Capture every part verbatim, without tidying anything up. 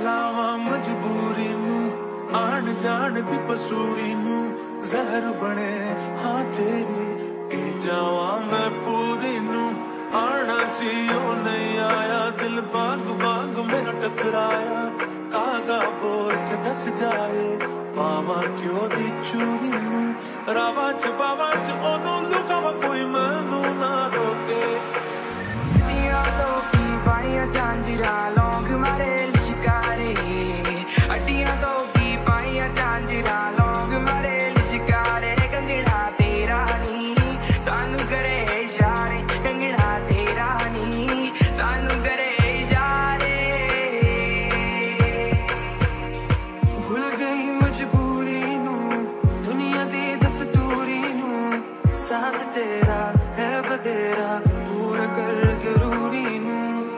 लावा मजबूरी नू आन जान दी पसूरी नू जहर बने हाँ तेरी पी जावा मैं पूरी नू आना सी ओ नहीं आया दिल बांग बांग मेरा टकराया कागा बोल के दस जाए पावा क्यों दी चूरी नू रावा च बावा च ओनू लुकावा कोई मैनू ना रोके झांझरा लौंग मारे शिकारे अड्डियां तो की पाइया झांझरा लौंग मारे शिकारे कंगड़ा तेरा नी सानू करे इशारे कंगड़ा तेरा नी सानू करे इशारे भूल गई मजबूरी नू दुनिया दी दस्तूरी नू साथ तेरा है बतेरा पूरा कर जरूरी नू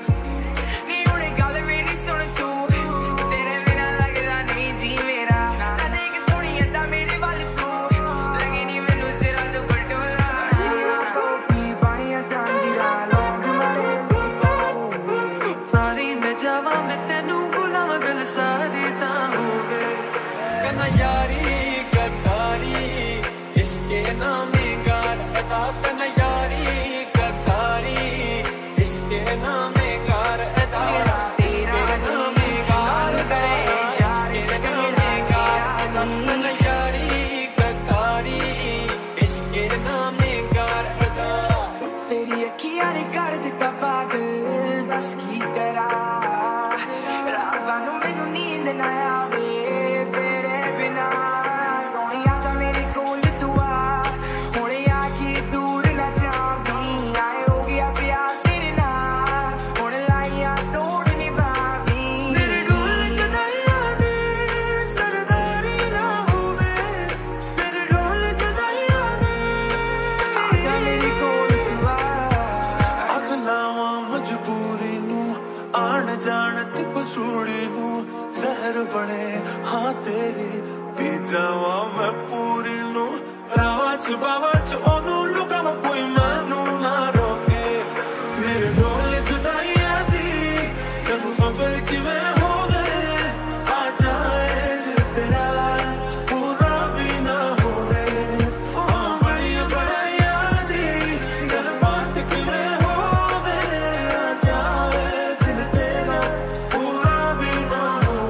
बने हाँ तेरी पी जावा मैं पूरी नू रावा च बावा च ओनू लुकावा कोई मैनू ना रोके मेरे ढोल जुदाइयां दी तेनू खबर किवें होवे आ जाए दिल तेरा पूरा भी ना होवे हाँ बड़ी बड़ाइयां दी गल बात किवें होवे आ जाए दिल तेरा पूरा भी ना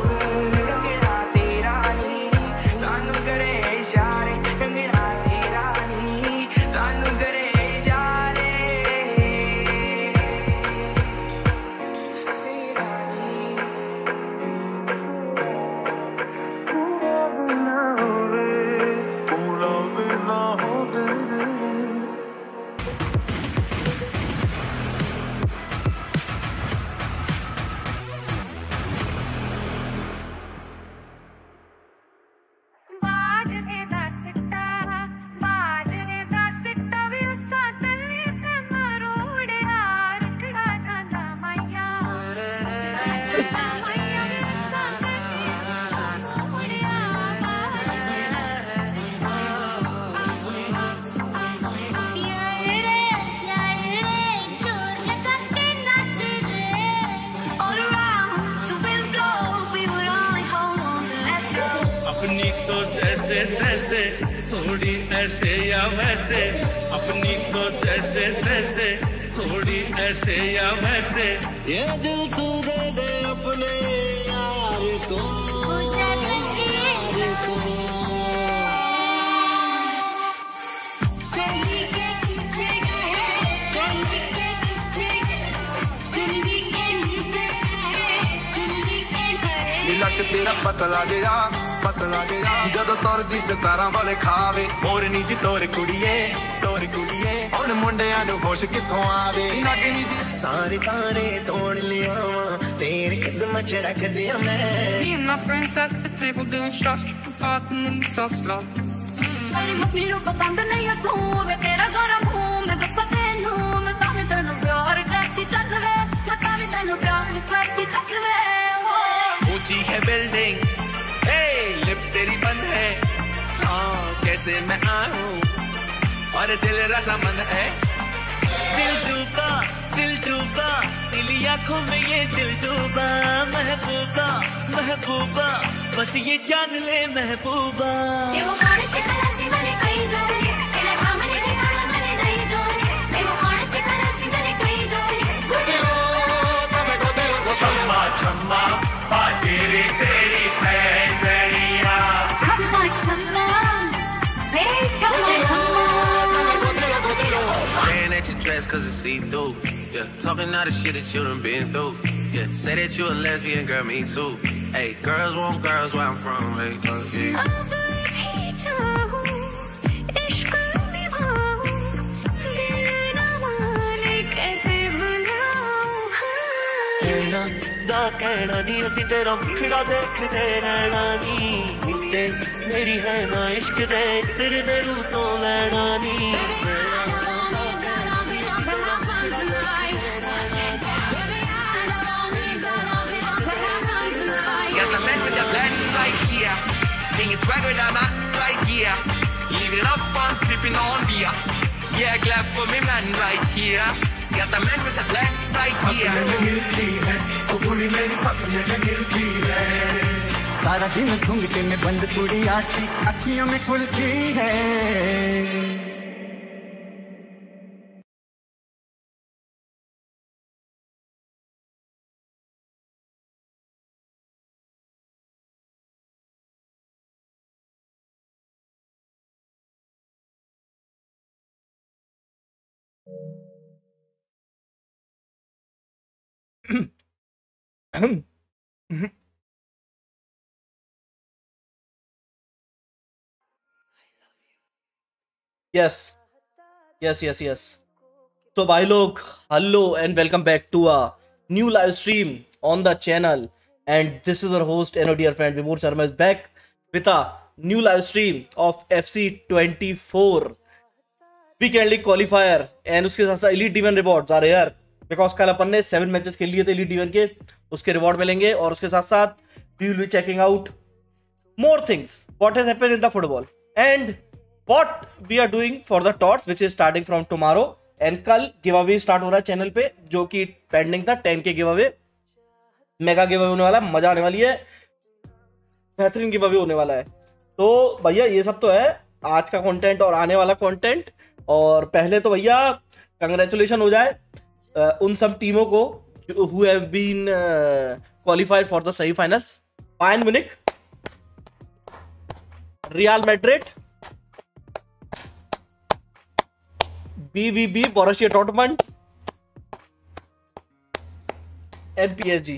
तैसे थोड़ी ऐसे या वैसे अपनी तो जैसे तैसे थोड़ी ऐसे या वैसे ये दिल तू दे दे अपने यार को लट तेरा पतला गया पतला गया जदों तुरदी सितारा वाले खावे मोरनी जी तोर कुड़िए तोर कुड़िए हुण मुंडियां नूं होश कित्थों आवे नागनी सारे तारे तोड़ लिया तेरे कदम च रख दिया मैं Me and my friends at the table doing shots tripping fast and then we talk slow तेरी मपनी रू पसंद नहीं है तू वे तेरा गरम हूँ मैं बस तेनू मैं तावी तेनू प्यार करती चल वे मैं तावी तेनू प्यार करती चल वे ऊंची है बिल्डिंग हे लिफ्ट तेरी बंद है हाँ कैसे मैं आऊं और दिल रजामंद है दिल डूबा दिल डूबा नीली आंखों में ये दिल डूबा महबूबा महबूबा, बस ये जान ले महबूबा। ये वो खाने से खलासी मैंने कई दो, तेरे सामने ठिकाना मैंने दई दो। ये वो खाने से खलासी मैंने कई दो, गुदियो तमे गुदियो छम्मा छम्मा बातेरी तेरी फैजरिया। छम्मा छम्मा मेरी छम्मा छम्मा। Staring at your dress cause it's see-through. Yeah, talking all the shit that you done been through. Yeah, say that you a lesbian, girl, me too. Hey, girls want girls where I'm from. Hey, uh, yeah. अब भी चाहूं, इश्क निभाऊं, दिल न माने कैसे बुलाऊं। कहना दा कहना नी असी तेरा मुखड़ा देखते रहना नी, ते मेरी है ना इश्क दे तेरे दे रूह तो लेना नी। Got the man with the black right here. Think it's swagger than that right here. Living up on sipping on beer. Yeah, clap for me man right here. Got the man with the black right here. मिलती है वो कुड़ी मेरी सपने में मिलती है। सारा दिन घूंघटे में बंद कुड़ी आसी अखियों में खुलती है। यस यस यस यस तो भाई लोग, hello and welcome back to a new live stream on the channel, and this is our host and dear friend Vibhor Sharma is back with a new live stream of F C twenty four weekend league qualifier, and उसके साथ साथ elite division rewards आ रहे यार, because कल अपन ने seven matches खेल लिए थे एलीट डिवीजन के, उसके रिवॉर्ड मिलेंगे, और उसके साथ साथ we will be checking out more things what has happened in the football and what we are doing for the tots which is starting from tomorrow, and कल गिव अवे स्टार्ट हो रहा है channel पे, जो कि pending था ten K give away, mega give away होने वाला है, मजा आने वाली है, बेहतरीन गिव अवे होने वाला है। तो भैया ये सब तो है आज का कंटेंट और आने वाला कंटेंट, और पहले तो भैया कंग्रेचुलेशन हो जाए uh, उन सब टीमों को who have been uh, qualified for the semi-finals, Bayern Munich, Real Madrid, B V B Borussia Dortmund, M P S G,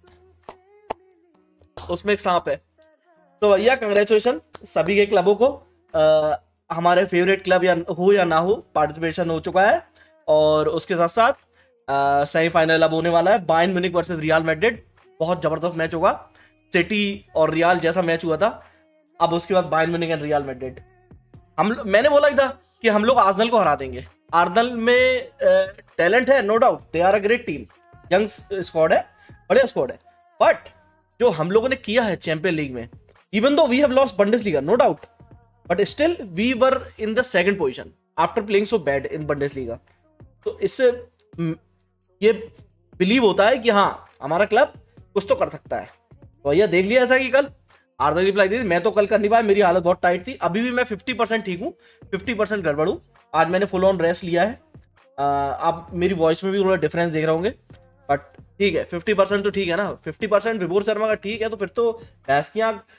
उसमें एक सांप है। तो भैया कंग्रेचुलेशन सभी के क्लबों को, आ, हमारे फेवरेट क्लब या हो या ना हो पार्टिसिपेशन हो चुका है, और उसके साथ साथ सेमीफाइनल अब होने वाला है, Bayern Munich versus Real Madrid, बहुत जबरदस्त मैच होगा, सिटी और रियल जैसा मैच हुआ था, अब उसके बाद Bayern Munich and Real Madrid. हम मैंने बोला ही था कि हम लोग आर्सेनल को हरा देंगे, आर्सेनल में टैलेंट है no doubt, they are a great team, young squad है, बढ़िया स्क्वाड है, बट जो हम लोगों ने किया है चैंपियन लीग में, even though we have lost Bundesliga no doubt, but still we were in the second position after playing so bad in Bundesliga. तो इससे ये बिलीव होता है कि हाँ हमारा क्लब कुछ तो कर सकता है। तो भैया देख लिया ऐसा कि कल आर्सेनल रिप्लाई दी, मैं तो कल कर नहीं पाया, मेरी हालत बहुत टाइट थी, अभी भी मैं फिफ्टी परसेंट ठीक हूँ, फिफ्टी परसेंट गड़बड़ हूँ, आज मैंने फुल ऑन रेस्ट लिया है, आप मेरी वॉइस में भी थोड़ा डिफरेंस देख रहे होंगे, बट ठीक है फिफ्टी परसेंट तो ठीक है ना, फिफ्टी परसेंट विभोर शर्मा का ठीक है, तो फिर तो भैंस की आँख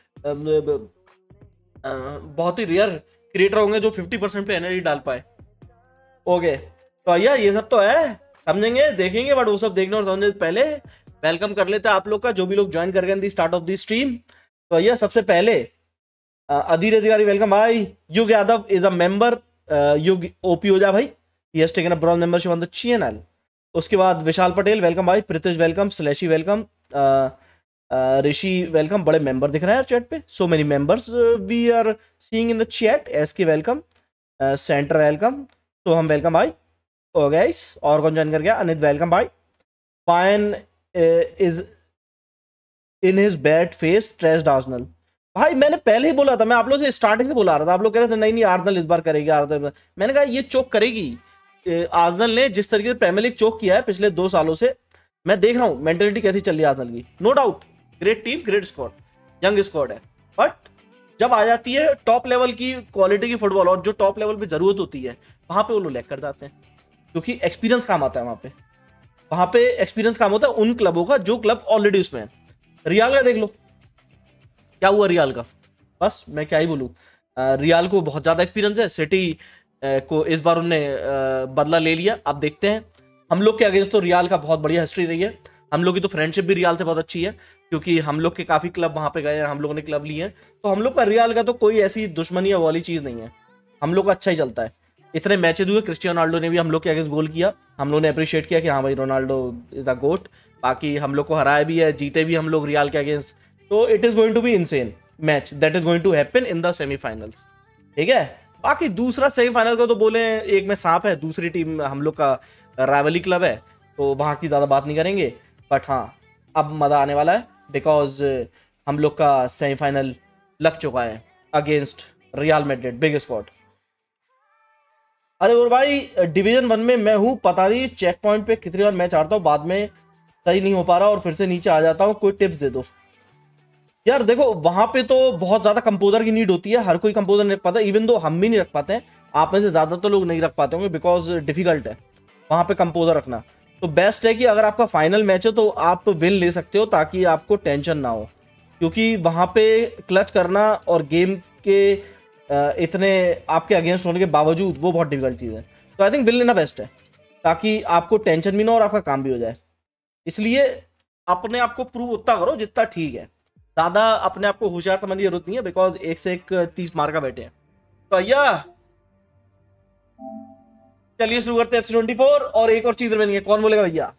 बहुत ही रेयर क्रिएटर होंगे जो फिफ्टी परसेंट पे एनर्जी डाल पाए। ओके तो भैया ये सब तो है, समझेंगे देखेंगे, बट वो सब देखने और समझने से पहले वेलकम कर लेते हैं आप लोग का, जो भी लोग ज्वाइन कर गए the start of the stream. तो भैया सबसे पहले अधीर अधिकारी वेलकम भाई, Yug Yadav is a member, Yug OP हो जा भाई, he has taken a bronze membership on the channel. उसके बाद विशाल पटेल वेलकम भाई, Pritish welcome, Slashy welcome, Rishi welcome, बड़े मेंबर दिख रहे हैं चैट पे, so many members we are seeing in the chat, S K welcome, center welcome, तो हम वेलकम भाई। ओ गाइस और कौन ज्वाइन कर गया, अनित वेलकम भाई, fine is in his bad face traced Arsenal, भाई मैंने पहले ही बोला था, मैं आप लोगों से स्टार्टिंग से बोला रहा था, आप लोग कह रहे थे नहीं नहीं आर्सेनल इस बार करेगी, आर्सेनल, मैंने कहा ये चोक करेगी, आर्सेनल ने जिस तरीके से प्रीमियर लीग चोक किया है पिछले दो सालों से, मैं देख रहा हूँ मेंटेलिटी कैसी चल रही है आर्सेनल की, no doubt great team, great squad, young squad है, बट जब आ जाती है टॉप लेवल की क्वालिटी की फुटबॉल और जो टॉप लेवल पे जरूरत होती है, वहां पे वो लोग लैग कर जाते हैं, क्योंकि एक्सपीरियंस काम आता है वहां पे वहां पे एक्सपीरियंस काम होता है उन क्लबों का जो क्लब ऑलरेडी उसमें है। रियाल का देख लो क्या हुआ रियाल का, बस मैं क्या ही बोलूं, रियाल को बहुत ज्यादा एक्सपीरियंस है, सिटी को इस बार उन्होंने बदला ले लिया। अब देखते हैं, हम लोग के अगेंस्ट तो रियाल का बहुत बढ़िया हिस्ट्री रही है, हम लोग की तो फ्रेंडशिप भी रियाल से बहुत अच्छी है, क्योंकि हम लोग के काफी क्लब वहां पे गए हैं, हम लोगों ने क्लब लिए हैं, तो हम लोग का रियाल का तो कोई ऐसी दुश्मनी वाली चीज नहीं है, हम लोग का अच्छा ही चलता है। इतने मैचेस हुए, क्रिस्टियानो रोनाल्डो ने भी हम लोग के अगेंस्ट गोल किया, हम लोगों ने अप्रिशिएट किया कि हाँ भाई रोनाल्डो इज अ गोट, बाकी हम लोग को हराया भी है, जीते भी हम लोग रियाल के अगेंस्ट, तो it is going to be insane match that is going to happen in the semifinals, ठीक है। बाकी दूसरा सेमीफाइनल का तो बोले एक में सांप है, दूसरी टीम हम लोग का राइवली क्लब है, तो वहां की ज्यादा बात नहीं करेंगे, बट हाँ अब मजा आने वाला है, बिकॉज हम लोग का सेमीफाइनल लग चुका है against Real Madrid, big squad. अरे और भाई डिवीजन वन में मैं हूँ, पता नहीं चेक पॉइंट पे कितनी बार मैच हारता हूँ, बाद में सही नहीं हो पा रहा और फिर से नीचे आ जाता हूँ, कोई टिप्स दे दो यार। देखो वहां पे तो बहुत ज्यादा कंपोजर की नीड होती है, हर कोई कंपोजर नहीं रख पाता, इवन दो हम भी नहीं रख पाते हैं, आप में से ज्यादा तो लोग नहीं रख पाते होंगे, बिकॉज डिफिकल्ट है वहां पे कंपोजर रखना। तो बेस्ट है कि अगर आपका फाइनल मैच है तो आप विन ले सकते हो, ताकि आपको टेंशन ना हो, क्योंकि वहां पे क्लच करना और गेम के इतने आपके अगेंस्ट होने के बावजूद वो बहुत डिफिकल्ट चीज़ है। तो आई थिंक विन लेना बेस्ट है, ताकि आपको टेंशन भी ना हो और आपका काम भी हो जाए। इसलिए अपने आप को प्रूव उतना करो जितना ठीक है, ज़्यादा अपने आप को होशियार समझने की जरूरत नहीं है, बिकॉज एक से एक तीस मार का बैठे हैं। तो भैया चलिए शुरू करते हैं एफ सी ट्वेंटी फोर, और एक और चीज बनी है, कौन बोलेगा भैया?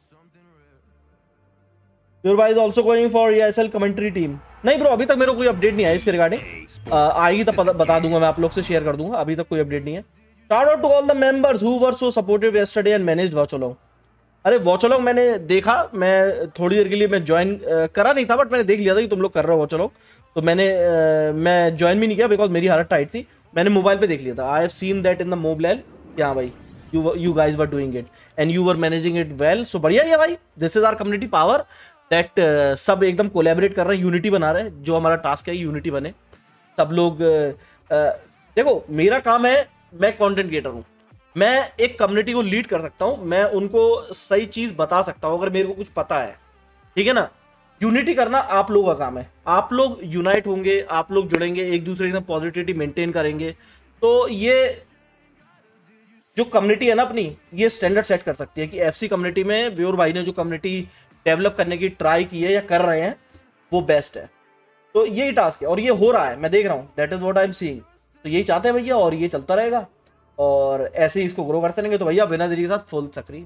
योर भाई is also going for ESL commentary team. नहीं ब्रो, अभी तक मेरे को कोई अपडेट नहीं आया इसके रिगार्डिंग, आएगी तो बता दूंगा, मैं आप लोग से शेयर कर दूंगा, अभी तक कोई अपडेट नहीं है। Shout out to all the members who were so supportive yesterday and managed watch along. अरे वॉच अलोंग मैंने देखा, मैं थोड़ी देर के लिए मैं ज्वाइन करा नहीं था, बट मैंने देख लिया था कि तुम लोग कर रहे हो वॉच अलोंग, तो मैंने uh, मैं ज्वाइन भी नहीं किया बिकॉज मेरी हालत टाइट थी, मैंने मोबाइल पे देख लिया था। I have seen that in the mobile, हाँ भाई you you guys were doing it and you were managing it well, so बढ़िया है भाई, this is our community power that uh, सब एकदम कोलैबोरेट कर रहे हैं, यूनिटी बना रहे हैं, जो हमारा टास्क है यूनिटी बने सब लोग। uh, uh, देखो मेरा काम है, मैं कंटेंट क्रिएटर हूँ, मैं एक कम्युनिटी को लीड कर सकता हूँ, मैं उनको सही चीज बता सकता हूँ अगर मेरे को कुछ पता है, ठीक है ना। यूनिटी करना आप लोगों का काम है, आप लोग यूनाइट होंगे, आप लोग जुड़ेंगे, एक दूसरे के साथ पॉजिटिविटी मेंटेन करेंगे, तो ये जो कम्युनिटी है ना अपनी, ये स्टैंडर्ड सेट कर सकती है कि एफसी कम्युनिटी में व्योर भाई ने जो कम्युनिटी डेवलप करने की ट्राई की है या कर रहे हैं वो बेस्ट है। तो यही टास्क है और ये हो रहा है, मैं देख रहा हूँ, that is what I am seeing. तो यही चाहते हैं भैया और ये चलता रहेगा और ऐसे ही इसको ग्रो करते रहेंगे। तो भैया बिना देरी के साथ फुल सक्रिय,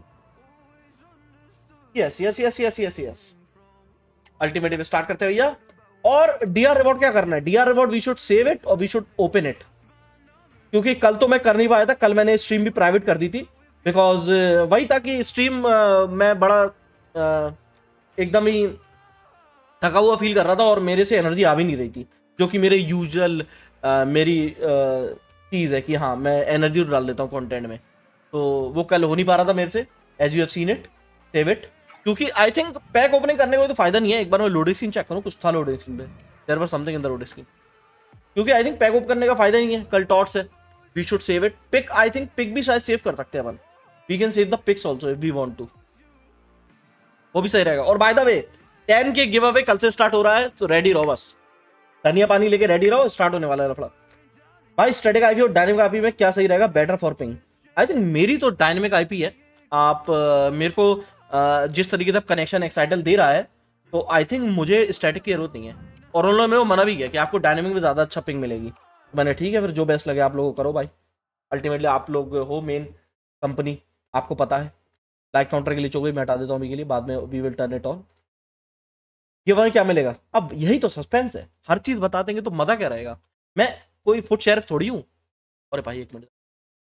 yes yes yes yes yes yes ultimately start करते हैं भैया। और डीआर रिवॉर्ड क्या करना है? DR reward we should save it और वी शुड ओपन इट, क्योंकि कल तो मैं कर नहीं पाया था, कल मैंने स्ट्रीम भी प्राइवेट कर दी थी, बिकॉज वही था कि स्ट्रीम uh, मैं बड़ा uh, एकदम ही थका हुआ फील कर रहा था और मेरे से एनर्जी आ भी नहीं रही थी, जो कि मेरे यूजुअल uh, मेरी uh, चीज़ है कि हाँ मैं एनर्जी डाल देता हूँ कंटेंट में, तो वो कल हो नहीं पा रहा था मेरे से। As you have seen it, save it, क्योंकि आई थिंक पैक ओपनिंग करने का तो फायदा नहीं है। एक बार मैं लोडिंग स्क्रीन चेक करूँ, कुछ था लोडिंग स्क्रीन पे, there was something in the loading screen, क्योंकि आई थिंक पैक ओपन करने का फायदा नहीं है। कल टॉट्स है, we should save it. Pick, I think pick भी शायद सेव कर सकते हैं अपन, we can save the picks also if we want to, वो भी सही रहेगा। और by the way ten K give away कल से स्टार्ट हो रहा है, तो रेडी रहो, बस धनिया पानी लेके रेडी रहो, स्टार्ट होने वाला है लफड़ा। भाई स्टैटिक आईपी और डायनेमिक आईपी में क्या सही रहेगा? Better for ping, I think मेरी तो डायनेमिक आईपी है। आप uh, मेरे को uh, जिस तरीके से कनेक्शन एक्साइटल दे रहा है, तो आई थिंक मुझे स्टैटिक की जरूरत नहीं है। और उन्होंने मेरे को मना भी किया कि आपको डायनेमिक में ज़्यादा अच्छा पिंग मिलेगी। मैंने ठीक है, फिर जो बेस्ट लगे आप लोगों को करो भाई, अल्टीमेटली आप लोग हो मेन कंपनी, आपको पता है। लाइक काउंटर के लिए चोगे मैं हटा देता हूँ अभी के लिए, बाद में we will turn it on. ये वहीं क्या मिलेगा? अब यही तो सस्पेंस है, हर चीज़ बता देंगे तो मज़ा क्या रहेगा। मैं कोई फुट शेरिफ थोड़ी हूँ। अरे भाई एक मिनट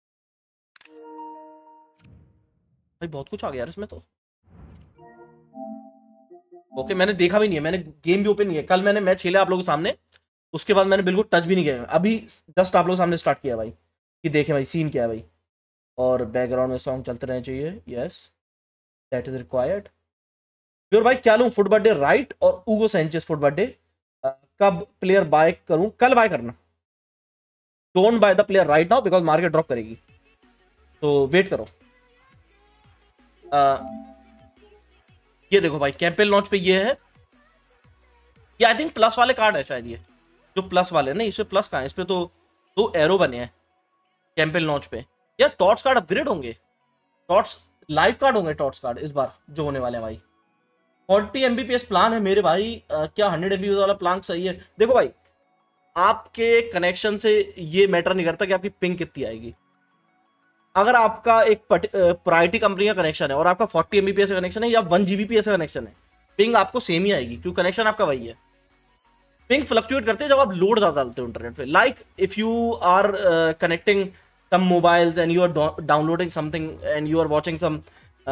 भाई, बहुत कुछ आ गया यार इसमें तो। ओके मैंने देखा भी नहीं है, मैंने गेम भी ओपन नहीं है। कल मैंने मैच खेला आप लोगों के सामने, उसके बाद मैंने बिल्कुल टच भी नहीं किया। अभी जस्ट आप लोगों के सामने स्टार्ट किया भाई कि देखें भाई सीन क्या है भाई। और बैकग्राउंड में सॉन्ग चलते रहने चाहिए, yes that is required. Pure भाई क्या लूं, फुट बर्थडे राइट और ऊगो सैंचेज फुट बर्थडे। कब प्लेयर बाय करूं? कल बाय करना। Don't buy the player right now because market drop करेगी, तो वेट करो। आ, ये देखो भाई कैंपेन लॉन्च पे ये है, ये आई थिंक प्लस वाले कार्ड है शायद, ये जो प्लस वाले नहीं, इसमें प्लस कहाँ है? इस पे तो दो एरो बने हैं कैंपेन लॉन्च पे। यार टॉट्स कार्ड अपग्रेड होंगे, टॉट्स लाइव कार्ड होंगे, टॉट्स कार्ड इस बार जो होने वाले हैं भाई। फोर्टी एमबीपीएस प्लान है मेरे भाई, आ, क्या हंड्रेड एमबीपीएस वाला प्लान सही है? देखो भाई आपके कनेक्शन से ये मैटर नहीं करता कि आपकी पिंग कितनी आएगी। अगर आपका एक प्रायोरिटी कंपनी का कनेक्शन है और आपका फोर्टी एमबीपीएस का कनेक्शन है या वन जीबीपीएस का कनेक्शन है, पिंग आपको सेम ही आएगी क्योंकि कनेक्शन आपका वही है। पिंग फ्लक्चुएट करते हैं जब आप लोड ज्यादा डालते हो इंटरनेट पे। Like if you are connecting some mobiles and you are downloading something and you are watching some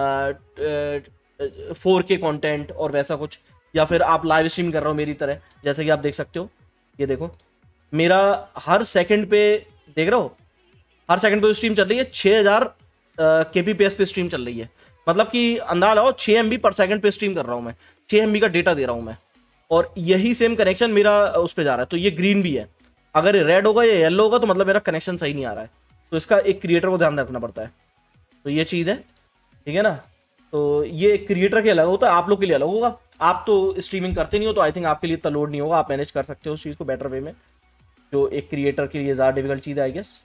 four K content और वैसा कुछ, या फिर आप लाइव स्ट्रीम कर रहे हो मेरी तरह, जैसे कि आप देख सकते हो। ये देखो मेरा हर सेकंड पे देख रहे हो, हर सेकंड पे स्ट्रीम चल रही है, छः हज़ार केपीपीएस पे स्ट्रीम चल रही है। मतलब कि अंदाजा लगाओ छः एम बी पर सेकंड पे स्ट्रीम कर रहा हूँ मैं, छः एम बी का डेटा दे रहा हूँ मैं, और यही सेम कनेक्शन मेरा उस पर जा रहा है। तो ये ग्रीन भी है, अगर ये रेड होगा या येलो होगा तो मतलब मेरा कनेक्शन सही नहीं आ रहा है। तो इसका एक क्रिएटर को ध्यान रखना पड़ता है। तो ये चीज़ है, ठीक है ना। तो ये क्रिएटर के अलग होता है, आप लोग के लिए अलग होगा। आप तो स्ट्रीमिंग करते नहीं हो तो आई थिंक आपके लिए इतना लोड नहीं होगा, आप मैनेज कर सकते हो उस चीज़ को बेटर वे में, जो एक क्रिएटर के लिए ज़्यादा डिफिकल्ट चीज़ है आई गेस।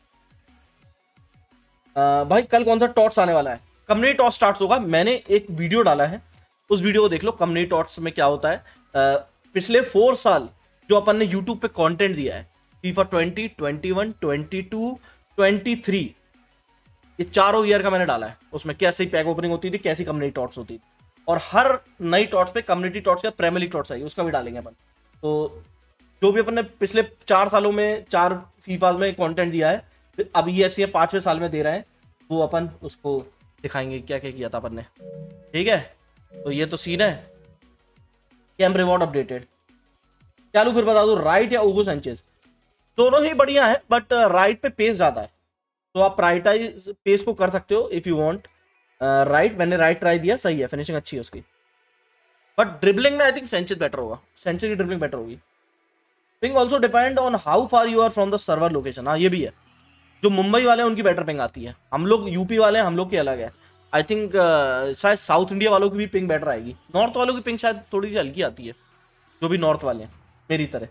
भाई कल कौन सा टॉट्स आने वाला है? कम्युनिटी टॉट्स स्टार्ट होगा। मैंने एक वीडियो डाला है, उस वीडियो को देख लो। कम्युनिटी टॉट्स में क्या होता है, आ, पिछले फोर साल जो अपन ने यूट्यूब पे कंटेंट दिया है, FIFA twenty, twenty one, twenty two, twenty three, ये चारों ईयर का मैंने डाला है। उसमें कैसी पैक ओपनिंग होती थी, कैसी कम्युनिटी टॉट्स होती थी, और हर नई टॉट्स पे कम्युनिटी टॉट्स का प्राइमरी टॉट्स आई, उसका भी डालेंगे अपन। तो जो भी अपन ने पिछले चार सालों में चार फीफा में कंटेंट दिया है, अब ये ऐसी पांचवें साल में दे रहे हैं, वो अपन उसको दिखाएंगे क्या क्या किया था अपन ने, ठीक है। तो ये तो सीन है। कैम रिवॉर्ड अपडेटेड क्या लूं फिर बता दो, राइट या ऊगो सैंचेज? दोनों ही बढ़िया है, बट राइट पे पेस ज़्यादा है, तो आप प्रायोरिटाइज पेस को कर सकते हो इफ़ यू वांट। राइट मैंने राइट ट्राई दिया, सही है, फिनिशिंग अच्छी है उसकी, बट ड्रिबलिंग में आई थिंक सैंचेज बेटर होगा, सैंचेज की ड्रिबलिंग बेटर होगी। Ping also depend on how far you are from the server location. हाँ ये भी है, जो मुंबई वाले हैं उनकी बेटर पिंग आती है, हम लोग यूपी वाले हैं, हम लोग की अलग है। आई थिंक uh, शायद साउथ इंडिया वालों की भी पिंग बेटर आएगी, नॉर्थ वालों की पिंग शायद थोड़ी सी हल्की आती है, जो भी नॉर्थ वाले हैं मेरी तरह।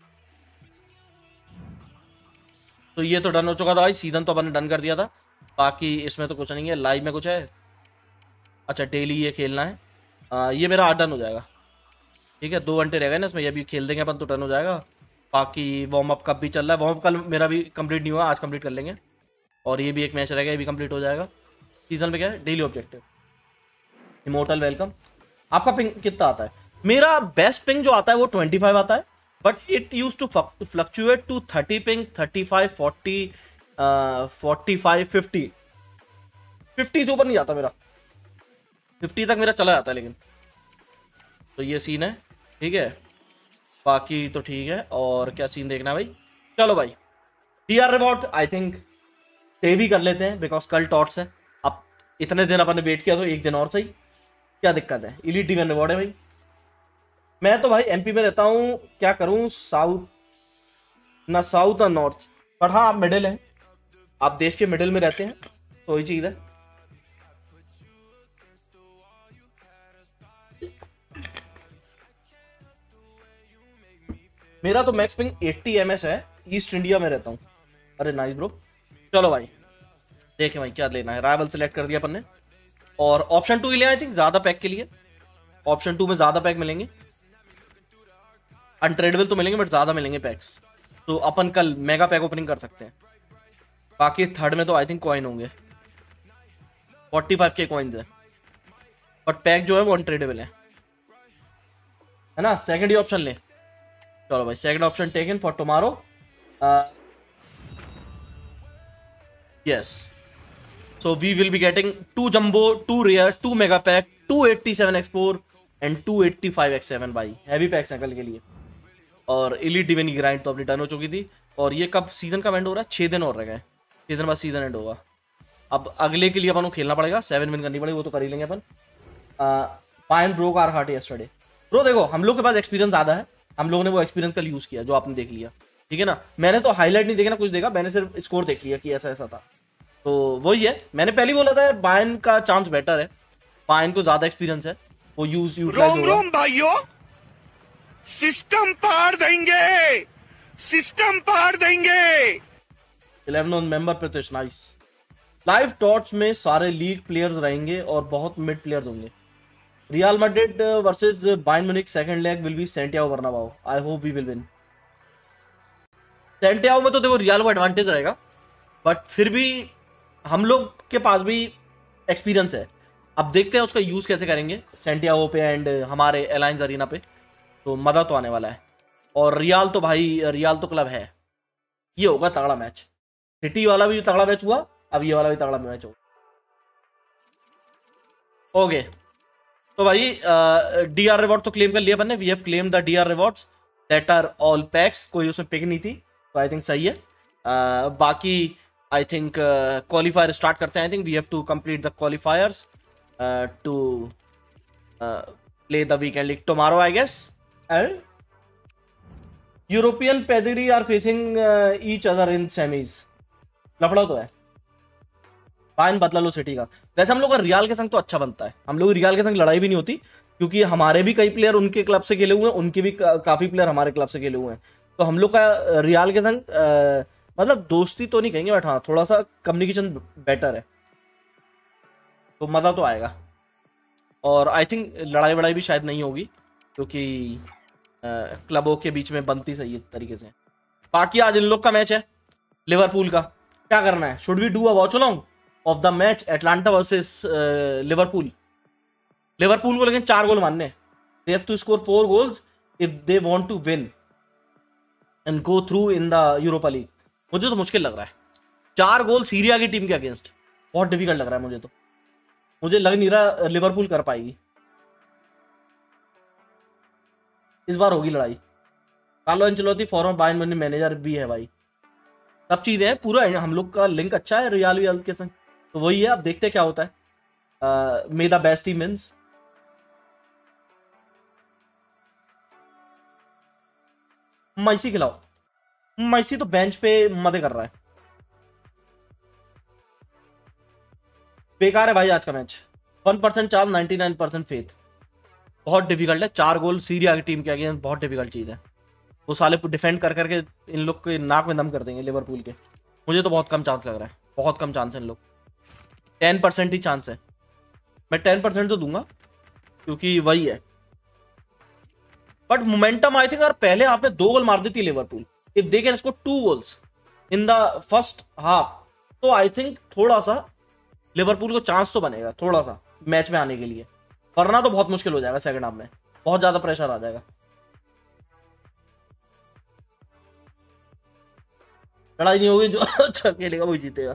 तो ये तो डन हो चुका था भाई, सीजन तो अपन ने डन कर दिया था, बाकी इसमें तो कुछ नहीं है। लाइव में कुछ है? अच्छा डेली ये खेलना है, आ, ये मेरा आज डन हो जाएगा, ठीक है। दो घंटे रह गए ना इसमें, ये भी खेल देंगे अपन तो डन हो जाएगा। बाकी वार्म अप कब भी चल रहा है, वार्म अप कल मेरा भी कंप्लीट नहीं हुआ, आज कंप्लीट कर लेंगे। और ये भी एक मैच रहेगा, ये भी कंप्लीट हो जाएगा। सीजन में क्या है, डेली ऑब्जेक्टिव, इमोर्टल वेलकम। आपका पिंग कितना आता है? मेरा बेस्ट पिंग जो आता है वो ट्वेंटी फाइव आता है, but it use to fluctuate to thirty ping, thirty five, forty, forty five, fifty. Fifty से ऊपर नहीं जाता मेरा, फिफ्टी तक मेरा चला जाता है लेकिन। तो ये सीन है, ठीक है। बाकी तो ठीक है, और क्या सीन देखना है भाई? चलो भाई T R reward I think save ही कर लेते हैं, बिकॉज कल टॉट्स है। अब इतने दिन अपन ने वेट किया तो एक दिन और सही, क्या दिक्कत है। इलीट डिवीजन रिवॉर्ड है भाई। मैं तो भाई एमपी में रहता हूँ, क्या करूँ, साउथ ना साउथ ना नॉर्थ, पर हाँ आप मिडिल हैं, आप देश के मिडिल में रहते हैं, तो वही चीज़ है। मेरा तो मैक्स पिंग एटी एमएस है, ईस्ट इंडिया में रहता हूँ। अरे नाइस ब्रो। चलो भाई देखें भाई क्या लेना है। राइवल सेलेक्ट कर दिया अपन ने, और ऑप्शन टू ही लिया आई थिंक ज़्यादा पैक के लिए। ऑप्शन टू में ज़्यादा पैक मिलेंगे, अनट्रेडेबल तो मिलेंगे बट ज़्यादा मिलेंगे पैक्स, तो अपन कल मेगा पैक ओपनिंग कर सकते हैं। बाकी थर्ड में तो आई थिंक कॉइन होंगे, फोर्टी फाइव के कॉइन्स है, बट पैक जो है वो अनट्रेडेबल है, है ना। सेकंड ही ऑप्शन ले। चलो भाई second option taken for tomorrow. Yes, so we will be getting two jumbo, two rare, two mega pack, two eighty seven x four and two eighty five x seven भाई, heavy packs हैं कल के लिए। और elite division की grind तो अपनी done हो चुकी थी, और ये कब सीजन का एंड हो रहा है? छः दिन और रह गए, छः दिन बाद सीजन एंड होगा। अब अगले के लिए अपन को खेलना पड़ेगा, सेवन विन करनी पड़ेगी, वो तो कर ही लेंगे अपन। Bayern broke our heart yesterday. Bro देखो हम लोग के पास एक्सपीरियंस ज़्यादा है, हम लोगों ने वो एक्सपीरियंस कल यूज़ किया जो आपने देख लिया, ठीक है ना। मैंने तो हाईलाइट नहीं देखा ना कुछ देखा, मैंने सिर्फ स्कोर देख लिया कि ऐसा ऐसा था। तो वही है, मैंने पहले बोला था बायर्न का चांस बेटर है, बायर्न को ज़्यादा एक्सपीरियंस है, वो यूज यूटिलाइज होगा। रोम भाइयों, सिस्टम पार देंगे, सिस्टम पार देंगे। Eleven on member Pratish, nice. Live torch में सारे लीग प्लेयर्स रहेंगे और बहुत मिड प्लेयर्स होंगे। Real Madrid versus Bayern Munich second leg will be Santiago Bernabeu. I hope we will win. Santiago में तो देखो रियल को एडवांटेज रहेगा, बट फिर भी हम लोग के पास भी एक्सपीरियंस है। अब देखते हैं उसका यूज कैसे करेंगे सैंटियागो पे एंड हमारे एलायंस अरीना पे, तो मजा तो आने वाला है। और रियल तो भाई, रियल तो क्लब है, ये होगा तगड़ा मैच। सिटी वाला भी तगड़ा मैच हुआ, अब ये वाला भी तगड़ा मैच होगा। ओके तो भाई डी आर रिवॉर्ड तो क्लेम कर लिया अपन ने। We have claim the D R rewards that are all packs, कोई उसमें पिक नहीं थी, तो आई थिंक सही है। uh, बाकी आई थिंक क्वालिफायर स्टार्ट करते हैं। I think we have to complete the qualifiers to play the weekend league tomorrow I guess. And European pedigree are facing each other in semis. लफड़ा तो है, fine बदला लो city का। वैसे हम लोग का रियल के संग तो अच्छा बनता है, हम लोग रियल के संग लड़ाई भी नहीं होती, क्योंकि हमारे भी कई प्लेयर उनके क्लब से खेले हुए हैं, उनके भी का, काफी प्लेयर हमारे क्लब से खेले हुए हैं। तो हम लोग का रियल के संग आ, मतलब दोस्ती तो नहीं कहेंगे, बट हाँ थोड़ा सा कम्युनिकेशन बेटर है, तो मजा तो आएगा। और आई थिंक लड़ाई वड़ाई भी शायद नहीं होगी, क्योंकि क्लबों के बीच में बनती सही है तरीके से। बाकी आज इन लोग का मैच है लिवरपूल का, क्या करना है? Should we do a watch along of the match Atalanta versus Liverpool. Liverpool को लेकिन चार गोल मारने, they have to score four goals if they want to win and go through in the Europa League. मुझे तो मुश्किल लग रहा है, चार गोल सीरिया की टीम के अगेंस्ट बहुत डिफिकल्ट लग रहा है मुझे तो। मुझे लग नहीं रहा लिवरपूल कर पाएगी, इस बार होगी लड़ाई। Carlo Ancelotti former Bayern Munich manager भी है भाई, सब चीजें हैं, पूरा हम लोग का लिंक अच्छा है रियल रियल के संग, तो वही है। अब देखते हैं क्या होता है। May the best team wins. Messi खिलाओ, मैसी तो बेंच पे मजे कर रहा है, बेकार है भाई आज का मैच। वन परसेंट चार, नाइनटी नाइन परसेंट फेथ, बहुत डिफिकल्ट है। चार गोल सीरिया की टीम के अगेंस्ट बहुत डिफिकल्ट चीज है। वो साले डिफेंड कर करके इन लोग के नाक में दम कर देंगे लिवरपूल के। मुझे तो बहुत कम चांस लग रहा है, बहुत कम चांस है इन लोग, टेन परसेंट ही चांस है। मैं टेन परसेंट तो दूंगा क्योंकि वही है, बट मोमेंटम आई थिंक अगर पहले आपने दो गोल मार देती Liverpool, if they can score two goals in the first half, तो आई थिंक थोड़ा सा लिवरपूल को चांस तो बनेगा थोड़ा सा मैच में आने के लिए, वरना तो बहुत मुश्किल हो जाएगा सेकंड हाफ में, बहुत ज्यादा प्रेशर आ जाएगा। लड़ाई नहीं होगी, जो अच्छा खेलेगा वही जीतेगा।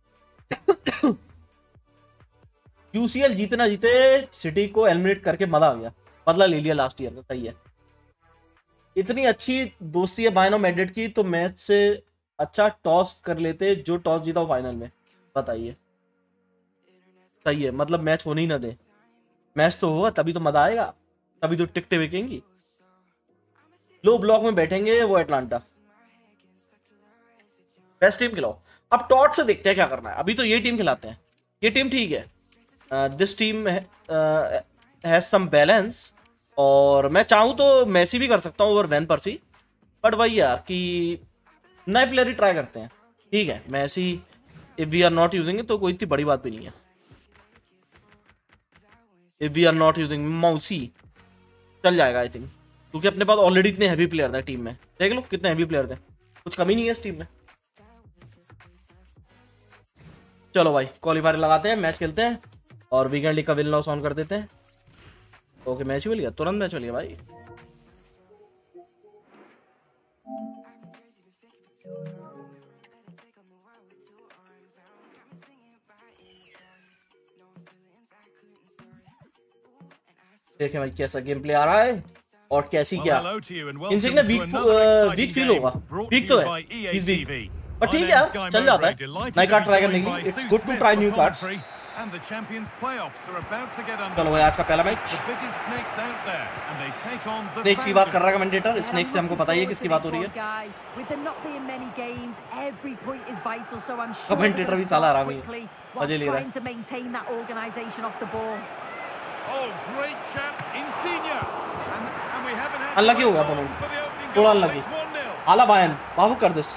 यूसीएल जीते ना जीते, सिटी को एलिमिनेट करके मजा आ गया, बदला ले लिया लास्ट ईयर का, सही है। इतनी अच्छी दोस्ती है बायर्न और मैड्रिड की, तो मैच से अच्छा टॉस कर लेते, जो टॉस जीता वो फाइनल में, बताइए। सही है, मतलब मैच होने ही ना दे, मैच तो होगा तभी तो मजा आएगा, तभी तो टिकटें बिकेंगी। लो ब्लॉक में बैठेंगे वो एटलांटा। बेस्ट टीम खिलाओ, अब टॉट से देखते हैं क्या करना है। अभी तो ये टीम खिलाते हैं, ये टीम ठीक है, this team has some balance, और मैं चाहूँ तो मैसी भी कर सकता हूँ ओवर वैन पर्सी, बट वही यार कि नए प्लेयर ही ट्राई करते हैं। ठीक है, Messi if we are not using तो कोई इतनी बड़ी बात भी नहीं है। If we are not using Messi चल जाएगा आई थिंक, क्योंकि अपने पास ऑलरेडी इतने हैवी प्लेयर थे टीम में, देख लो कितने हैवी प्लेयर थे, कुछ कमी नहीं है इस टीम में। चलो भाई क्वालिफायर लगाते हैं, मैच खेलते हैं और वीकेंड लीग का विन लॉस ऑन कर देते हैं। ओके मैच ही मिल गया, तुरंत मैच मिल गया भाई। देखें भाई कैसा गेम प्ले आ रहा है और कैसी क्या इनसे ना वीक वीक फील होगा, वीक तो है, इस वीक पर ठीक है चल जाता है नए कार्ड ट्राई करने की। It's good to try new cards, And the Champions playoffs are about to get चलो भाई आज का पहला match. the biggest snakes out there, and they take on the snakes की बात कर रहा है कमेंटेटर। स्नेक्स से हमको पता ही है किसकी बात हो रही है। कमेंटेटर भी साला आराम ही है, मजे ले रहा है। Oh, great chap, Insigne. And, and we haven't had unlucky हो गया अपोनेंट, थोड़ा अनलकी। आला बायन बाबू कर दिस।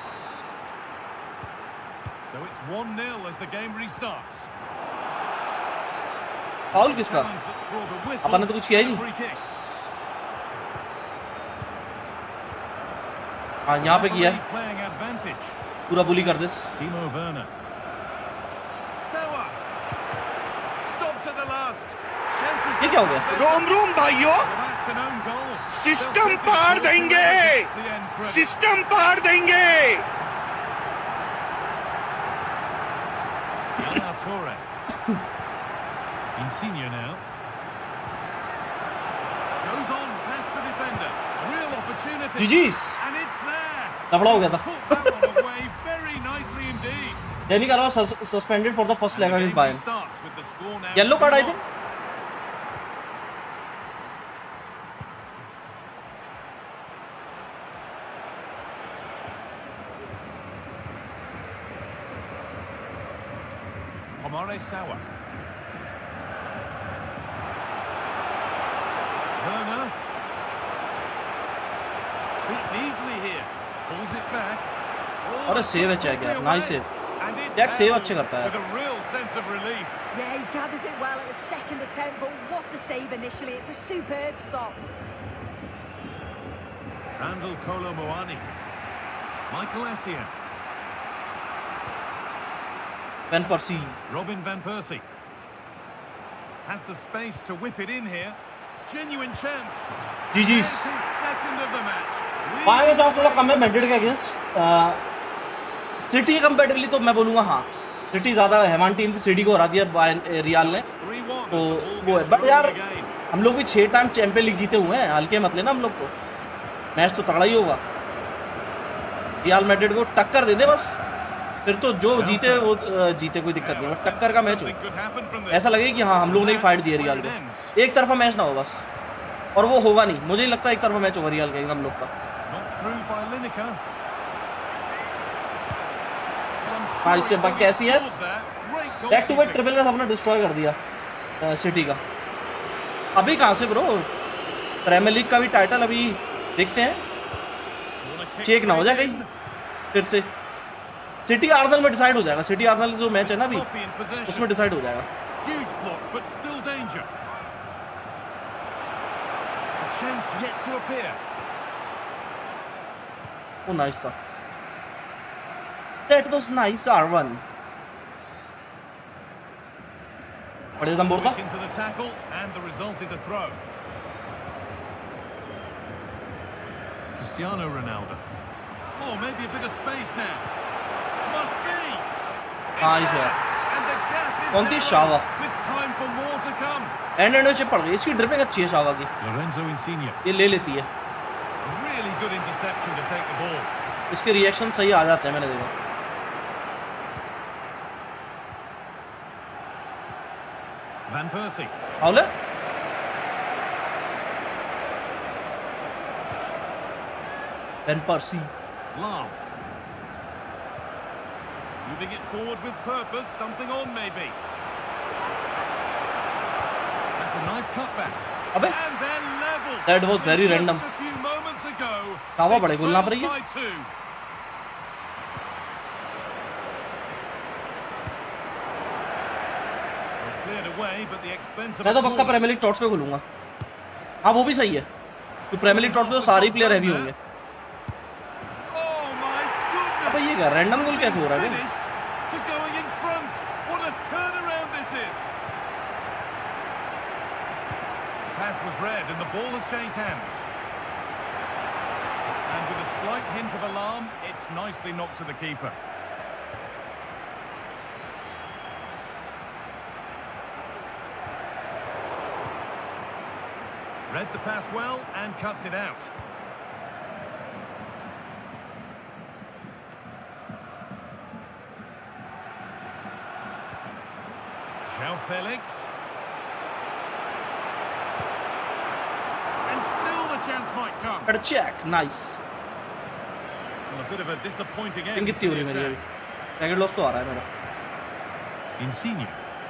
So it's one nil as the game restarts. Foul किसका? अपन ने तो कुछ किया ही नहीं। हाँ यहाँ पे किया है, पूरा बुली कर दिस। Timo Werner. ये क्या हो गया? रोम रोम भाइयों, सिस्टम पार देंगे, सिस्टम पार देंगे। Insigne now goes on past the defender. Real opportunity. जीजीस And it's there. तगड़ा हो गया था। Put that one away very nicely indeed. Danny Carvajal sus suspended for the first leg against Bayern. Starts with the score now. Yellow card I think. Omare Sawa. Werner. Beaten easily here. Pulls it back. Oh, अरे save है check यार, nice save. Check save अच्छे करता है। With a real sense of relief. Yeah, he gathers it well at the second attempt, but what a save initially. It's a superb stop. Randall Kolo Muani. Michael Essien. Van Persie. Robin Van Persie has the space to whip it in here. Genuine chance. G G's. That's his second of the match. बाय में chance थोड़ा कम है Madrid के against. City comparatively तो मैं बोलूँगा हाँ, सिटी ज़्यादा हेमान टीम थी, सिटी को हरा दिया बायर्न रियल ने, तो वो है। बट यार हम लोग भी छः टाइम चैंपियन लीग जीते हुए हैं, हल्के मत लेना हम लोग को। मैच तो तगड़ा ही होगा, रियल मैड्रिड को टक्कर दे दे बस, फिर तो जो जीते वो जीते, कोई दिक्कत नहीं। टक्कर का मैच हो, ऐसा लगे कि हाँ हम लोग ने ही फाइट दी है रियल को, एक तरफा मैच ना हो बस, और वो होगा नहीं। मुझे नहीं लगता एक तरफा मैच होगा रियल का हम लोग का। हाँ इससे बक कैसी है, बैक टू बैक ट्रिपल का सबने डिस्ट्रॉय कर दिया सिटी का। अभी कहाँ से ब्रो, प्रीमियर लीग का भी टाइटल अभी देखते हैं, चेक ना हो जाए कहीं फिर से। सिटी आर्सेनल में डिसाइड हो जाएगा, सिटी आर्सेनल जो मैच है ना अभी उसमें डिसाइड हो जाएगा। वो नाइस था, that was nice R one। बड़े दम बोलता into the tackle and the result is a throw. Cristiano Ronaldo. Oh, maybe a bit of space now. Must be. Nice है। And the gap is कौन थी? narrowed शावा। with time for more to come. And end में पड़ गई, इसकी dripping अच्छी है शावा की, Lorenzo Insigne. ये ले लेती है। Really good interception to take the ball. इसके रिएक्शन सही आ जाते हैं, मैंने देखा। Van Persie. फाउल है? Van Persie. Lam. Moving it forward with purpose, something on maybe. That's a nice cutback. अबे And then level. That was very random. Just a few moments ago. कावा बड़े गोल ना पर ये। by two. Cleared away, but the expense of मैं तो a पक्का goal. Premiere league thoughts पे खोलूंगा। हाँ वो भी सही है, तो प्रीमियर लीग टॉट्स पे तो सारे प्लेयर हैवी होंगे। Oh my goodness. अब ये क्या रैंडम गोल कैसे हो रहा है? Finished to going in front. What a turnaround this is. Pass was read and the ball has changed hands. And with a slight hint of alarm, it's nicely knocked to the keeper. Read the pass well and cuts it out. João Felix. And still the chance might come. Got a check. Nice. Well, a bit of a disappointing end. कितनी हो रही मेरी अभी? टैगेट loss तो आ रहा है मेरा. Insigne.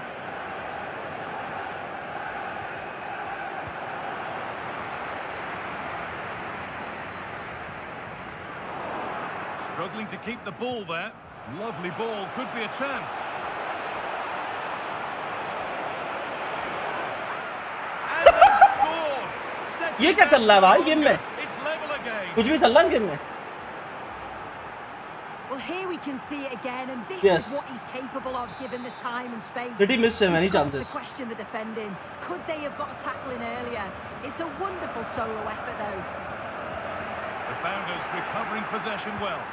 Struggling to keep the ball there. Lovely ball, could be a chance. And they scored. ये क्या चल रहा है भाई गेम में? It's level again. कुछ भी चल रहा है गेम में? Well, here we can see it again, and this Yes. is what he's capable of given the time and space. Did he miss so many You've got chances? to question the defending. Could they have got a tackle in earlier? It's a wonderful solo effort, though. The Founders recovering possession well.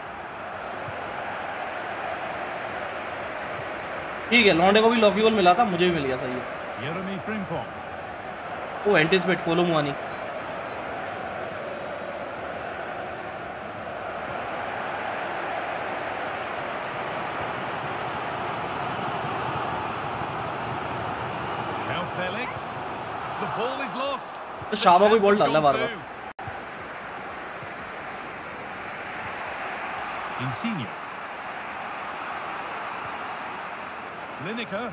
ठीक है, लॉन्डे को भी Lockie गोल मिला था, मुझे भी मिल गया. सही है. Jeremy Frimpong. वो एंटिसिपेट कोलो मुआनी. João Felix. The ball is lost. तो शाबा कोई बॉल डाल रहा है बार बार. Insigne. Lineker.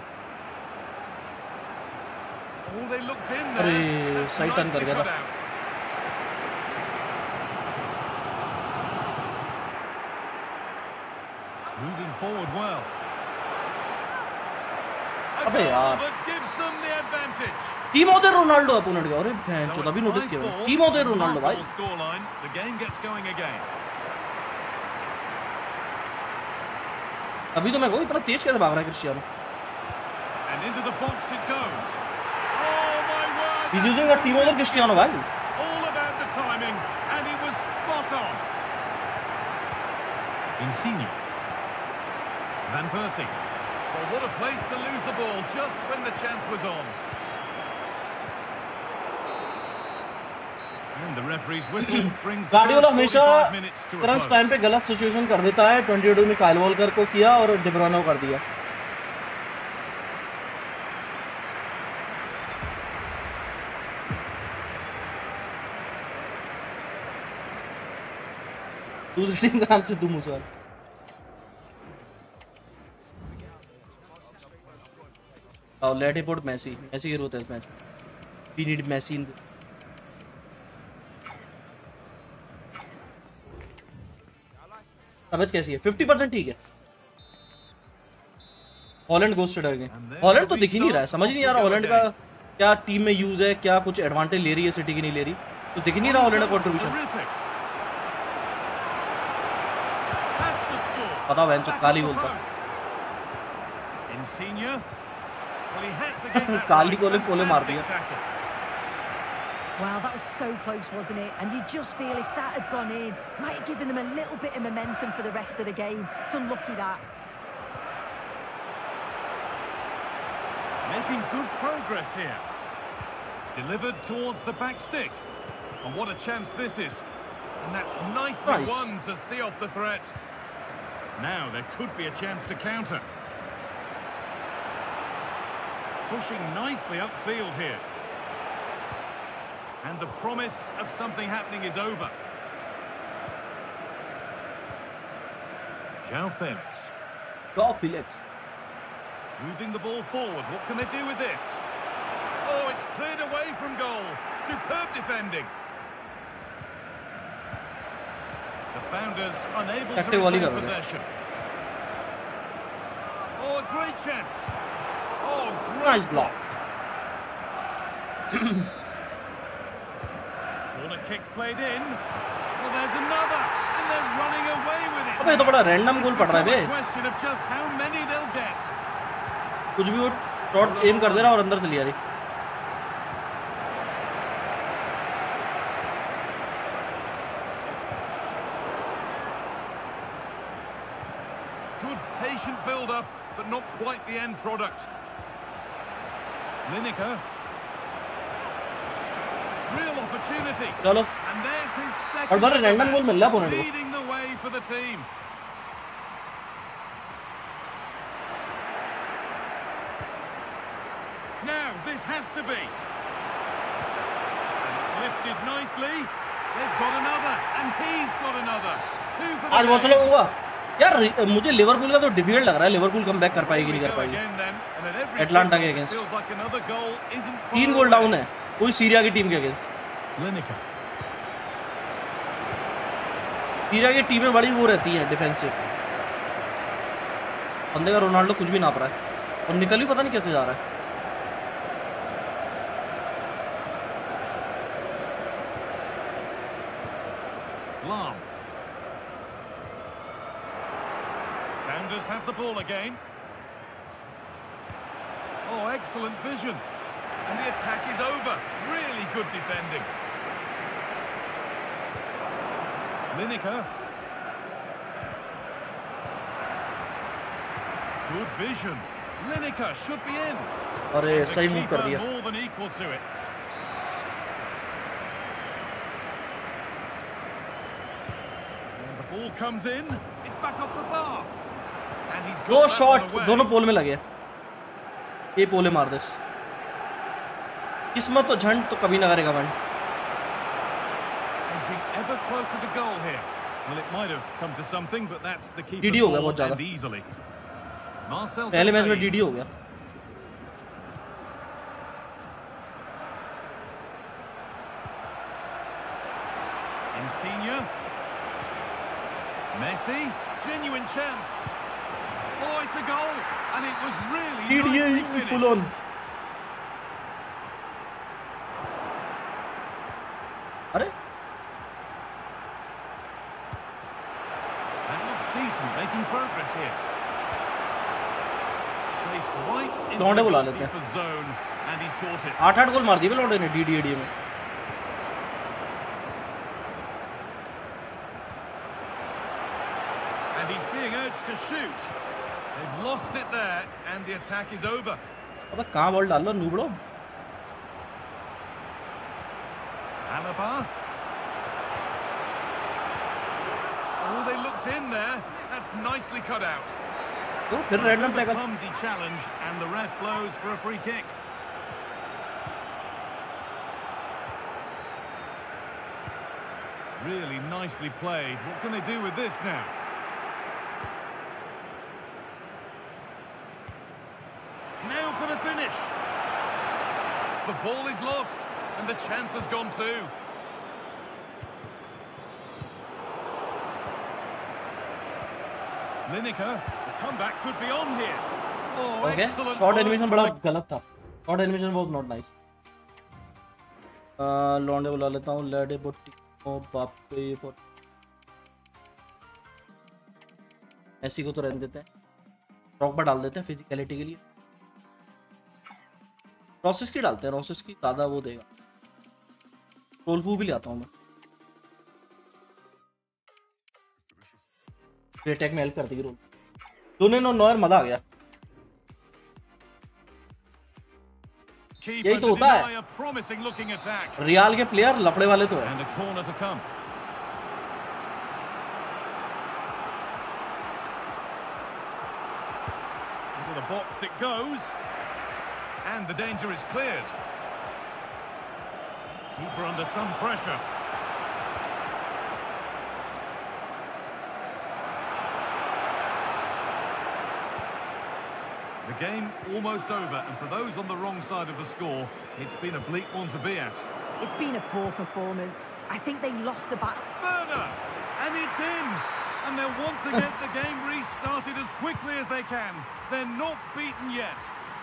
Oh, they looked in there. अरे सही टर्न कर गया था. Moving forward well. अबे यार. That gives them the advantage. Team of the Ronaldo opponent गया. अरे भैंस चोद अभी नोटिस किया मैंने. टीम ऑफ द रोनाल्डो भाई. Scoreline. The game gets going again. अभी तो मैं वो इतना तेज कैसे भाग रहा है Cristiano. And into the box it goes. Oh my word! He's using a team of the Cristiano भाई. All about the timing, and it was spot on. Insigne. Van Persie. Well, what a place to lose the ball just when the chance was on. And the referee's whistle brings the Guardiola first हमेशा forty-five minutes to a crunch close. Time पे गलत situation कर देता है. बाईस में Kyle walker को किया और डी ब्रुयने को कर दिया. दूसरी टीम का नाम से तुम मुसवाल. और let him put Messi. Messi की जरूरत है इस match. We need Messi in. तबीयत कैसी है? फिफ्टी परसेंट ठीक है. Holland ghosted again. हॉलैंड तो दिख ही नहीं रहा है. समझ नहीं आ रहा हॉलैंड का क्या टीम में यूज है, क्या कुछ एडवांटेज ले रही है सिटी की नहीं ले रही. तो दिख ही नहीं रहा हॉलैंड का कंट्रीब्यूशन. पता वैन चो काली बोलता. काली गोले पोले मार दिया. Well, that was so close, wasn't it? And you just feel if that had gone in, might have given them a little bit of momentum for the rest of the game. It's unlucky that. Making good progress here. Delivered towards the back stick. And what a chance this is. And that's nicely Nice. won to see off the threat. Now there could be a chance to counter. Pushing nicely upfield here. And the promise of something happening is over. João Felix. João Felix. Moving the ball forward. What can they do with this? Oh, it's cleared away from goal. Superb defending. The Founders unable to retain possession. Oh, a great chance. Oh, great Nice block. Corner kick played in. Well, there's another, and they're running away with it. अबे ये तो बड़ा random गोल पड़ रहा है बे. Question of just how many they'll get. कुछ भी वो शॉट एम कर दे रहा और अंदर चली जा रही. Good patient build-up, but not quite the end product. Lineker. Real opportunity. चलो. And there's his second. और बड़ा रैंडम गोल मिल रहा है अपोनेंट को. Leading the way for the team. to be. And it's lifted nicely. They've got another, and he's got another. Two for the आज बहुत लोग हुआ यार, मुझे लिवरपूल का तो डिफिकल्ट लग रहा है। लिवरपूल कम बैक कर पाएगी नहीं कर पाएगी एटलांटा के अगेंस्ट। तीन गोल डाउन है कोई सीरिया की टीम के अगेंस्ट। सीरिया की टीमें बड़ी वो रहती हैं डिफेंसिव। बंदे का रोनाल्डो कुछ भी नाप रहा है और निकल भी पता नहीं कैसे जा रहा है। Lam. Sounders have the ball again. Oh, excellent vision. And the attack is over. Really good defending. Lineker. Good vision. Lineker should be in. अरे सही मूव कर दिया। More than equal to it. Ball comes in. It's back off the bar. And he's got दो shot दोनों pole में लगे। ये पोले मार दे। किस्मत तो झंड तो कभी ना करेगा one. Ever closer to goal here. Well, it might have come to something, but that's the keeper. डीडी हो गया बहुत ज़्यादा। पहले मैच में डीडी हो गया। Insigne. Messi, genuine chance. Oh, it's a goal, and it was really nicely finished. full on. अरे? That looks decent, making progress here. Placed right into लौंडे बुला the लेते हैं। goalkeeper's zone, and he's caught it. आठ आठ गोल मार दिए लौंडे ने डीडी एडी में। He's being urged to shoot. They've lost it there, and the attack is over. अबे कहाँ बॉल डाल लो नूबड़ो? Alaba. Oh, they looked in there. That's nicely cut out. तो फिर रैंडम प्ले कर। Clumsy challenge, and the ref blows for a free kick. Really nicely played. What can they do with this now? Now for the finish. The ball is lost, and the chance has gone too. Lineker, the comeback could be on here. Oh, okay. Excellent. Short animation बड़ा गलत था. Short animation was not nice. लौंडे बुला लेता हूँ लैडे बोटी ओ बाप पे ये फोट ऐसी को तो रहने देते हैं। रॉक पर डाल देते हैं फिजिकलिटी के लिए। प्रोसेस की डालते हैं, प्रोसेस की ज़्यादा वो देगा। रोलफू भी ले आता हूँ मैं। अटैक में हेल्प करती है रोल। दोनों ने नॉयर मजा आ गया। यही तो होता है। रियाल के प्लेयर लफड़े वाले तो है। Into the box it goes. And the danger is cleared. Keeper under some pressure. The game almost over, and for those on the wrong side of the score, it's been a bleak one to be at. It's been a poor performance. I think they lost the battle. Werner! And it's in! And they'll want to get the game restarted as quickly as they can. They're not beaten yet.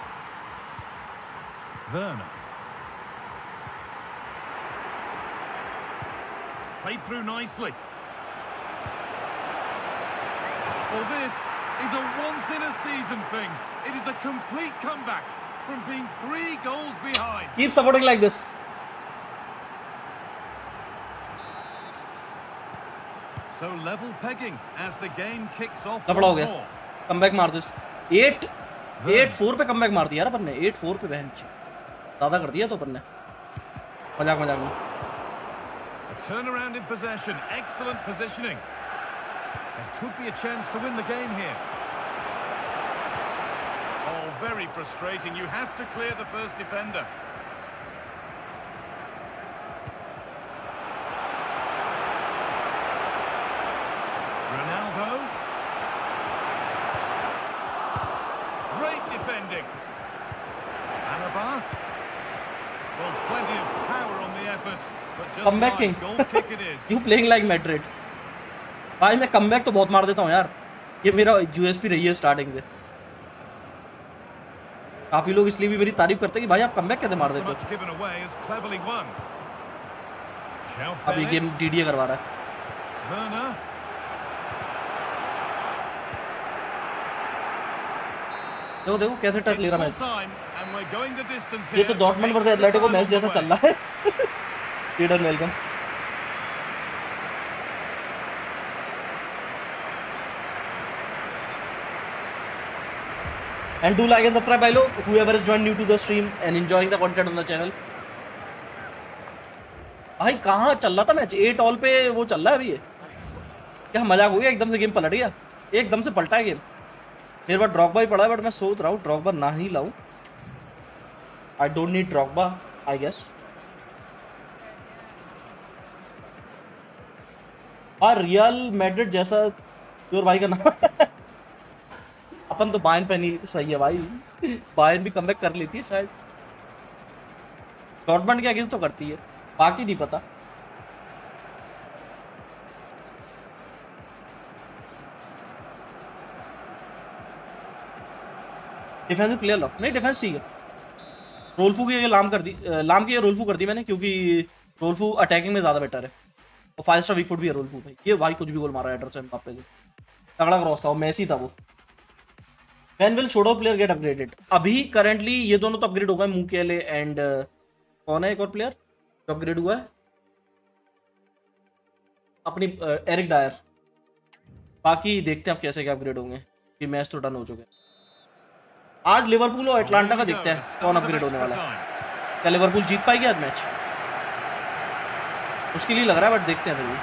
Werner. Played through nicely. Well, this is a once-in-a-season thing. It is a complete comeback from being three goals behind. Keep supporting like this. So level pegging as the game kicks off. लफड़ा हो गया। Comeback मार दो। Eight eight four पे comeback मार दिया यार अपन ने। एट फोर पे बहन ज़्यादा कर दिया तो अपन ने। मजाक मजाक में। A turnaround in possession. Excellent positioning. There could be a chance to win the game here. Oh, very frustrating. You have to clear the first defender. Comeback king, you playing like Madrid. भाई मैं comeback तो बहुत मार देता हूँ यार, ये मेरा यूएसपी रही है स्टार्टिंग से। काफी लोग इसलिए भी मेरी तारीफ करते हैं कि भाई आप कमबैक कैसे मार देते हो। अब ये गेम डीडीए करवा रहा है। देखो देखो कैसे टच ले रहा मैच। ये तो डॉर्टमंड वर्सेस एटलेटिको मैच जैसा चल रहा है। Eden welcome. And do like and subscribe below whoever is joined new to the stream and enjoying the content on the channel। भाई कहाँ चल रहा था मैच? एट ऑल पे वो चल रहा है अभी। ये क्या मजाक हो गया? एकदम से गेम पलट गया, एकदम से पलटा है गेम। मेरे पास ड्रॉगबा ही पड़ा है, बट मैं सोच रहा हूँ ड्रॉगबा ना ही लाऊं। I don't need Drogba I guess. और रियल मैड्रिड जैसा योर भाई का नाम अपन तो बायर्न पे नहीं सही है भाई। बायर्न भी कमबैक कर लेती है शायद, डॉर्टमंड के अगेंस्ट तो करती है, बाकी नहीं पता। डिफेंसिव प्लेयर लो, नहीं डिफेंस ठीक है। रोल्फू की लाम कर दी, लाम की रोल्फू कर दी मैंने, क्योंकि रोल्फू अटैकिंग में ज़्यादा बेटर है और फाइव स्टार वीक फुट भी है रोल्फू भाई। ये भाई कुछ भी गोल मारा है एडर से एम्बाप्पे से, तगड़ा क्रॉस था वो, मेसी था वो। When will showdown player get upgraded? अभी करंटली ये दोनों तो अपग्रेड हो गए, मुकेले एंड कौन है एक और प्लेयर जो अपग्रेड हुआ है? अपनी एरिक डायर। बाकी देखते हैं अब कैसे क्या अपग्रेड होंगे, कि मैच तो डन हो चुके हैं। आज लिवरपूल और एटलांटा का देखते हैं कौन अपग्रेड होने वाला है। क्या लिवरपूल जीत पाएगी आज मैच? मुश्किल ही लग रहा है, बट देखते हैं फिर भी।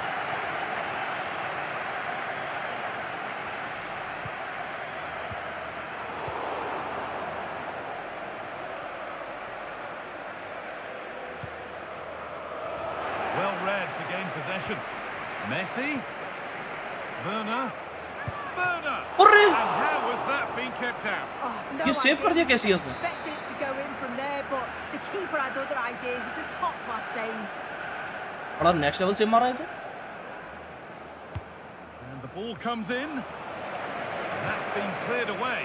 Messi, Werner, Werner. अरे! And how was that being kept out? Oh, no, ये सेव कर दिया कैसी है उसने? expected it to go in from there, but the keeper had other ideas. It's a top class save. बड़ा next level से मारा है तो। And the ball comes in. And that's been cleared away.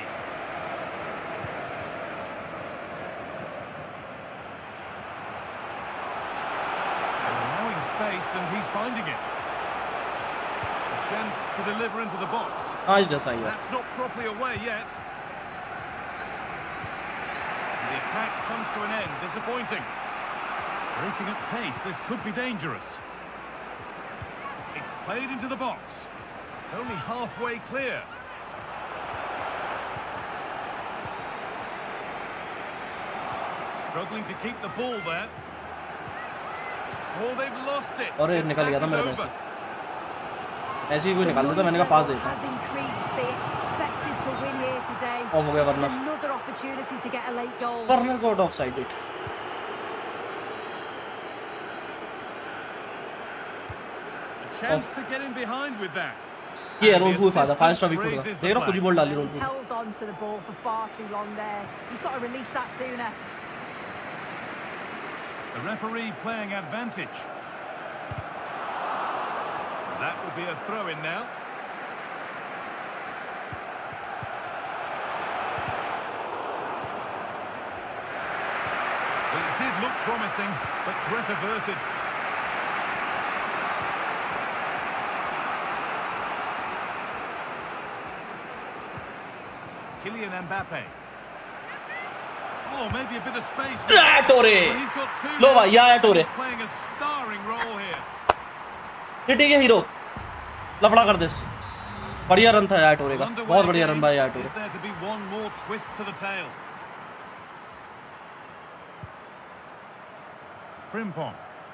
Allowing space and he's finding it. Chance to deliver into the box. आज जैसा ही है। That's not properly away yet. The attack comes to an end. Disappointing. Breaking at pace. This could be dangerous. It's played into the box. It's only halfway clear. Struggling to keep the ball there. Oh, they've lost it. और निकल गया था मेरा match. ऐसे ही कोई निकाल देता, मैंने कहा पास देता। ऑफ हो गया Werner. Werner got offside it. Chance to get in behind with that. ये रोल्फू फायदा फाइव स्टार विकेट होगा। देख रहा कुछ ही बॉल डाली रोल्फू। Held on to the ball for far too long there. He's got to release that sooner. The referee playing advantage. That will be a throw in now. It did look promising, but threat averted. Kylian Mbappe. Oh, maybe a bit of space. या टोरे। लो भाई या टोरे। Playing a starring role here. ठीक है hero. लफड़ा कर दे। बढ़िया रन था यार टोरे का, बहुत बढ़िया रन भाई यार टोरे। There to be one more twist to the tail. Frimpong.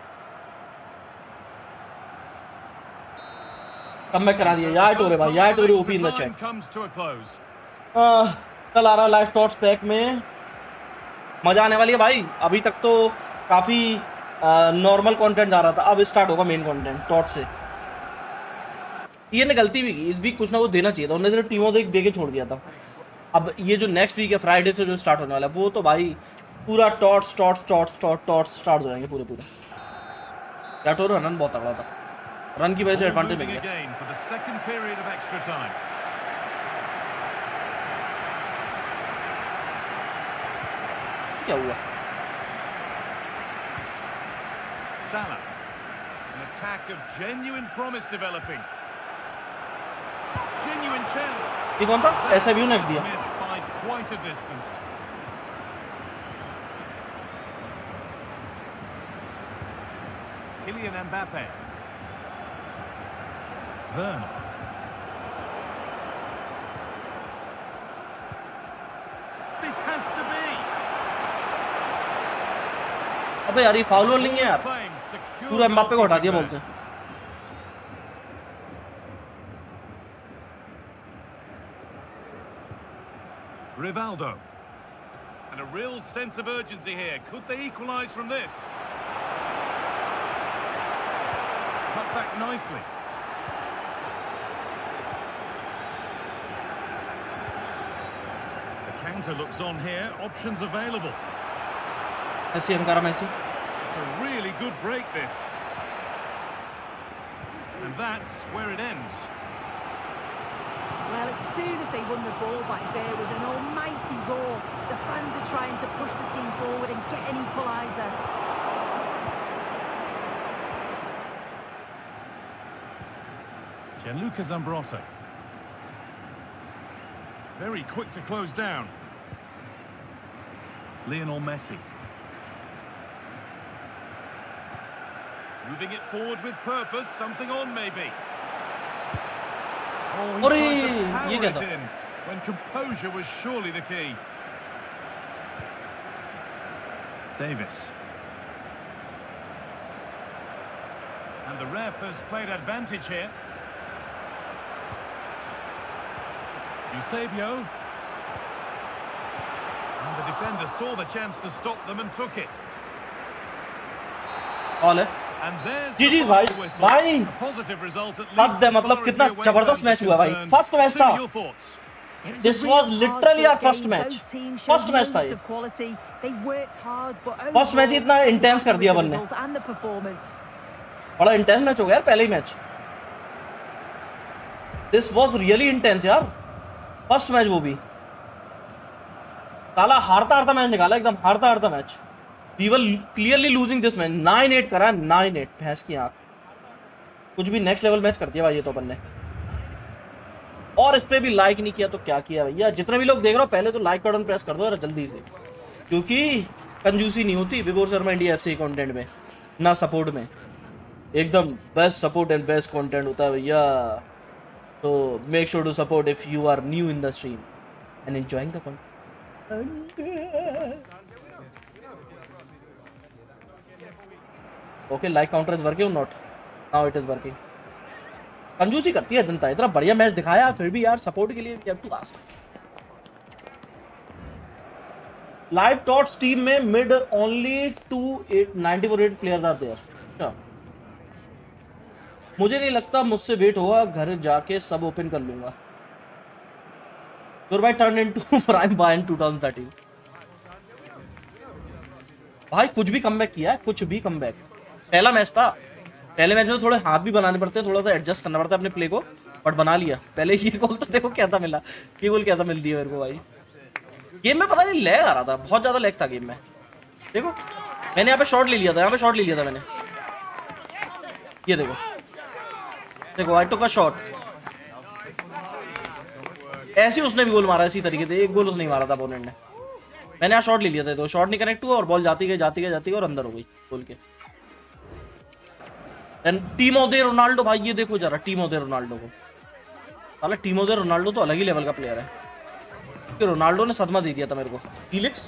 Comeback करा दिया यार टोरे भाई, यार टोरे ओपी इन द चैट। कल आ रहा लाइव टॉट्स पैक में, मजा आने वाली है भाई। अभी तक तो काफी नॉर्मल कंटेंट आ रहा था, अब स्टार्ट होगा मेन कंटेंट टॉट से। ये ने गलती भी की, इस वीक कुछ ना कुछ देना चाहिए था, उन्होंने सिर्फ टीमों दे के छोड़ दिया था। अब ये जो नेक्स्ट वीक है फ्राइडे से जो स्टार्ट होने वाला है, वो तो भाई पूरा TOTS TOTS TOTS TOT TOTS start हो जाएंगे पूरे पूरे। कैटो रन बहुत तगड़ा था, रन की वजह से एडवांटेज मिल गया। क्या हुआ? Salah, an attack of genuine promise developing. Genuine chance. ये कौन था? ऐसा भी उन्हें दिया। Missed by quite a distance. Kylian Mbappe. Werner. This has to be. अबे यार ये फाउल वाल नहीं है यार, पूरा एम्बाप्पे को हटा दिया बॉल से। Rivaldo. And a real sense of urgency here. Could they equalise from this? Cut back nicely. The counter looks on here. Options available. Messi, Ankara Messi. It's a really good break, this. And that's where it ends. Well, as soon as they won the ball back, there was an almighty roar. The fans are trying to push the team forward and get an equaliser. Gianluca Zambrotta. Very quick to close down. Lionel Messi. Moving it forward with purpose, something on maybe. Oh, he tried to power it in when composure was surely the key. Davis. And the ref has played advantage here. Eusebio. And the defender saw the chance to stop them and took it. All जी जी भाई भाई first है, मतलब कितना जबरदस्त match हुआ भाई। First match था, this was literally our first match, first match था ये। फर्स्ट मैच ही इतना इंटेंस कर दिया बंदे, बड़ा इंटेंस मैच हो गया यार पहले ही match. This was really intense यार, फर्स्ट मैच वो भी। साला हारता हारता मैच निकाला, एकदम हारता हारता match. We were clearly losing this match. Nine eight करा, नाइन एट भैंस की आंख। कुछ भी नेक्स्ट लेवल मैच कर दिया भाई ये तो अपन ने। और इस पे भी लाइक नहीं किया तो क्या किया भैया। जितने भी लोग देख रहे हो पहले तो लाइक बटन प्रेस कर दो जल्दी से, क्योंकि कंजूसी नहीं होती विभोर शर्मा इंडिया एफसी कंटेंट में, ना सपोर्ट में। एकदम best support and best content होता है भैया। तो make sure to support if you are new in the stream and enjoying the content. Okay, like counter is working not, now it is working. कंजूसी करती है जनता, इतना बढ़िया मैच दिखाया फिर भी यार सपोर्ट के लिए क्या तू आस्क। लाइव टॉट्स टीम में mid only two eight ninety four eight players are there. अच्छा, मुझे नहीं लगता मुझसे वेट होगा, घर जाके सब ओपन कर लूंगा। Good bye turn into prime bye in two thousand thirteen. भाई कुछ भी कमबैक किया है, कुछ भी कमबैक। पहला मैच था, पहले मैच में थोड़े हाथ भी बनाने पड़ते हैं, थोड़ा सा एडजस्ट करना पड़ता है अपने प्ले को, बट बना लिया। पहले ये गोल तो देखो क्या था मिला, ये गोल क्या था मिल दिया मेरे को भाई। गेम में पता नहीं लैग आ रहा था, बहुत ज्यादा लैग था गेम में। देखो मैंने यहाँ पे शॉट ले लिया था, यहाँ पे शॉट ले लिया था मैंने, ये देखो देखो आई टुक अ शॉट। ऐसे उसने भी गोल मारा इसी तरीके से, एक गोल उसने मारा था अपोनेंट ने। मैंने यहाँ शॉट ले लिया था तो शॉट नहीं कनेक्ट हुआ और बॉल जाती गई जाती गई जाती गई और अंदर हो गई गोल के। टीमो दे रोनाल्डो भाई, ये देखो जरा टीमो दे रोनाल्डो को। साला टीमो दे रोनाल्डो तो अलग ही लेवल का प्लेयर है, कि रोनाल्डो ने सदमा दे दिया था मेरे को। फीलिक्स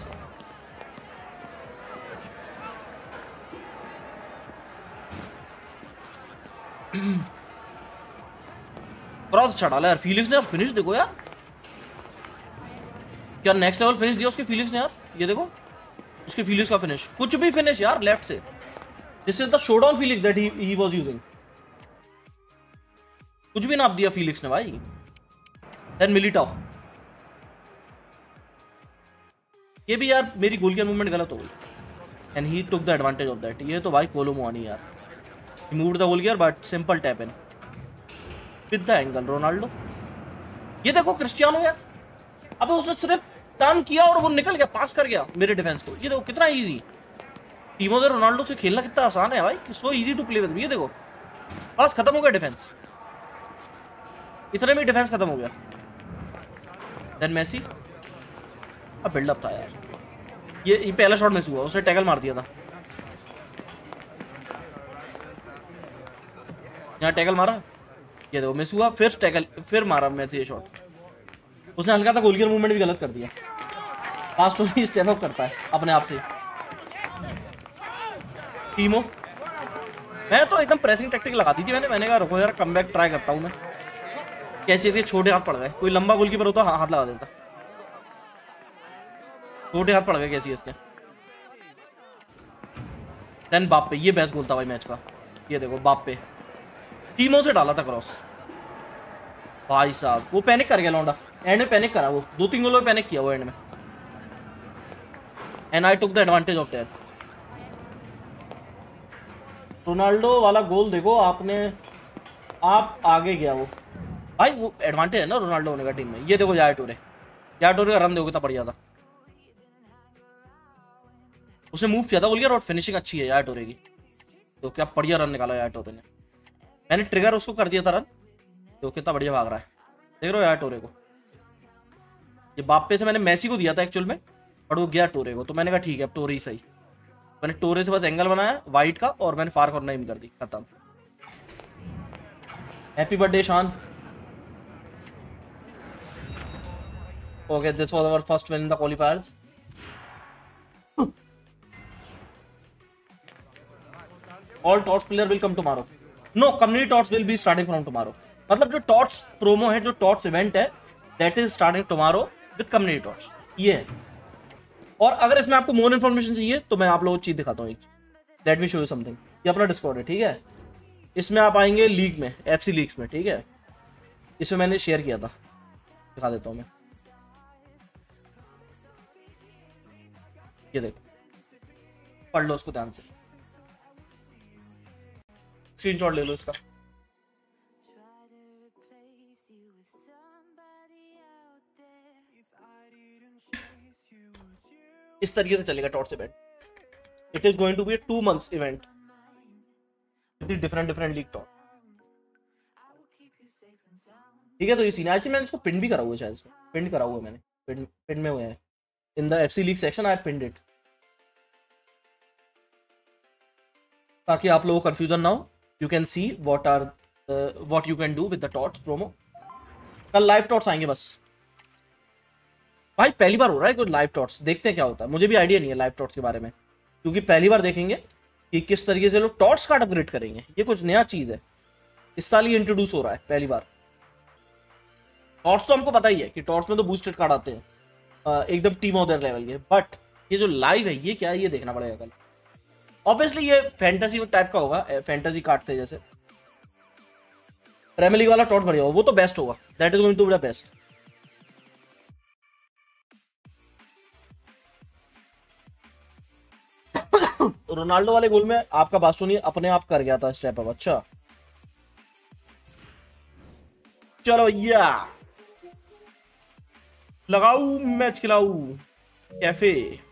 क्रॉस अच्छा डाला यार फीलिक्स ने। यार फिनिश देखो यार, क्या नेक्स्ट लेवल फिनिश दिया उसके फीलिक्स ने यार। ये देखो उसके फीलिक्स का फिनिश, कुछ भी फिनिश यार लेफ्ट से। This is the showdown Felix that he he was using. कुछ भी नाप दिया फीलिक्स ने भाई। देन मिलिटाओ, ये भी यार मेरी गोल की मूवमेंट गलत हो गई and he took the advantage of that. ये तो भाई कोलो मुआनी यार, He moved the goalkeeper but simple tap in with the angle. Ronaldo, ये देखो क्रिस्टियानो यार, अबे उसने सिर्फ टर्न किया और वो निकल गया, पास कर गया मेरे डिफेंस को। ये देखो कितना इजी। टीमो दे रोनाल्डो से खेलना कितना आसान है भाई, so easy to play with. ये देखो बस खत्म हो गया डिफेंस, इतने में डिफेंस खत्म हो गया। देन मेसी, अब बिल्डअप था यार। ये, ये पहला शॉट मिस हुआ, उसने टैकल मार दिया था। यहाँ टैकल मारा, ये देखो मिस हुआ, फिर टैकल, फिर मारा मेसी ये शॉट। उसने हल्का था गोलकीपर मूवमेंट भी गलत कर दिया। फास्ट ही स्टेप अप करता है अपने आप से। टीमो, मैं तो एकदम प्रेसिंग टैक्टिक लगाती थी मैंने मैंने कहा रुको यार कमबैक ट्राई करता हूँ मैं। कैसे ऐसे छोटे हाथ पड़ गए, कोई लंबा गोलकीपर होता हाथ लगा देता, छोटे हाथ पड़ गए कैसे इसके। देन बाप पे, ये बेस्ट गोल था भाई मैच का। ये देखो बाप पे टीमों से डाला था क्रॉस भाई साहब, वो पैनिक कर गया लौंडा, एंड में पैनिक करा वो, दो तीन गोलों में पैनिक किया वो एंड में। And I took the advantage of that. Ronaldo वाला गोल देखो आपने, आप आगे गया वो भाई, वो एडवांटेज है ना रोनाल्डो होने का टीम में। ये देखो यार टोरे, यार टोरे का रन देखो कितना बढ़िया था, उसने मूव किया था गोलकीपर और फिनिशिंग अच्छी है यार टोरे की। तो क्या बढ़िया रन निकाला यार टोरे ने, मैंने ट्रिगर उसको कर दिया था रन, तो कितना बढ़िया भाग रहा है देख रहे हो यार टोरे को। ये बाप्पे से मैंने मैसी को दिया था एक्चुअल में, और वो गया टोरे को, तो मैंने कहा ठीक है अब टोरे ही सही। मैंने टोरे से बस एंगल बनाया वाइट का और मैंने फार कॉर्नर एम कर दी, खत्म। Happy birthday Shan. Okay, this was our first win in the qualifiers. All TOTS player will come tomorrow. No, community TOTS will be starting from tomorrow. मतलब जो टॉट्स प्रोमो है, जो टॉट्स इवेंट है, that is starting tomorrow with community TOTS, ये है। और अगर इसमें आपको मोर इन्फॉर्मेशन चाहिए तो मैं आप लोगों को चीज दिखाता हूँ। Let me show you something. ये अपना डिस्कॉर्ड है, ठीक है। इसमें आप आएंगे लीग में, एफसी लीग्स में, ठीक है। इसमें मैंने शेयर किया था, दिखा देता हूँ मैं। ये देखो, पढ़ लो उसको ध्यान से, स्क्रीनशॉट ले लो इसका। इस तरीके से चलेगा TOTS event. It is going to be a two months event with different different league top, ठीक है। तो ये सीन है, मैंने इसको पिन भी करा हुआ है, शायद पिन करा हुआ है मैंने, पिन पिन में हुआ है in the FC league section. I pinned it ताकि आप लोगों को कंफ्यूजन ना हो। You can see what are what you can do with the TOTS promo. कल लाइव टॉट्स आएंगे बस भाई, पहली बार हो रहा है कुछ लाइव टॉट्स, देखते हैं क्या होता है। मुझे भी आइडिया नहीं है लाइव टॉट्स के बारे में, क्योंकि पहली बार देखेंगे कि किस तरीके से लोग टॉट्स कार्ड अपग्रेड करेंगे। ये कुछ नया चीज है, इस साल ये इंट्रोड्यूस हो रहा है पहली बार। टॉट्स तो हमको पता ही है कि टॉट्स में तो बूस्टेड कार्ड आते हैं एकदम टीम ऑफ देयर लेवल के, बट ये जो लाइव है ये क्या है, ये देखना पड़ेगा कल। ऑब्वियसली ये फैंटेसी टाइप का होगा, फैंटेसी कार्ड थे जैसे। प्रीमियर लीग वाला टॉट बढ़िया होगा, वो तो बेस्ट होगा, that is going to be the best. Ronaldo वाले गोल में आपका बास्टोनी अपने आप कर गया था स्टेप अप। अच्छा चलो भैया, लगाऊ मैच खिलाऊ कैफे।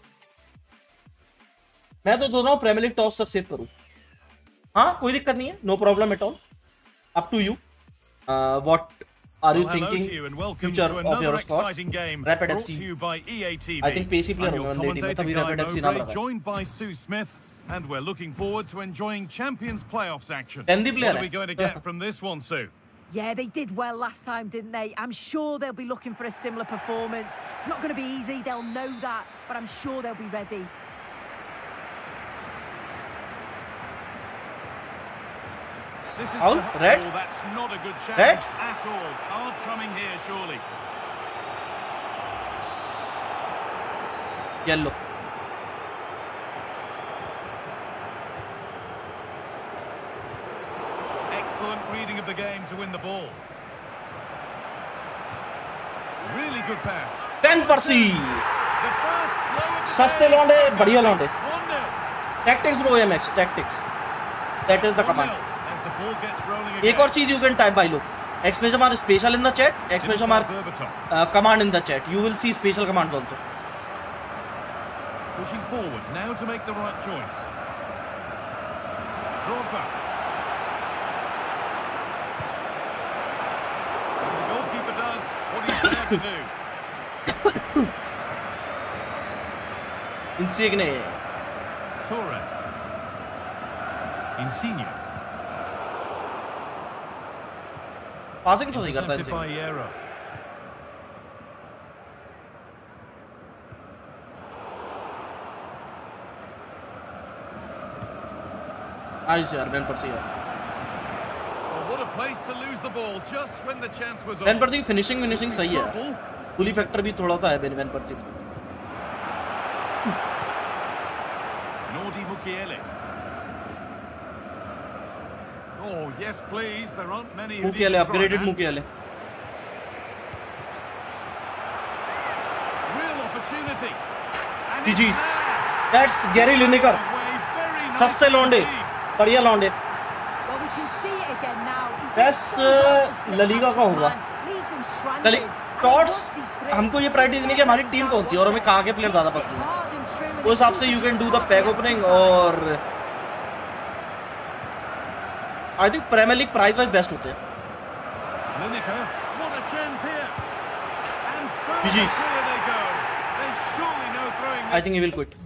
मैं तो सोच रहा हूँ प्रीमियर लीग टॉस तक सेव करूँ। हाँ कोई दिक्कत नहीं है, no problem at all, up to you. What are you thinking future of your squad? Rapid F C. I think P C player होंगे बंदे टीम में, तभी Rapid F C नाम रखा है। Joined by Sue Smith, and we're looking forward to enjoying Champions playoffs action. What are we going to get from this one, Sue? Yeah, they did well last time, didn't they? I'm sure they'll be looking for a similar performance. It's not going to be easy, they'll know that, but I'm sure they'll be ready. This is Out, red. Oh, that's not a good challenge Red. at all. Card coming here, surely. Yellow. Excellent reading of the game to win the ball. Really good pass. Van Persie. The first blow of the सस्ते लौंडे, बढ़िया लौंडे। one nil. Tactics bro, M X tactics. That is the command. एक और चीज you can type बाय लोग, exclamation mark special in the chat, exclamation mark uh, command in the chat. You will see special commands also. Pushing forward now to make the right choice. Drogba. And the goalkeeper does what he's there to do. Insigne. Toure. Insigne. Passing तो सही करता है आज यार van पर्सी यार van पर्सी की finishing finishing सही है, पुली फैक्टर भी थोड़ा सा है Van Van Persie. Oh yes, please. There aren't many. Mukiele upgraded Mukiele. Real opportunity. G G's. That's Gary Lineker. सस्ते लौंडे, बढ़िया लौंडे। That's La Liga का होगा। टॉट्स हमको ये प्रायोरिटी देनी कि हमारी टीम कौन थी और हमें कहाँ के प्लेयर ज़्यादा पसंद है। उस हिसाब से you can do the pack opening और I think Premier League price wise best होते हैं। I think he will quit.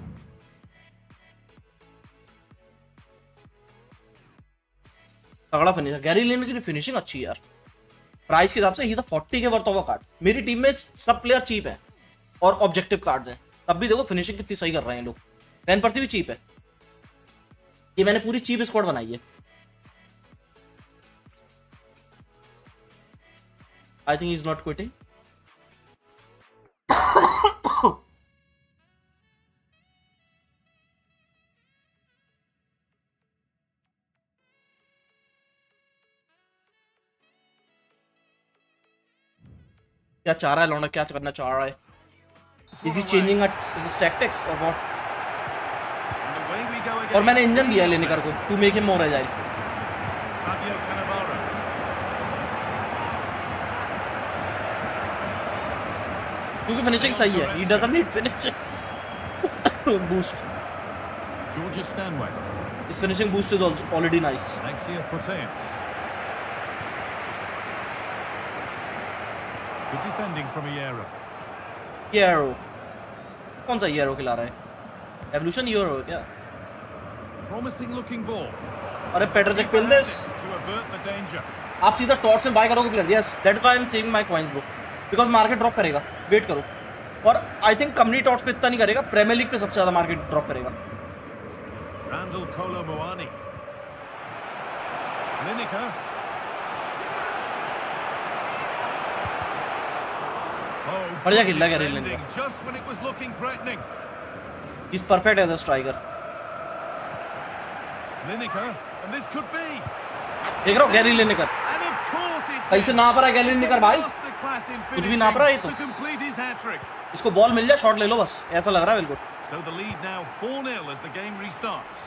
तगड़ा फिनिशर, गैरी लिनेकर की फिनिशिंग अच्छी है यार, प्राइस के हिसाब से ही तो फोर्टी के वर्थ ऑफ कार्ड। मेरी टीम में सब प्लेयर चीप है और ऑब्जेक्टिव कार्ड्स हैं, तब भी देखो फिनिशिंग कितनी सही कर रहे हैं लोग। वैन पर्सी भी चीप है, ये मैंने पूरी चीप स्क्वाड बनाई है। I think he's not quitting. क्या चाह रहा है लौंडा, क्या करना चाह रहा है? Is he changing his tactics or what? और मैंने इंजन दिया है लिनेकर को to make him more agile. क्योंकि फिनिशिंग सही है, he doesn't need finishing boost. Georgia Stanway. His finishing boost is also already nice. Alexia Putellas. Good defending from Hierro. Hierro. कौन सा Hierro खिला रहा है? Evolution Hierro है क्या? Promising looking ball. अरे Petrček pill this. To avert the danger. आप सीधा टॉर्च में बाय करोगे player. Yes, that's why I'm saving my coins bro. Because market drop करेगा, वेट करो। और आई थिंक कम्युनिटी टॉट्स पे इतना नहीं करेगा, प्रीमियर लीग पे सबसे ज्यादा मार्केट ड्रॉप करेगा। Randall Kolo Muani. Lineker. Oh, बढ़िया खेल रहा है Lineker. Just when it was looking threatening. He's perfect as a striker. Lineker, and this could be. देख रहा हो गैरी लिनेकर कैसे नाप रहा है। गैरी लिनेकर भाई कुछ भी नाप रहा है ये तो। इसको बॉल मिल जाए शॉट ले लो बस, ऐसा लग रहा है बिल्कुल। So the lead now four nil as the game restarts.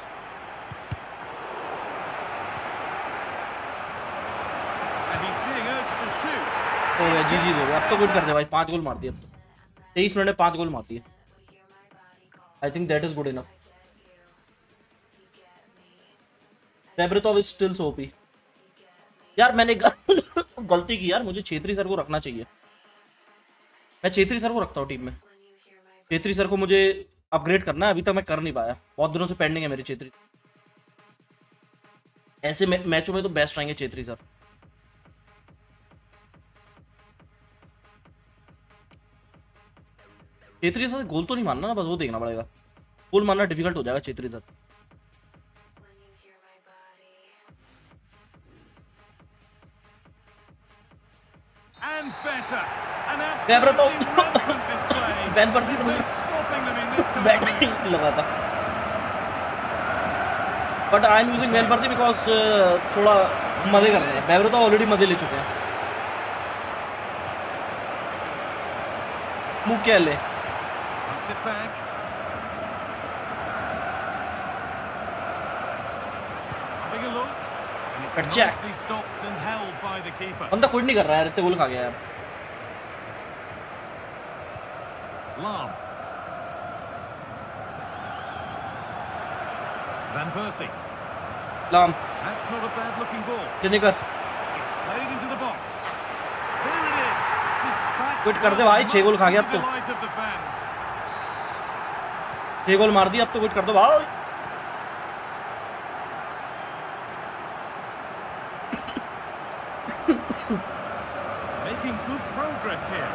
And he's being urged to shoot. तो ये जी जी हो गया, अब तो गुड कर दे भाई, पांच गोल मार दिए अब तो। तेईस मिनट में पांच गोल मार दिए। I think that is good enough. Berbatov is still so OP. यार मैंने गलती की यार, मुझे छेत्री सर को रखना चाहिए। मैं छेत्री सर को रखता हूँ टीम में। छेत्री सर को मुझे अपग्रेड करना है, अभी तक मैं कर नहीं पाया, बहुत दिनों से पेंडिंग है मेरी छेत्री। ऐसे मैचों में तो बेस्ट रहेंगे Chhetri sir. Chhetri sir goal तो नहीं मारना ना, बस वो देखना पड़ेगा। गोल मारना डिफिकल्ट हो जाएगा छेत्री सर। तो बैन पड़ती तो मुझे बैट नहीं लगा था, बट आई एम यूजिंग बैन पड़ती बिकॉज थोड़ा मजे कर रहे हैं। बैबरो तो ऑलरेडी मजे ले चुके हैं। मुकेले Having a look. And it's But Jack. nicely stopped and held by the keeper. बंदा कुछ नहीं कर रहा है, इतने गोल खा गया यार। Love. Van Persie. लाम That's not a bad looking ball. Lineker It's played into the box. There it is. Dispatched quit कर दे भाई, छह गोल खा गया अब to तो। the delight of the fans. छह गोल मार दिया, अब तो क्विट कर दो भाई। Making good progress here.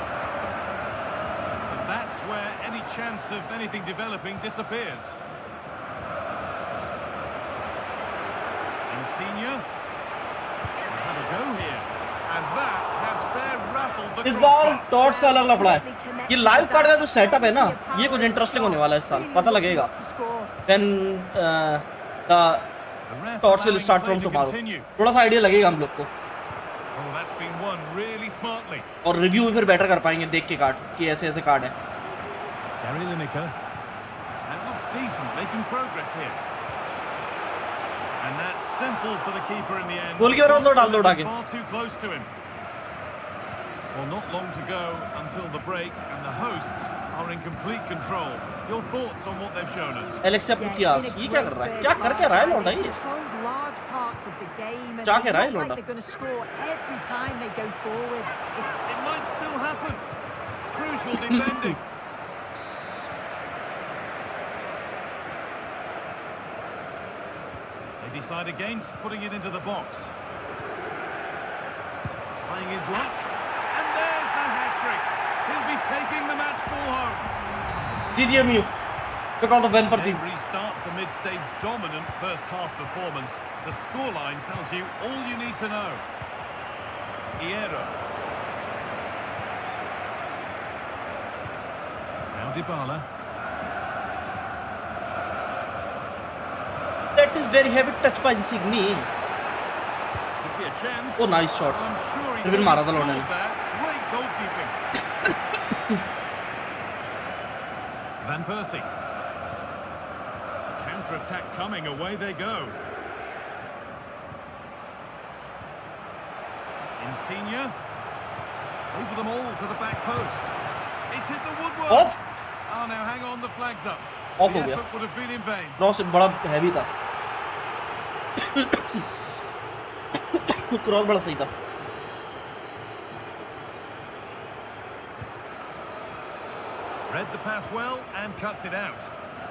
But that's where any chance of anything developing disappears. Insigne. Have a go here. And that has fair rattled the इस बार crossbar. टॉर्च का अलग लफड़ा है। ये लाइव कार्ड का जो सेटअप है ना, ये कुछ इंटरेस्टिंग होने वाला है इस साल, पता लगेगा। When uh, the torch will start from tomorrow, थोड़ा सा आइडिया लगेगा हम लोग को। Oh, that's been won really smartly. और रिव्यू भी फिर बेटर कर पाएंगे देख के कार्ड कि ऐसे ऐसे कार्ड है। Gary Lineker. That looks decent, making progress here. And that's simple for the keeper in the end. गोल की बार डाल दो उठा के। Far too close to him. Well, not long to go until the break, and the hosts are in complete control. Your thoughts on what they've shown us? Alexia पुकियास, ये क्या कर रहा है? क्या कर क्या रहा है लौंडा ये? क्या कह रहा है लौंडा? It might still happen. Crucial defending. They decide against putting it into the box. Trying his luck. And there's the hat-trick. He'll be taking the match ball home. G G M U. Look all the win per team. Restarts amidst a dominant first half performance. The scoreline tells you all you need to know. Hierro. Now Dybala. That is very heavy touch by Insigne. Could be a chance. Oh, nice shot. I'm sure he Even मारा था लौंडे ने। Great goalkeeping. Van Persie. Counter-attack coming, away they go. Insigne. Over them all to the back post. It's hit the woodwork. Off. Oh, now hang on, the flag's up. Off The हो गया। effort would have been in vain. Cross बड़ा heavy था। Cross बड़ा सही था। Read the pass well and cuts it out.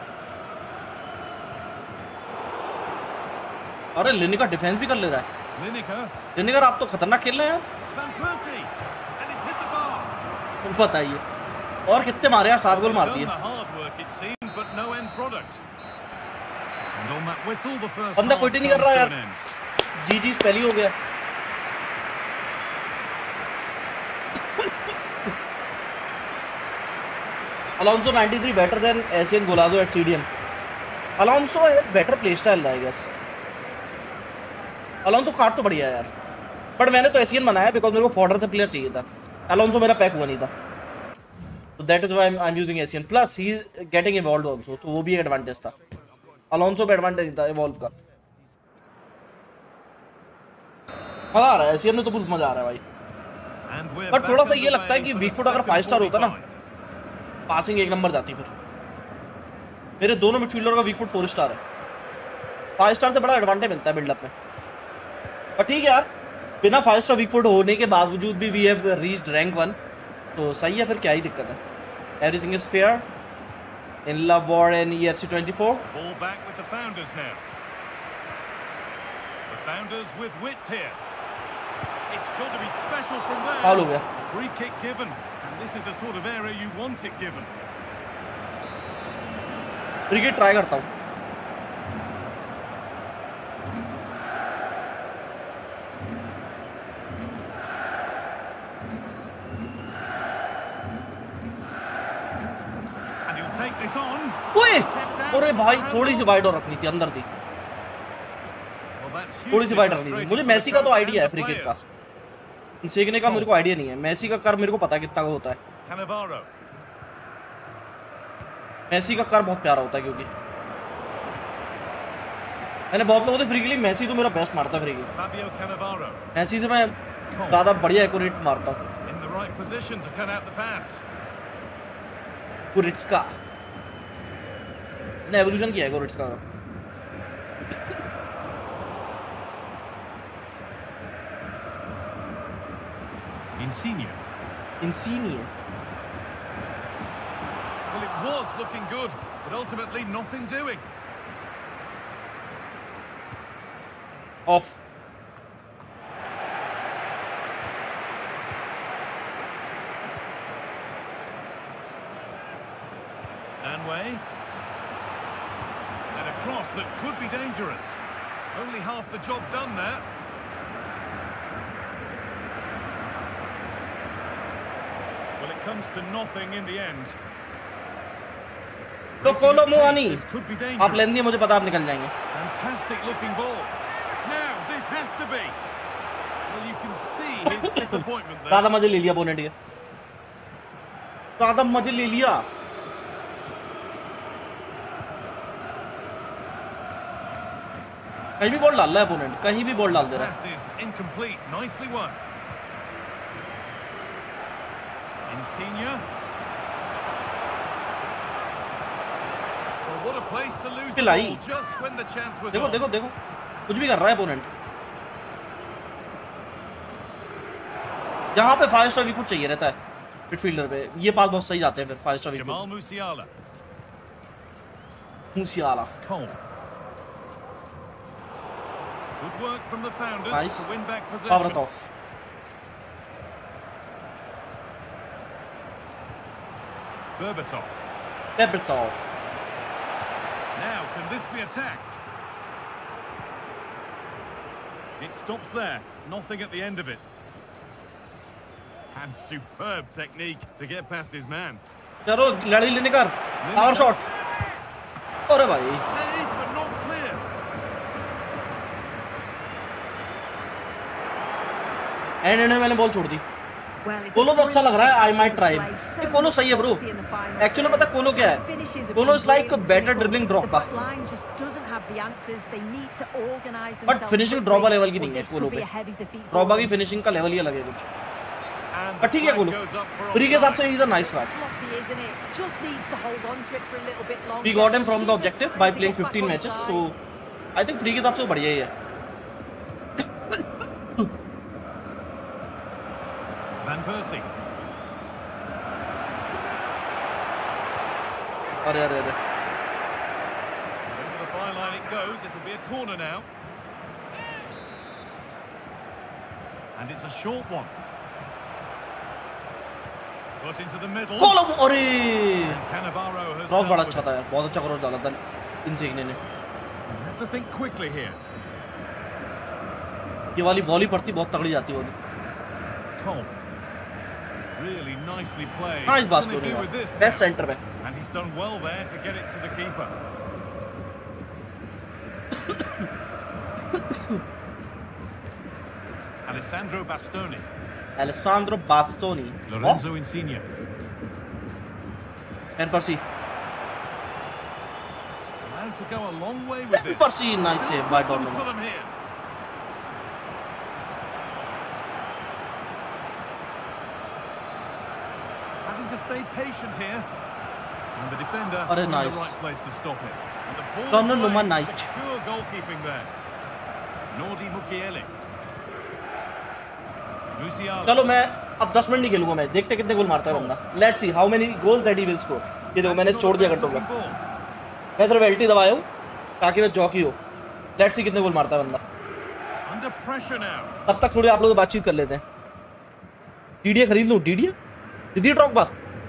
अरे लिनिकर defence भी कर ले रहा है। Lineker. लिनिकर आप तो खतरनाक खेल रहे हैं यार। Van Persie. And it's hit the bar. तुमको बताइए। और कितने मारे यार, सात गोल मार दिए। Done the hard work it seemed, but no end product. And on that whistle, the first बंदा half क्विट ही नहीं कर रहा comes to यार। an end. जी जी पहली हो गया। Alonso ninety-three better than Asian Golado at C D M. Alonso है better play style I guess. Alonso card तो बढ़िया है यार, बट मैंने तो एशियन बनाया बिकॉज मेरे को फॉर्डर से प्लेयर चाहिए था। Alonso मेरा पैक हुआ नहीं था, so that is why I'm, I'm using Asian. Plus he getting evolved also, तो वो भी एडवांटेज था। Alonso पे एडवांटेज था evolve का। मजा आ रहा है, एशियन में तो बहुत मजा आ रहा है भाई। And we're बट back थोड़ा सा ये underway लगता है कि for the वीकफुट अगर second फाइव स्टार होता ना, forty-five. पासिंग एक नंबर जाती फिर। मेरे दोनों मिडफील्डर का वीकफुट फोर स्टार है, फाइव स्टार से बड़ा एडवांटेज मिलता है बिल्डअप में। पर ठीक है यार, बिना फाइव स्टार वीकफुट होने के बावजूद भी we have reached rank one, तो सही है, फिर क्या ही दिक्कत है। Everything is fair in love war and E F C twenty-four. Ball back with the Founders now. The Founders with width here. It's got to be special from there. Foul हो गया। Free kick given, and this is the sort of area you want it given. Cricket try करता हूँ। And he'll take this on. ओए, अरे भाई थोड़ी सी wide और रखनी थी, अंदर थी। Well, that's थोड़ी सी hugely वाइड रखनी थी। frustrating मुझे for मैसी the का तो coach आइडिया है and the फ्री किक का, players. सीखने का मेरे को आइडिया नहीं है। मैसी का कर मेरे को पता है कितना का होता है। Cannavaro. मैसी का कर बहुत प्यारा होता है क्योंकि मैंने बहुत लोगों से फ्री के लिए मेसी तो मेरा बेस्ट मारता है फ्री की। Fabio Cannavaro मेसी से मैं ज़्यादा बढ़िया एक्यूरेट मारता हूँ। in the right position to cut out the pass. कुरिट्स्का ने एवोल्यूशन किया है कुरिट्स्का का। Insigne. Insigne. Well, it was looking good, but ultimately nothing doing. Off. Stanway. And a cross that could be dangerous. Only half the job done there. Well, it comes to nothing in the end. तो कोलो मुआनी This could be dangerous. आप लेंदी मुझे पता आप निकल जाएंगे। Fantastic looking ball. Now this has to be. Well, you can see his disappointment there. दादा मजे ले लिया पोनेंट के। दादा मजे ले लिया। कहीं भी बॉल डाल रहा है पोनेंट, कहीं भी बॉल डाल दे रहा है। Pass is incomplete. Nicely won. Insigne. Well, what a place to lose the खिलाई। ball just when the chance was देखो on. देखो देखो कुछ भी कर रहा है पोनेंट। यहाँ पे फाइव स्टार विकेट चाहिए रहता है मिडफील्डर पे। ये पास बहुत सही जाते हैं फिर फाइव स्टार Jamal विकेट। Musiala. Musiala. Cole. Good work from the founders Nice. to win back possession. पावरतॉफ। Berbatov. पेब्रतॉफ। Now, can this be attacked? It stops there. Nothing at the end of it. And superb technique to get past his man. चलो लड़ी लेने कर। Power shot. अरे भाई। Saved but not clear. End end में मैंने ball छोड़ दी। Well, it's a कोलो तो अच्छा लग रहा है। I might try. display, so ये कोलो सही है bro. quality in the final. Actually पता है कोलो क्या है? Finishes have Kolo been is like brilliant better from dribbling the drop front. का। The line just doesn't have the answers. They need to organize but themselves finishing quickly, Drogba level की or नहीं है this कोलो could be पे। a heavy defeat for Drogba की them. Finishing का level ही अलग है कुछ। And पर the ठीक है flag कोलो। goes up for फ्री के हिसाब से offside. Is a nice bat. Sloppy, isn't it? Just needs to hold on to it for a little bit longer. We got him from the Need objective time by to playing get back fifteen on matches, side. so I think free के हिसाब से वो बढ़िया ही है। Van Persie. अरे अरे अरे। Over the byline it goes. It'll be a corner now. And it's a short one. Put into the middle. कोलो अरे। Cannavaro has क्रॉस बड़ा dealt अच्छा with था यार, बहुत अच्छा क्रॉस डाला था इनसिग्ने ने। it. Have to think quickly here. ये वाली बॉल ही पड़ती बहुत तगड़ी जाती है वाली। Cole. Really nicely played. Nice What बात can they do with this best now? Centre पे। And he's done well there to get it to the keeper. Alessandro Bastoni. Alessandro Bastoni Lorenzo Insigne. एन परसी Allowed to go a long way with एन this. परसी nice save by Goals for Dortmund. them here. Having to stay patient here. And the defender अरे in the nice. right place to stop it. And the ball Donnarumma played, nice. secure goalkeeping there. Nordi Mukiele. Musiala. चलो मैं अब दस minute नहीं खेलूंगा match, देखते कितने गोल मारता है बंदा। Let's see how many goals that he will score. ये देखो मैंने छोड़ दिया कंट्रोल का। Ball. मैं सिर्फ एल्टी दबाया हूँ ताकि मैं जॉकी हो। लेट्स सी कितने गोल मारता है बंदा। Under pressure now. तब तक थोड़ी आप लोग बातचीत कर लेते हैं। डीडीए खरीद लूँ? Didier Didier Drogba.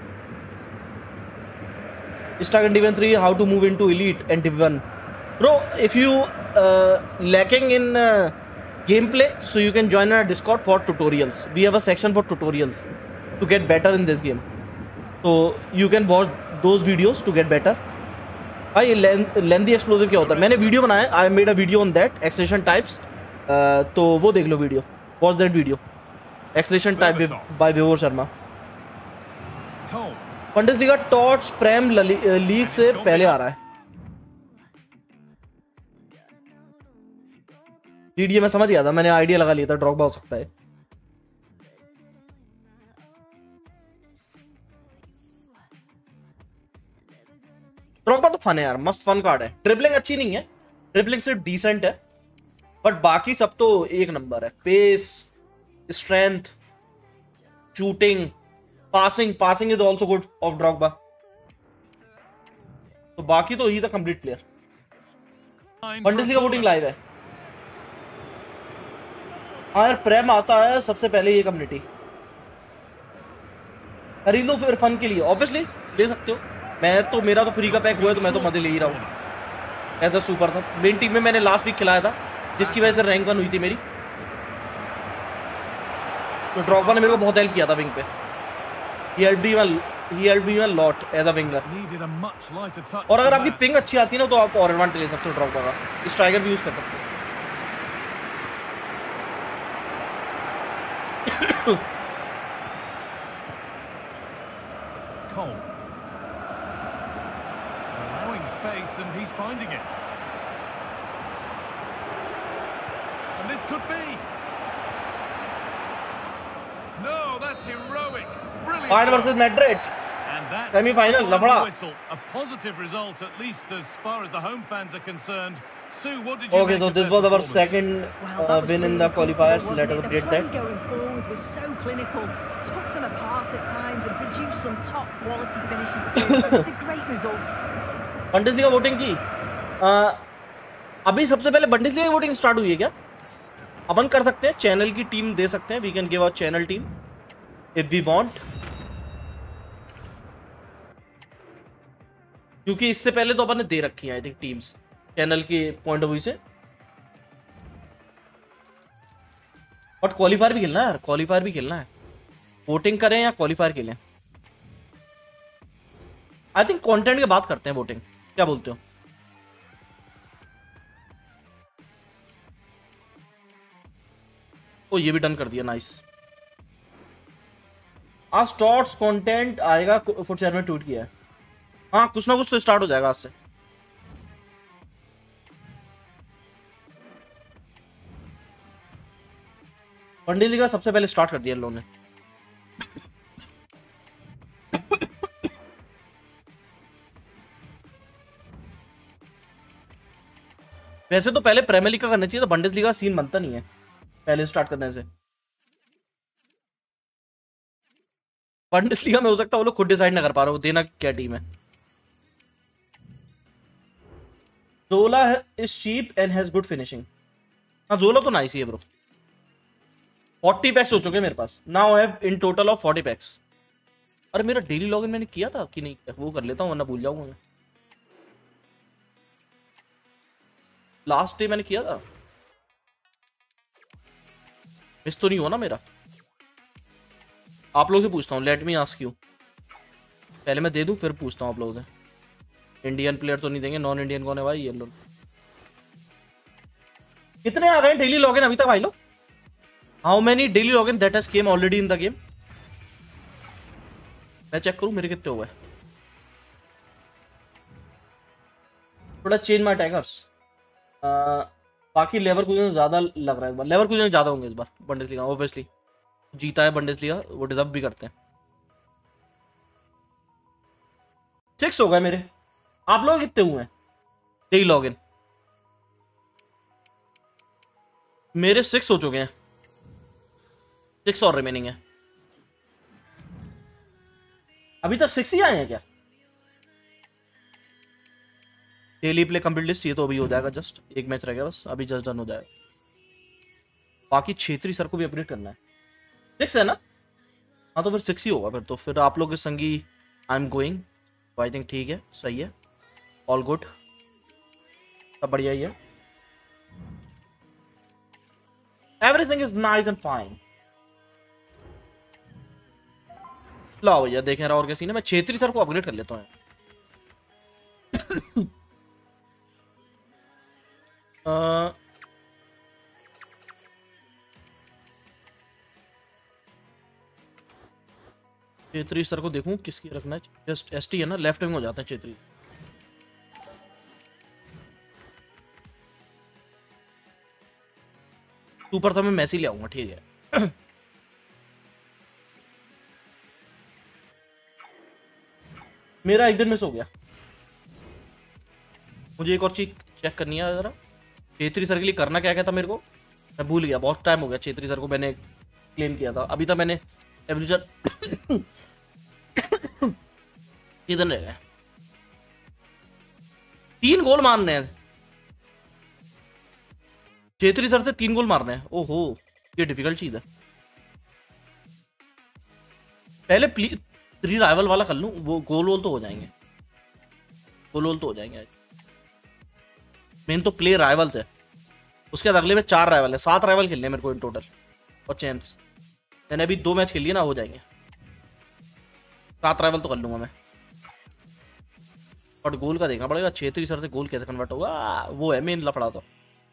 Start in Division three, how to move into Elite and Div one. Bro, if you uh, lacking in uh, gameplay, so you can join our Discord for tutorials. We have a section for tutorials to get better in this game. So you can watch those videos to get better. भाई लेंदी explosive क्या होता है? मैंने video बनाया, I made a video on that acceleration types. uh, तो वो देख लो video, watch that video. Acceleration type by Vibhor Sharma. Cole. Bundesliga torch Premier League से पहले आ रहा है। टीडीए मैं समझ गया था, मैंने आइडिया लगा लिया था ड्रॉगबा हो सकता है। ड्रॉगबा तो फन है यार, मस्त फन कार्ड है। ट्रिपलिंग अच्छी नहीं है, ट्रिपलिंग सिर्फ डिसेंट है, बट बाकी सब तो एक नंबर है। Pace, strength, shooting, passing, passing is also good of Drogba. तो बाकी तो ही था complete player. Bundesliga voting live है। हाँ यार, प्रेम आता है सबसे पहले ये कम्युनिटी। खरीद लो फिर फन के लिए, ऑब्वियसली ले सकते हो। मैं तो, मेरा तो फ्री का पैक हुआ है तो मैं तो मजे ले ही रहा हूँ। ऐसा सुपर था। मेन टीम में मैंने लास्ट वीक खिलाया था, जिसकी वजह से रैंक वन हुई थी मेरी। तो ड्रॉगबा ने मेरे को बहुत हेल्प किया था विंग पे। He helped me a- he helped me a lot as a winger. Needed a much lighter touch. और अगर than आपकी that. पिंग अच्छी आती है ना तो आप और एडवांटेज ले सकते हो ड्रॉगबा का। स्ट्राइकर भी यूज कर सकते हो। Cole. Allowing space and he's finding it. And this could be. No, that's heroic. Brilliant. Bayern versus Madrid. And that's Semi-final, final लफड़ा। whistle. A positive result, at least as far as the home fans are concerned. Sue, what did you Okay, make so of this their was our performance? second Well, uh, that was win in really the qualifiers. comfortable, Let us wasn't it? update The that. play going forward was so clinical, took them apart at times and produced some top quality finishes too. It's a great result. Bundesliga voting की uh, अभी सबसे पहले Bundesliga की voting start हुई है क्या? अपन कर सकते हैं, चैनल की टीम दे सकते हैं। We can give our channel team if we want, क्योंकि इससे पहले तो अपन ने दे रखी है आई थिंक टीम्स चैनल के पॉइंट ऑफ व्यू से। बट क्वालिफायर भी खेलना है यार, क्वालिफायर भी खेलना है। वोटिंग करें या क्वालिफायर खेलें? आई थिंक कंटेंट के बात करते हैं वोटिंग, क्या बोलते हो? ओ ये भी डन कर दिया, नाइस। आज स्टॉट्स कंटेंट आएगा, फुटशेयर में ट्वीट किया है। हाँ, कुछ ना कुछ तो स्टार्ट हो जाएगा आज से। बंडेसलीगा सबसे पहले स्टार्ट कर दिया इन लोगों ने। वैसे तो पहले प्रीमियर लीग का करना चाहिए, तो बंडेसलीगा सीन बनता नहीं है पहले स्टार्ट करने से। बंडेसलीगा में हो सकता है वो लोग खुद डिसाइड ना कर पा रहे हो देना क्या टीम है। Zola is cheap and has good finishing. हाँ, जोला तो नाइस ही है ब्रो। फोर्टी पैक्स हो चुके हैं मेरे पास। Now I have in total of forty packs. अरे मेरा डेली लॉगिन मैंने किया था कि नहीं, वो कर लेता हूँ वरना भूल जाऊंगा मैं। लास्ट डे मैंने किया था, मिस तो नहीं हुआ ना मेरा? आप लोगों से पूछता हूँ, लेट मी आस्क यू। पहले मैं दे दूं फिर पूछता हूँ आप लोगों से। इंडियन प्लेयर तो नहीं देंगे, नॉन इंडियन कौन है भाई? ये लोग कितने आ गए डेली लॉगिन अभी तक भाई लोग? How many daily login that has came already in the game? मैं चेक करूं मेरे कितने हुए। थोड़ा चेंज माय टैगर्स। बाकी लेवरकुसेन ज्यादा लग रहा है इस बार, लेवरकुसेन ज्यादा होंगे इस बार बंडेसलीगा। ऑब्वियसली जीता है बंडेसलीगा, वो डिजर्व भी करते हैं। सिक्स हो गए मेरे। आप लोग कितने हुए हैं डेली लॉगिन? मेरे सिक्स हो चुके हैं, सिक्स और रिमेनिंग है। अभी तक सिक्स ही आए हैं क्या? डेली प्ले कंप्लीट लिस्ट ये तो अभी हो जाएगा, जस्ट एक मैच रह गया बस, अभी जस्ट डन हो जाएगा। बाकी छेत्री सर को भी अपडेट करना है। सिक्स है ना? हाँ तो फिर सिक्स ही होगा फिर तो। फिर आप लोग के संगी I am going, I think ठीक है, सही है, ऑल गुड, सब बढ़िया ही है। Everything is nice and fine. लाओ भैया देखें रहा और क्या सीन है। मैं छेत्री सर को अपग्रेड कर लेता हूँ। Uh, छेत्री सर को देखूं किसकी रखना है। जस्ट एसटी है ना, लेफ्ट विंग हो जाते हैं छेत्री। सुपर था मैं मैसी ले आऊंगा, ठीक है। मेरा एक दिन मिस हो गया। मुझे एक और चीज चेक करनी है जरा, छेत्री सर के लिए करना क्या क्या था मेरे को, मैं भूल गया, बहुत टाइम हो गया। छेत्री सर को मैंने क्लेम किया था, अभी तक मैंने एवोल्यूशन किधर रह गए। तीन गोल मारने हैं छेत्री सर से, तीन गोल मारने हैं। ओहो ये डिफिकल्ट चीज है। पहले थ्री राइवल वाला कर लूं, वो गोल वोल तो हो जाएंगे, गोल वोल तो हो जाएंगे। मेन तो प्ले राइवल थे, उसके बाद अगले में चार राइवल है, सात राइवल खेलने हैं मेरे को इन टोटल। और चैंप्स मैंने अभी दो मैच खेल लिए ना, हो जाएंगे सात राइवल तो कर लूंगा मैं। और गोल का देखना पड़ेगा, छेत्री सर से गोल कैसे कन्वर्ट होगा, वो है मेन लफड़ा। तो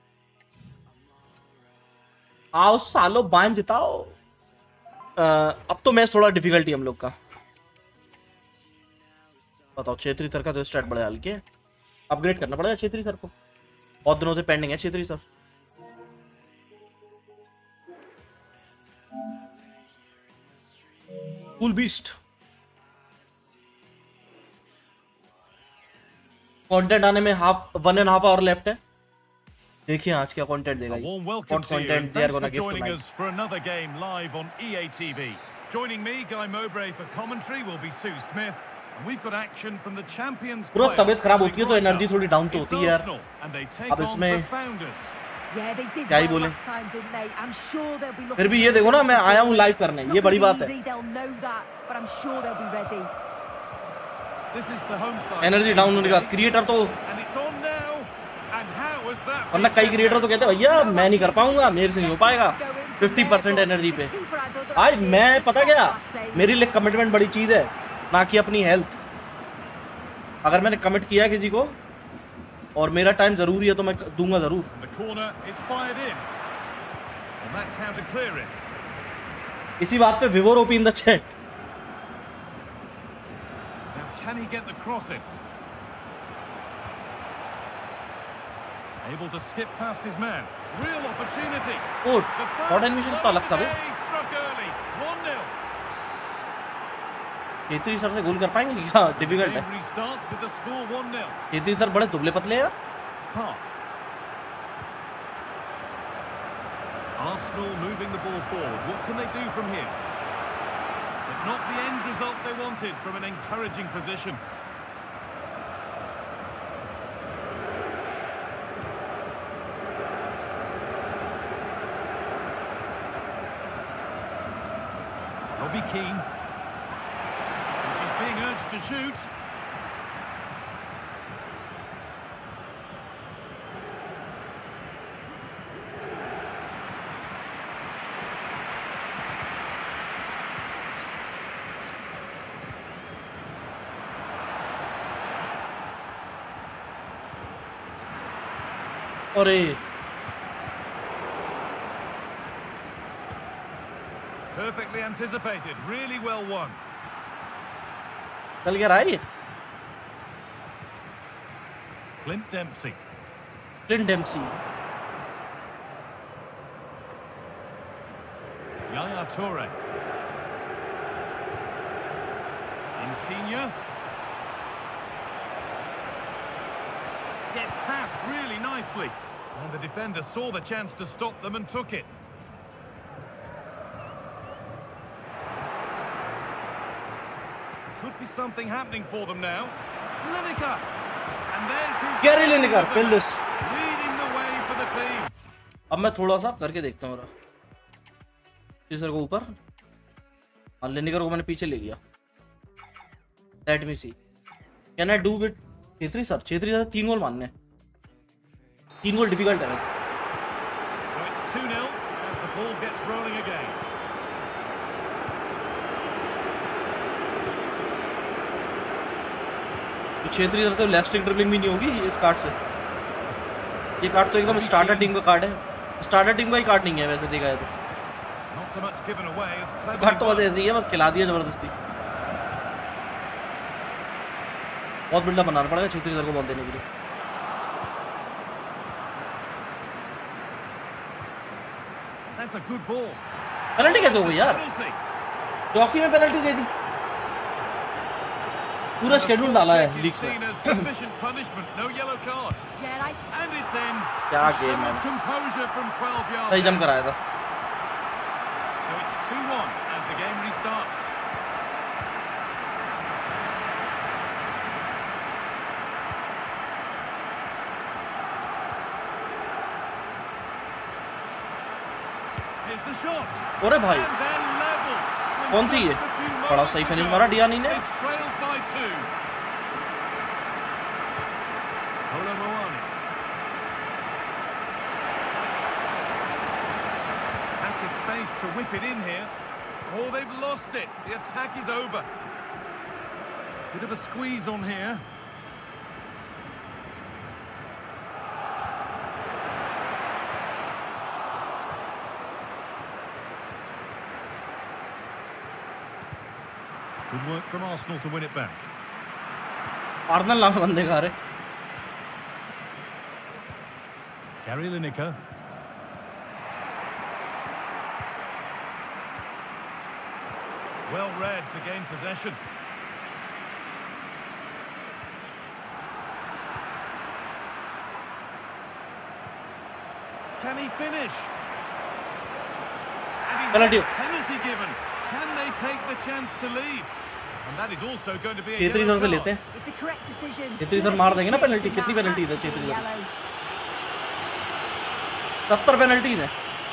आओ सालो बाइन जिताओ। आ, अब तो मैच थोड़ा डिफिकल्टी हम लोग का। बताओ छेत्री सर का तो स्टार्ट बड़े हल्के, अपग्रेड करना पड़ेगा छेत्री सर को, बहुत दिनों से पेंडिंग है Chhetri sir. Cool beast content आने में half one and half hour left है। देखिए आज क्या कंटेंट देगा ये, what content they are gonna give tonight. for another game live on E A T V. Joining me, Guy Mowbray for commentary will be Sue Smith. And we've got action from the champions. पूरा तबीयत खराब होती है तो energy थोड़ी down तो होती है यार। अब इसमें क्या ही बोले, फिर भी ये देखो ना मैं आया हूँ लाइव करने, ये बड़ी बात है। एनर्जी डाउन होने के बाद क्रिएटर तो, वरना कई क्रिएटर तो कहते हैं भैया मैं नहीं कर पाऊंगा, मेरे से नहीं हो पाएगा फिफ्टी परसेंट एनर्जी पे। आज मैं पता क्या, मेरे लिए कमिटमेंट बड़ी चीज है, ना कि अपनी हेल्थ। अगर मैंने कमिट किया है किसी को और मेरा टाइम जरूरी है तो मैं दूंगा जरूर। इसी बात पे Vibhor OP in the chat. Can he get the cross in? Able to skip past his man. Real opportunity. Oh, और एनिमेशन तो अलग था बे। छेत्री सर से गोल कर पाएंगे क्या, डिफिकल्ट है। छेत्री सर बड़े दुबले पतले हैं यार। Arsenal moving the ball forward. What can they do from here? But not the end result they wanted from an encouraging position. Robbie Keane. And she's being urged to shoot. अरे perfectly anticipated, really well won. चल गया राय। Clint Dempsey. Clint Dempsey. Yaya Toure. Insigne. Gets past really nicely. And the defender saw the chance to stop them and took it. Could be something happening for them now. Lineker. And there's his Gary Lineker, fill this. Leading the way for the team. अब मैं थोड़ा सा करके देखता हूँ sir को ऊपर, और लिनेकर को मैंने पीछे ले लिया। Let me see. Can I do with Chhetri sir? Chhetri sir तीन गोल मारने, तीन गोल डिफिकल्ट है वैसे। So it's two nil as the ball gets rolling again. तो छेत्री सर तो लेफ्ट स्टिक ड्रिबलिंग भी नहीं होगी इस कार्ड से। ये कार्ड तो एकदम स्टार्टर टीम का कार्ड है, स्टार्टर टीम का ही कार्ड नहीं है वैसे देखा जाए तो। कार्ड तो बस ऐसे ही है, बस खिला दिया जबरदस्ती। बहुत बिल्डअप बनाना पड़ेगा छेत्री सर को बॉल देने के लिए। That's a good ball. Penalty कैसे हो गई यार? जॉकी में पेनल्टी दे दी। पूरा शेड्यूल डाला है लीग्स में। क्या गेम है, सही जम कर आया था। अरे भाई कौन थी ये? बड़ा सही फिनिश मारा डियानी ने। To whip it in here. Oh, they've lost it. The attack is over. Bit of a squeeze on here. Good work from Arsenal to win it back. Arsenal नाम बंदे खा रहे। Gary Lineker. Well read to gain possession. Can he finish? And he's penalty. penalty given. Can they take the chance to lead? And that is also going to be a Chhetri sir से लेते हैं। It's a correct decision. Chhetri sir मार देंगे ना penalty. कितनी penalty है Chhetri sir? सत्तर penalty है।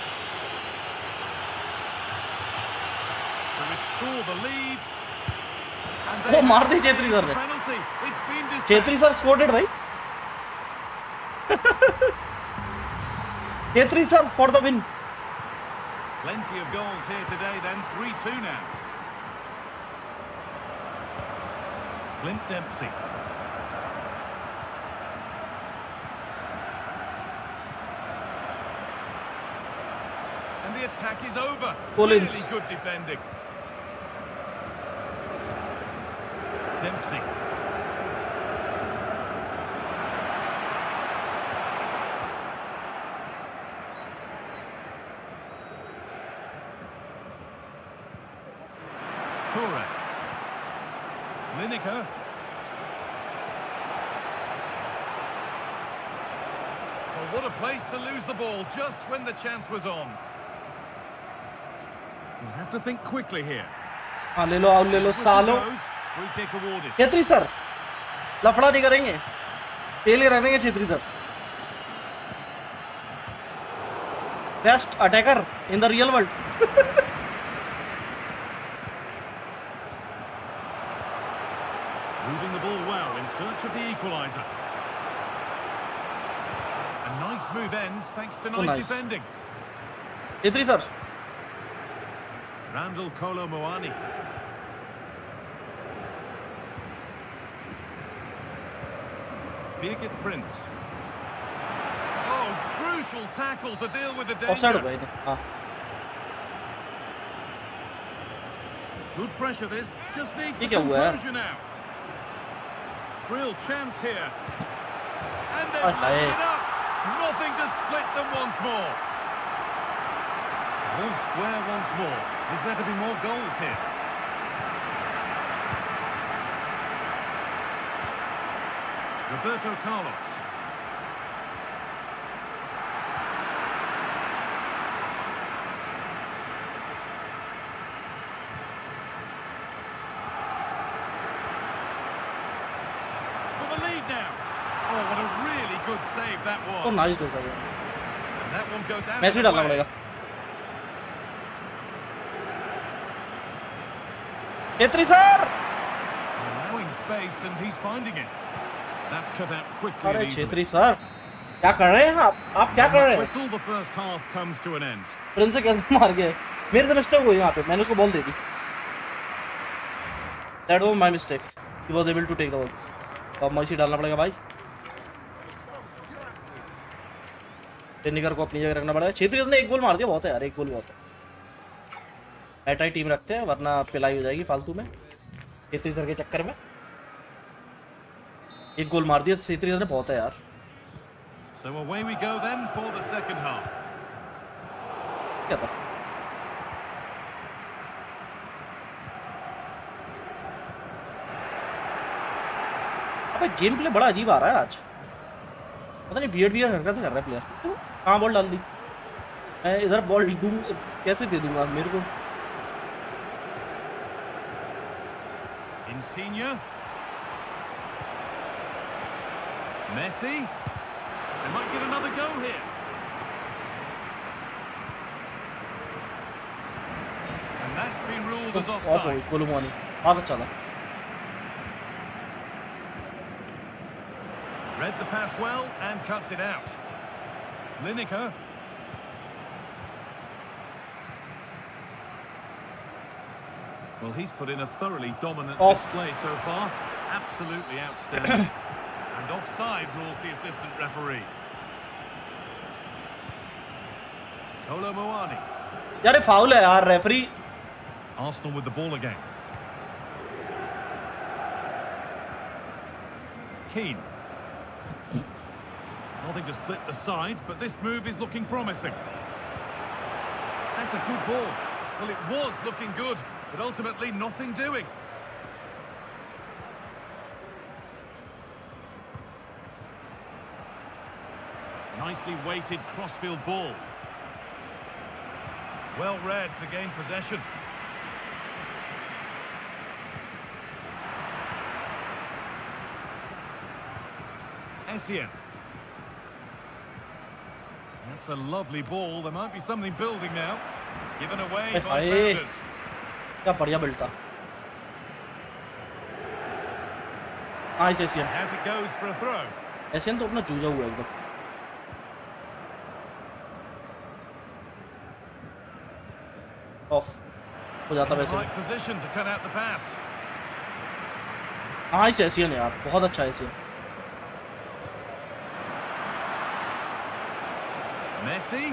वो मार दी चेत्री सर ने। चेत्री सर स्कोर्डेड भाई। Chhetri sir for the win. Plenty of goals here today then, three two now. Clint Dempsey. And the attack is over. Collins. Really good defending. Dempsey. Toure. Lineker. Well, what a place to lose the ball just when the chance was on. You have to think quickly here. हाँ ले लो आओ ले लो सालो। Free kick awarded. Chhetri sir लफड़ा नहीं करेंगे, पहले रह देंगे Chhetri sir. Best attacker in the real world. Moving the ball well in search of the equaliser. A nice move ends thanks to nice, oh, nice. defending. Chhetri sir. Randall Kolo Muani. Birgit Prince. Oh, crucial tackle to deal with the danger. Offside हो गए थे। हाँ। Good pressure this. Just needs ये the क्या हुआ यार? composure now. Real chance here. And hi they've hi. left it up. Nothing to split them once more. All square once more. Is there to be more goals here? Roberto Carlos. For the lead now. Oh, what a really good save that was. तो nice dosa है। And that one goes out. Match भी डालना पड़ेगा। Chhetri sir. Allowing space and he's finding it. That's cut out quickly. अरे Chhetri sir क्या कर रहे हैं आप? आप क्या कर रहे हैं? Whistle, the first half comes to an end. Prince से कैसे मार गए? मेरे से मिस्टेक हुई यहाँ पे, मैंने उसको बॉल दे दी। That was my mistake. He was able to take the ball. अब मैसी डालना पड़ेगा भाई। टेनिकर को अपनी जगह रखना पड़ेगा। चेत्री सर ने एक गोल मार दिया, बहुत है यार, एक गोल बहुत है। एटाई टीम रखते हैं वरना पिलाई हो जाएगी फालतू में चेत्री सर के चक्कर में। एक गोल मार दिया चेत्री सर ने, बहुत है यार। So away we go then for the second half. क्या था? अबे गेम प्ले बड़ा अजीब आ रहा है आज, पता नहीं वियर्ड वियर्ड हरकतें कर रहा है प्लेयर। कहाँ बॉल डाल दी? मैं इधर बॉल दूँ कैसे दे दूंगा मेरे को? Insigne, Messi, they might get another go here. And that's been ruled as offside. कोलोमुआनी बहुत अच्छा था। Read the pass well and cuts it out. Lineker. Well, he's put in a thoroughly dominant Off. display so far. Absolutely outstanding. And offside rules the assistant referee. Kolo Muani. यार foul है यार referee. Arsenal with the ball again. Keane. Nothing to split the sides, but this move is looking promising. That's a good ball. Well, it was looking good, but ultimately nothing doing. Nicely weighted crossfield ball. Well read to gain possession. Essien. That's a lovely ball. There might be something building now. Given away by Founders. क्या बढ़िया build था। Nice Asian. Out it goes for a throw. Asian तो अपना चूजा हुआ एकदम। Of हो जाता वैसे। Right position to cut out the pass. Nice Asian यार, बहुत अच्छा Asian. Messi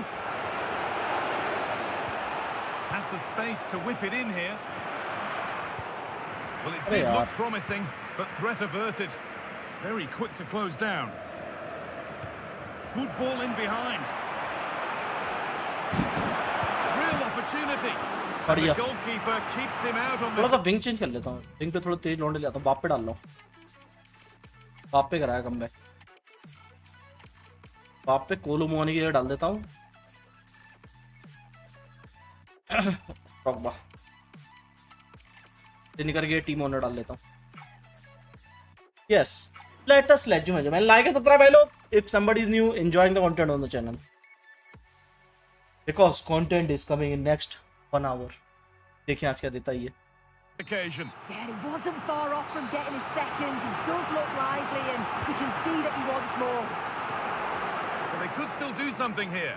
has the space to whip it in here. Well, it did look promising, but threat averted. Very quick to close down. Good ball in behind. Real opportunity. And the goalkeeper keeps him out on थोड़ा the... सा wing change कर लेता हूँ, wing पे थोड़ा तेज लौंडे ले आता हूँ, बाप पे डाल लो, बाप पे कराया कम बैक, बाप पे कोलोमुआनी की जगह डाल देता हूँ प्रॉब्बा निकल के टीम ओनर डाल लेता हूँ। Yes let us let you मैं लाइक है सत्रह भाई लोग। If somebody is new enjoying the content on the channel because content is coming in next one hour. देखिए आज क्या देता है ये। Occasion. Yeah, he wasn't far off from getting his second. He does look lively and you can see that he wants more. But they could still do something here.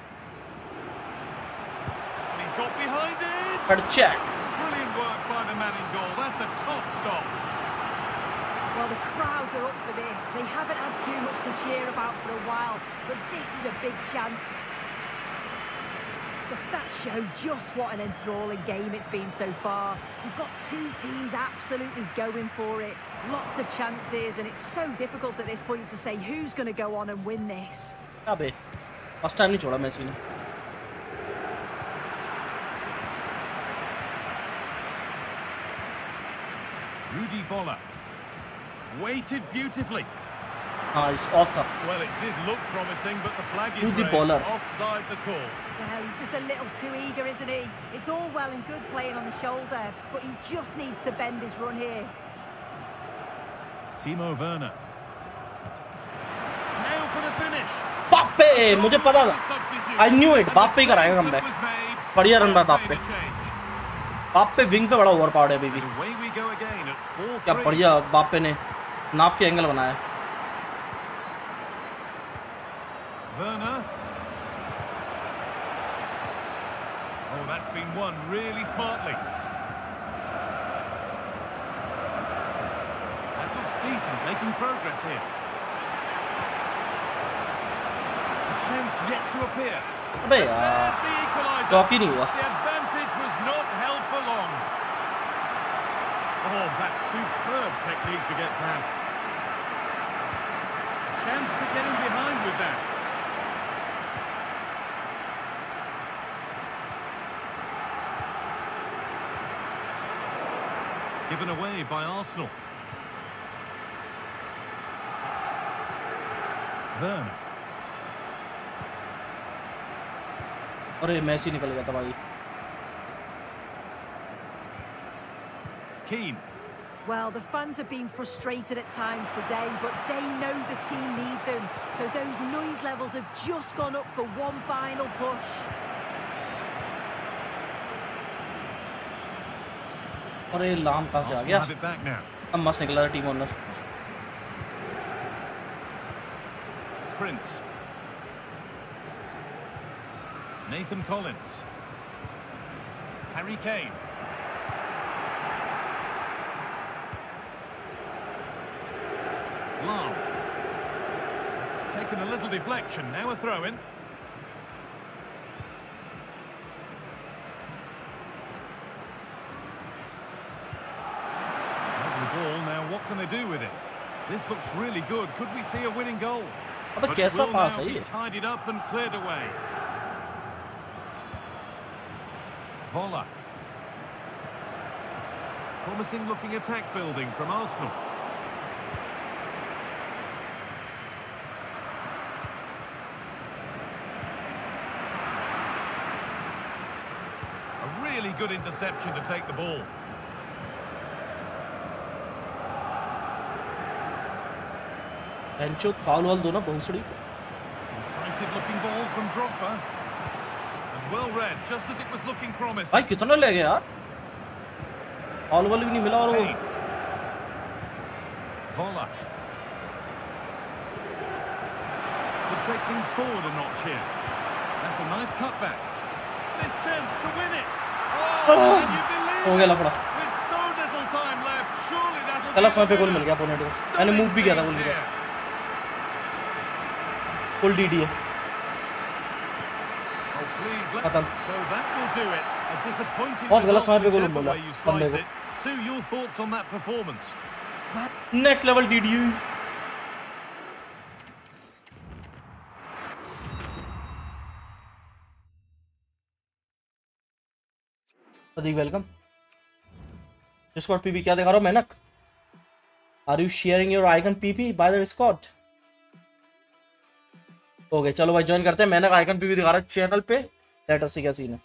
And he's got behind it. But check. Brilliant work by the man in goal. That's a top stop. Well, the crowd are up for this. They haven't had too much to cheer about for a while, but this is a big chance. The stats show just what an enthralling game it's been so far. You've got two teams absolutely going for it. Lots of chances, and it's so difficult at this point to say who's going to go on and win this. अबे first time नहीं छोड़ा मैसी ने। Rudi Voller weighted beautifully. Nice off था। Well, it did look promising, but the flag is Rudi raised Voller. offside the call. Well, he's just a little too eager, isn't he? It's all well and good playing on the shoulder, but he just needs to bend his run here. Timo Werner. Now for the finish. बापे मुझे पता था। I knew it. बाप पे ही कराएगा comeback. बढ़िया run रहा बाप पे। बाप पे विंग पे बड़ा ओवर पावर्ड है बेबी। क्या बढ़िया बाप पे ने नाप के एंगल बनाया। Werner. Oh, that's been won really smartly. That looks decent, making progress here. A chance yet to appear. अबे यार लॉक ही नहीं हुआ। The advantage was not held for long. Oh, that's superb technique to get past. A chance to get in behind with that. Given away by Arsenal. Werner. अरे मैसी निकल गया था भाई. Keane. Well, the fans have been frustrated at times today, but they know the team need them. So those noise levels have just gone up for one final push. अरे लाम कहाँ से आ गया? अब मस्त निकला था team owner. Prince. Nathan Collins. Harry Kane. Lam. It's taken a little deflection. Now a throw-in. Lovely ball. Now what can they do with it? This looks really good. Could we see a winning goal? अब कैसा पास है ये? Tidied up and cleared away. Vola. Promising looking attack building from Arsenal. A really good interception to take the ball. एंचो foul वाल दो ना भोसड़ी. Decisive looking ball from Drogba. And well read, just as it was looking promising. भाई कितना ले गया यार? फाउल वाल भी नहीं मिला और वो. Vola. Could take things forward a notch here. That's a nice cutback. This chance to win it. Oh, can you believe हो गया लफड़ा. with so little time left, surely that'll चला समय पे गोल मिल गया अपोनेंट को. मैंने मूव भी किया था गोल के बाद. फुल डीडी है. खत्म. बहुत गलत समय पे गोल मिला बंदे को. नेक्स्ट लेवल डीडी. प्रदीप वेलकम. डिस्कॉर्ड पीपी क्या दिखा रहा हो Mainak? Are you sharing your icon PP by the Discord? Okay okay, चलो भाई ज्वाइन करते हैं. मैंने आइकन पीपी दिखा रहा है चैनल पे. लेट अस सी क्या सीन है.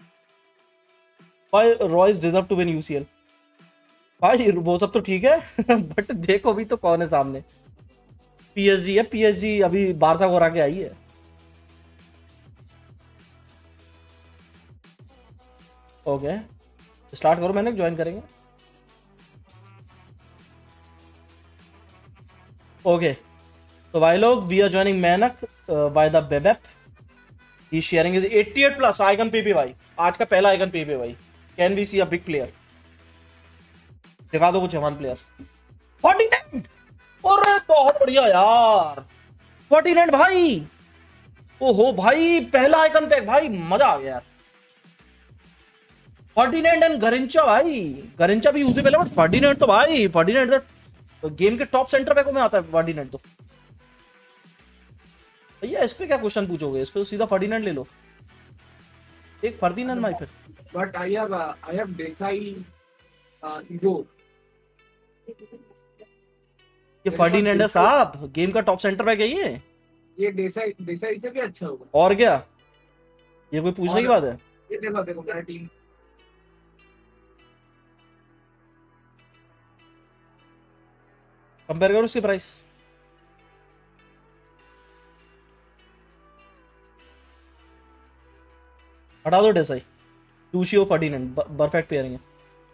भाई Royce deserve to win UCL. भाई वो सब तो ठीक है बट देखो भी तो कौन है सामने. पीएसजी है. पीएसजी अभी बारसा को हरा के आई है. Okay okay. स्टार्ट करो. मैंने ज्वाइन करेंगे. Okay okay. तो भाई लोग we are joining Mainak by the बेबेप. ही शेयरिंग इज अठासी प्लस आइकन पीपी. भाई आज का पहला आइकन पीपी भाई. Can we see a big player? दिखा दो कुछ वन प्लेयर. उनचास. अरे बहुत बढ़िया यार. उनचास भाई. ओहो भाई पहला आइकन पैक भाई. मजा आ गया यार. उनचास एंड गरिंचा भाई. गरिंचा भी यूजेबल है बट उनचास तो भाई उनचास तो गेम के टॉप सेंटर पैकों में आता है. उनचास तो भैया इस पे क्या क्वेश्चन पूछोगे? इस पे तो सीधा उनचास ले लो. एक फर्दिनैंड भाई फिर. But I have I have Desailly hero. ये फर्दिनैंड है साहब. गेम का टॉप सेंटर बैक है ये. ये देसाई देसाई से भी अच्छा होगा. और क्या ये कोई पूछने की बात है? ये देखो देखो मेरा टीम. कंपेयर करो उसकी प्राइस. हटा दो डेसाई. टूशियो फर्डिनेंड परफेक्ट पेयरिंग है.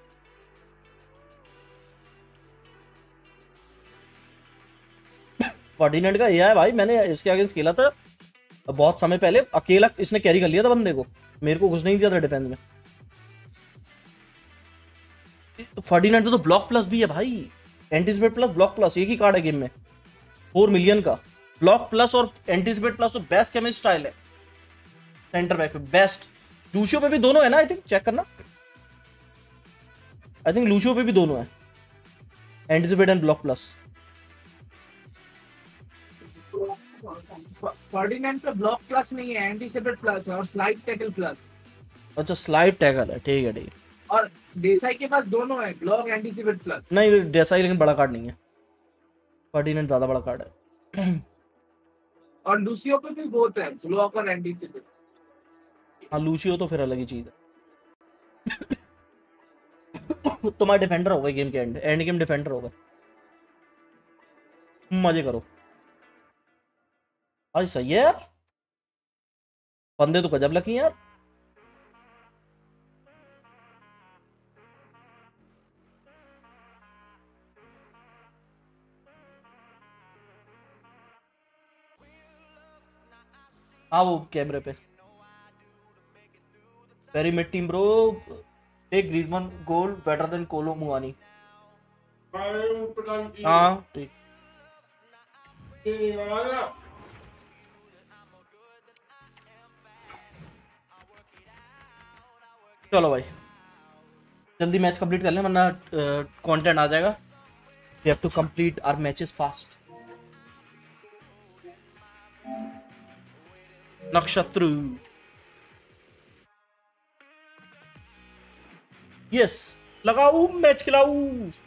फर्डिनेंड का एआई भाई मैंने इसके अगेंस्ट खेला था बहुत समय पहले. अकेला इसने कैरी कर लिया था बंदे को. मेरे को कुछ नहीं दिया था डिफेंस में. फर्डिनेंड तो ब्लॉक प्लस भी है भाई. एंटीसिपेट प्लस ब्लॉक प्लस एक ही कार्ड है गेम में. फोर मिलियन का ब्लॉक प्लस और एंटीसिपेट प्लस तो बेस्ट केमिस्ट स्टाइल है सेंटर बैक पे. बेस्ट. लूशियो पे भी दोनों है ना? आई थिंक चेक करना. आई थिंक लूशियो पे भी दोनों है. Anticipate and block plus. Ferdinand पे ब्लॉक प्लस नहीं है. एंटीसिपेट प्लस है और स्लाइड टैकल प्लस. अच्छा स्लाइड टैकल है. ठीक है ठीक है. और देसाई के पास दोनों है, ब्लॉक एंटीसिपेट प्लस। नहीं देसाई लेकिन बड़ा कार्ड नहीं है, फर्डिनेंड ज्यादा बड़ा कार्ड है। और लूसियो पे भी बहुत है, ब्लॉक और एंटीसिपेट। हाँ लूसियो तो फिर अलग ही चीज है। तुम्हारा डिफेंडर होगा गेम के एंड एंड गेम डिफेंडर होगा, मजे करो। भाई सही है यार, बंदे तो गजब लकी यार। हाँ वो कैमरे पे very mid team bro, take Griezmann goal better than Kolo Muani. हाँ ठीक। चलो भाई जल्दी मैच कंप्लीट कर लें वरना कंटेंट आ जाएगा। We have to complete our matches fast. Nakshatra yes लगाऊ मैच खिलाऊ।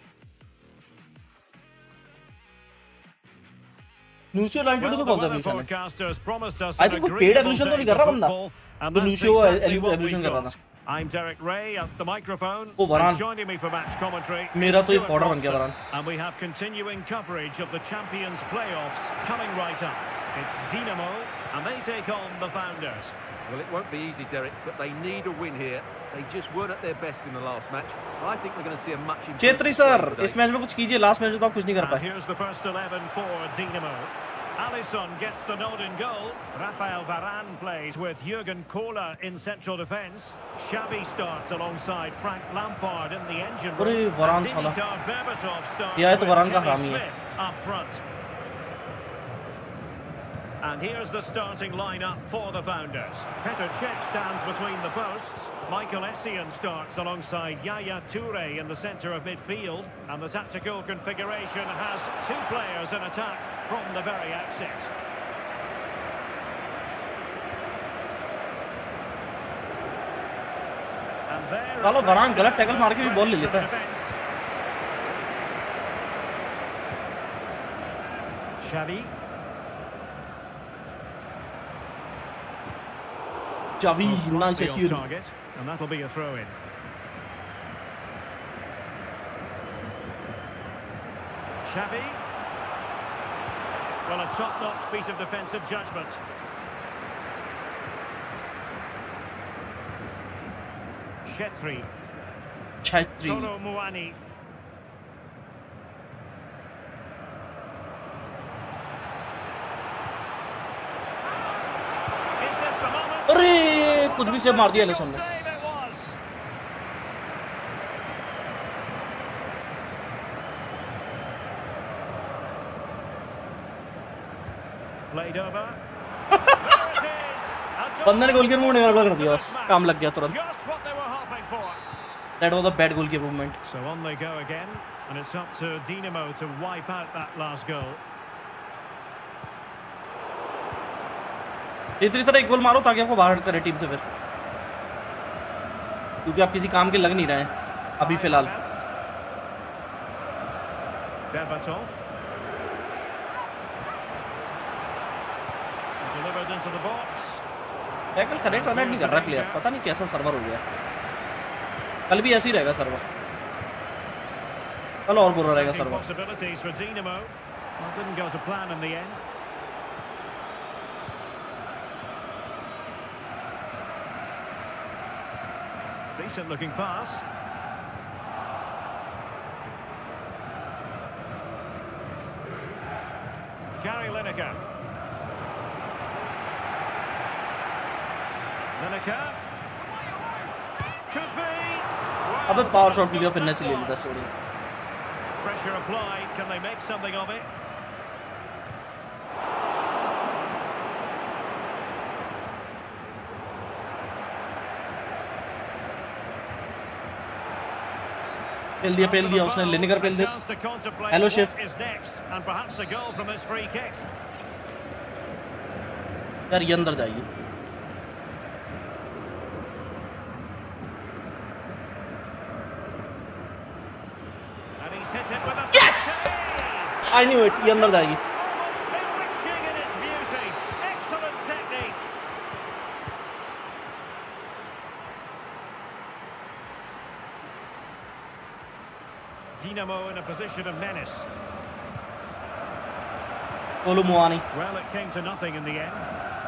न्यूशियो नाइंटी टू में कौन सा एवोल्यूशन है? आई थिंक वो पेड एवोल्यूशन तो नहीं कर रहा बंदा, तो न्यूशियो एवोल्यूशन कर रहा था। I'm Derek Ray at the microphone. Oh, Varane. Joining me for match commentary. मेरा तो ये फॉर्डर बन गया Varane. And we have continuing coverage of the Champions playoffs coming right up. It's Dinamo and they take on the Founders. Well, it won't be easy, Derek, but they need a win here. They just weren't at their best in the last match. I think we're going to see a much improved. Chhetri sir इस match में कुछ कीजिए, last match में तो आप कुछ नहीं कर पाए। And here's the first eleven for Dinamo. Alisson gets the nod in goal. Rafael Varane plays with Jurgen Kohler in central defence. Xavi starts alongside Frank Lampard in the engine room. अरे Varane साला, Berbatov starts ये तो Varane का with हरामी है। Smith up front. And here's the starting lineup for the Founders. Petr Cech stands between the posts. Michael Essien starts alongside Yaya Toure in the centre of midfield. And the tactical configuration has two players in attack from the very outset. And there चलो Varane गलत tackle मार के भी ball ले लेता है। Xavi. Xavi, nice issue. Target, and that'll be a throw in. Xavi. Well, a top-notch piece of defensive judgment. Chetri. Chetri. Kolo Muani. अरे कुछ भी से मार दिया एलिसन ने। बंदे ने गोलकीपर मूव निकाल कर दिया, बस काम लग गया तुरंत। That was a bad goalkeeper movement. So on they go again, and it's up to Dinamo to wipe out that last goal. इतनी तरह एक गोल मारो ताकि आपको बाहर करे टीम से फिर, क्योंकि आप किसी काम के लग नहीं रहे हैं अभी फिलहाल। टैकल करेक्ट कनेक्ट नहीं कर रहा प्लेयर, पता नहीं कैसा सर्वर हो गया। कल भी ऐसे ही रहेगा सर्वर, कल और बुरा रहेगा server. Decent looking pass. Gary Lineker. Lineker. Could be. अबे पावर शॉट के लिए फिर से ले लेता sorry. Pressure applied. Can they make something of it? पेल दिया पेल दिया उसने, लिनेकर पेल दिस। Hello chef. यार ये अंदर जाइए। Yes! I knew it. ये अंदर जाएगी. Dinamo in a position of menace. Kolo Muani. Well, it came to nothing in the end.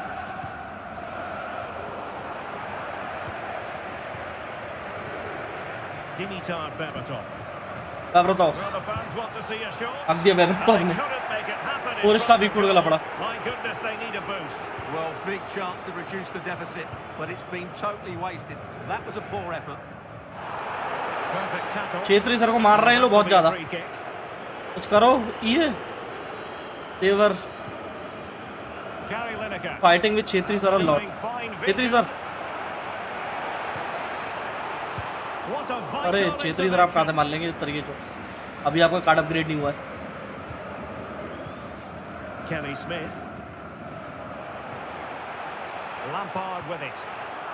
Dimitar Berbatov. Berbatov. Well, the fans want to see a shot. हक दिया Berbatov ने. और staff भी foot गया पड़ा. My goodness, they need a boost. Well, big chance to reduce the deficit, but it's been totally wasted. That was a poor effort. Perfect tackle. Chhetri sir को मार रहे हैं लोग बहुत ज़्यादा. कुछ करो ये. They were fighting with Chhetri sir a lot. Chhetri sir. अरे छेत्री सर आप कहाँ से मार लेंगे इस तरीके से? अभी आपका कार्ड अपग्रेड नहीं हुआ है. Kelly Smith. Lampard with it.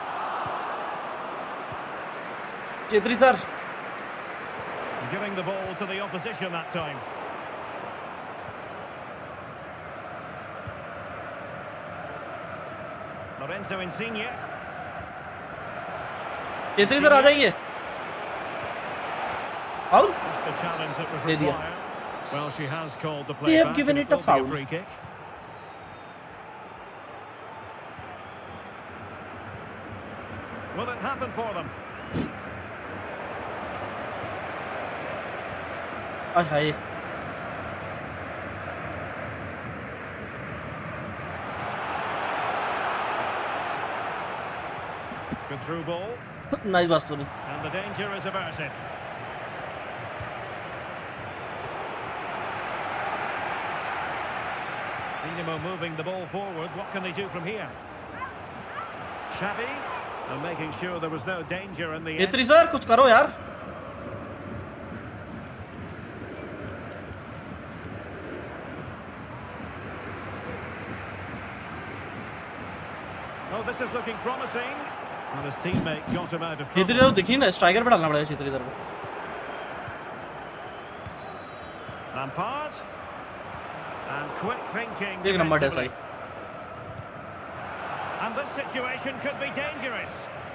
Chhetri sir. Giving the ball to the opposition that time. Lorenzo Insigne. Chhetri sir आ जाइए. Foul? The challenge that was दे दिया. required. Well, she has called the play. They have back given and it a will be foul. Free kick. Will it happen for them? हाय हाय. Good through ball. Nice बात तो नहीं. And the danger is averted. Dinamo moving the ball forward. What can they do from here? Xavi, and making sure there was no danger in the end. Chhetri sir कुछ करो यार. Oh, this is looking promising. And his teammate got him out of trouble. Chhetri sir देखिए ना striker पे डालना पड़ेगा Chhetri sir को. Lampard. And quick thinking. एक नंबर है defensively. सही. And this situation could be dangerous.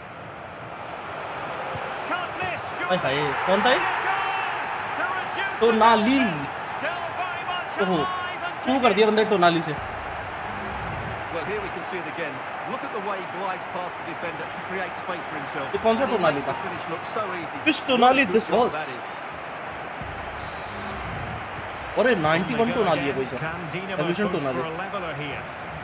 Can't miss. हाय हाय. कौन था ये? To reduce टोनाली. Still very much ओहो. alive and शुरू कर दिया बंदे टोनाली से. Well, here we can see it again. Look at the way he glides past the defender to create space for himself. ये कौन सा And he टोनाली makes था? the finish look so easy. Which टोनाली What a this good goal was? that is. अरे इक्यानवे टोनाली है कोई सा. Can Dinamo Evolution push Tonali. for a leveler here?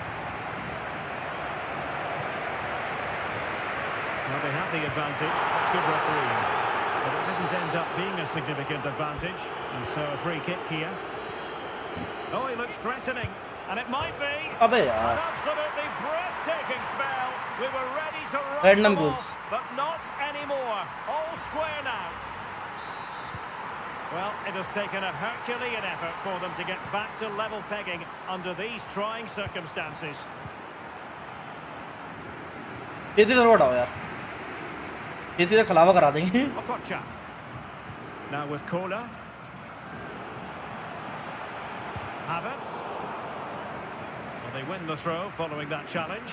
Well, they have the advantage. Good refereeing. But it didn't end up being a significant advantage. And so a free kick here. Oh, he looks threatening. And it might be अबे an यार. absolutely breathtaking spell. We were ready to run Random them goals. off, but not anymore. All square now. Well, it has taken a Herculean effort for them to get back to level pegging under these trying circumstances. Chhetri sir हटाओ यार. Chhetri sir खिलावा करा देंगे. Okocha. Now with Kola. Havertz. Well, they win the throw following that challenge.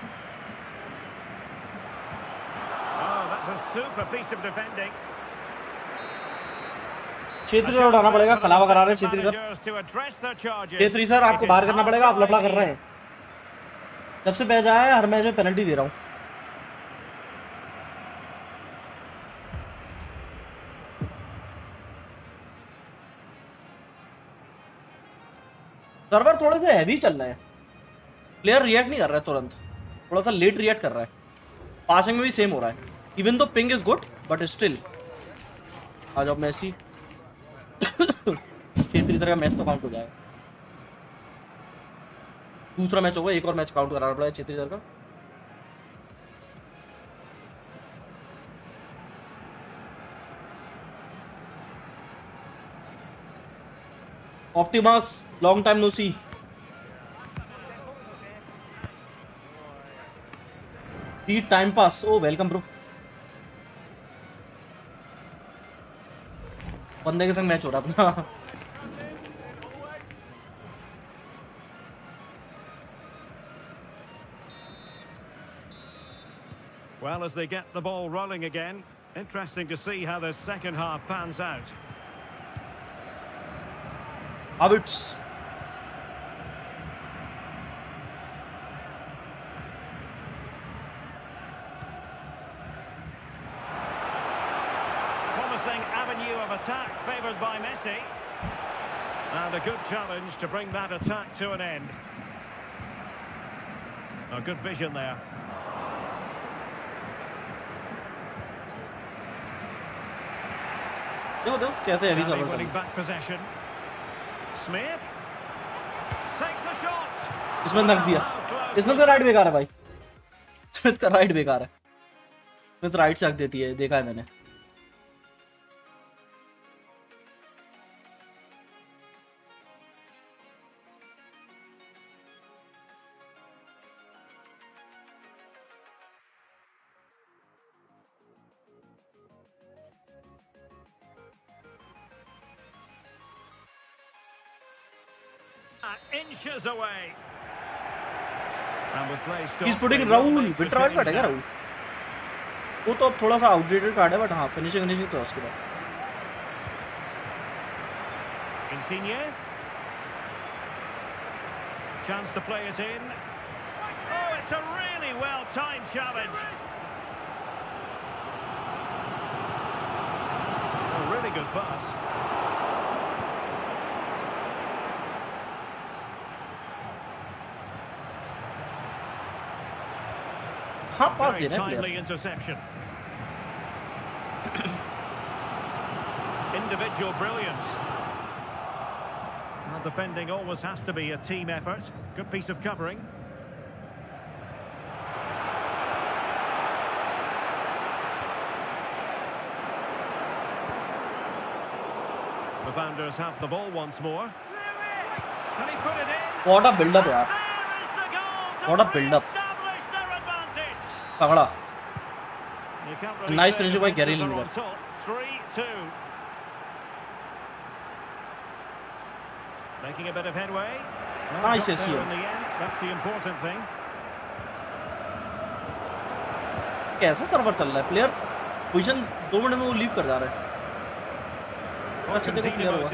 Oh, that's a super piece of defending. Chhetri sir उठाना पड़ेगा. खिलावा करा रहे हैं Chhetri sir. Managers to address their charges. Chhetri sir आपको बाहर करना पड़ेगा. आप लफड़ा कर रहे हैं. जब से मैच आया है हर मैच में पेनल्टी दे रहा हूँ. सर्वर थोड़े से हैवी चल रहे हैं. प्लेयर रिएक्ट नहीं कर रहा है तुरंत. थोड़ा सा लेट रिएक्ट कर रहा है. पासिंग में भी सेम हो रहा है. Even though ping is good but still. आ जाओ मेसी. छेत्री तरह का मैच तो काउंट हो जाएगा. दूसरा मैच होगा. एक और मैच काउंट कराना पड़ेगा छेत्री तरह का. Optimus, long time no see. The time pass. Oh, welcome, bro. बंदे के संग मैच हो रहा अपना। Well, as they get the ball rolling again, interesting to see how the second half pans out. Havertz. Promising avenue of attack favoured by Messi. And a good challenge to bring that attack to an end. A good vision there. कैसे अभी Stanley winning back possession. Smith takes the shot. इसमें नक दिया। इसमें तो right बेकार है भाई। स्मिथ का राइट बेकार है। स्मिथ राइट से हक देती है, देखा है मैंने। Inches away. And with play He's putting Raul, winter white card है क्या राहुल? वो तो अब थोड़ा सा आउटडेटेड कार्ड है, बट हाँ फिनिशिंग फिनिशिंग तो उसके बाद। Insigne. Chance to play it in. Oh, it's a really well-timed challenge. A really good pass. हाँ पास दे रहा है timely interception. Individual brilliance. Well, defending always has to be a team effort. Good piece of covering. The Founders have the ball once more. Can he put it in? What a build-up यार. What a build-up. तगड़ा। Nice finish by Gary Lineker. three two. Making a bit of headway. Nice S E O. That's the important thing. कैसा server चल रहा है? Player position दो minute में वो leave कर जा रहा है। अच्छा देखो क्लियर हुआ।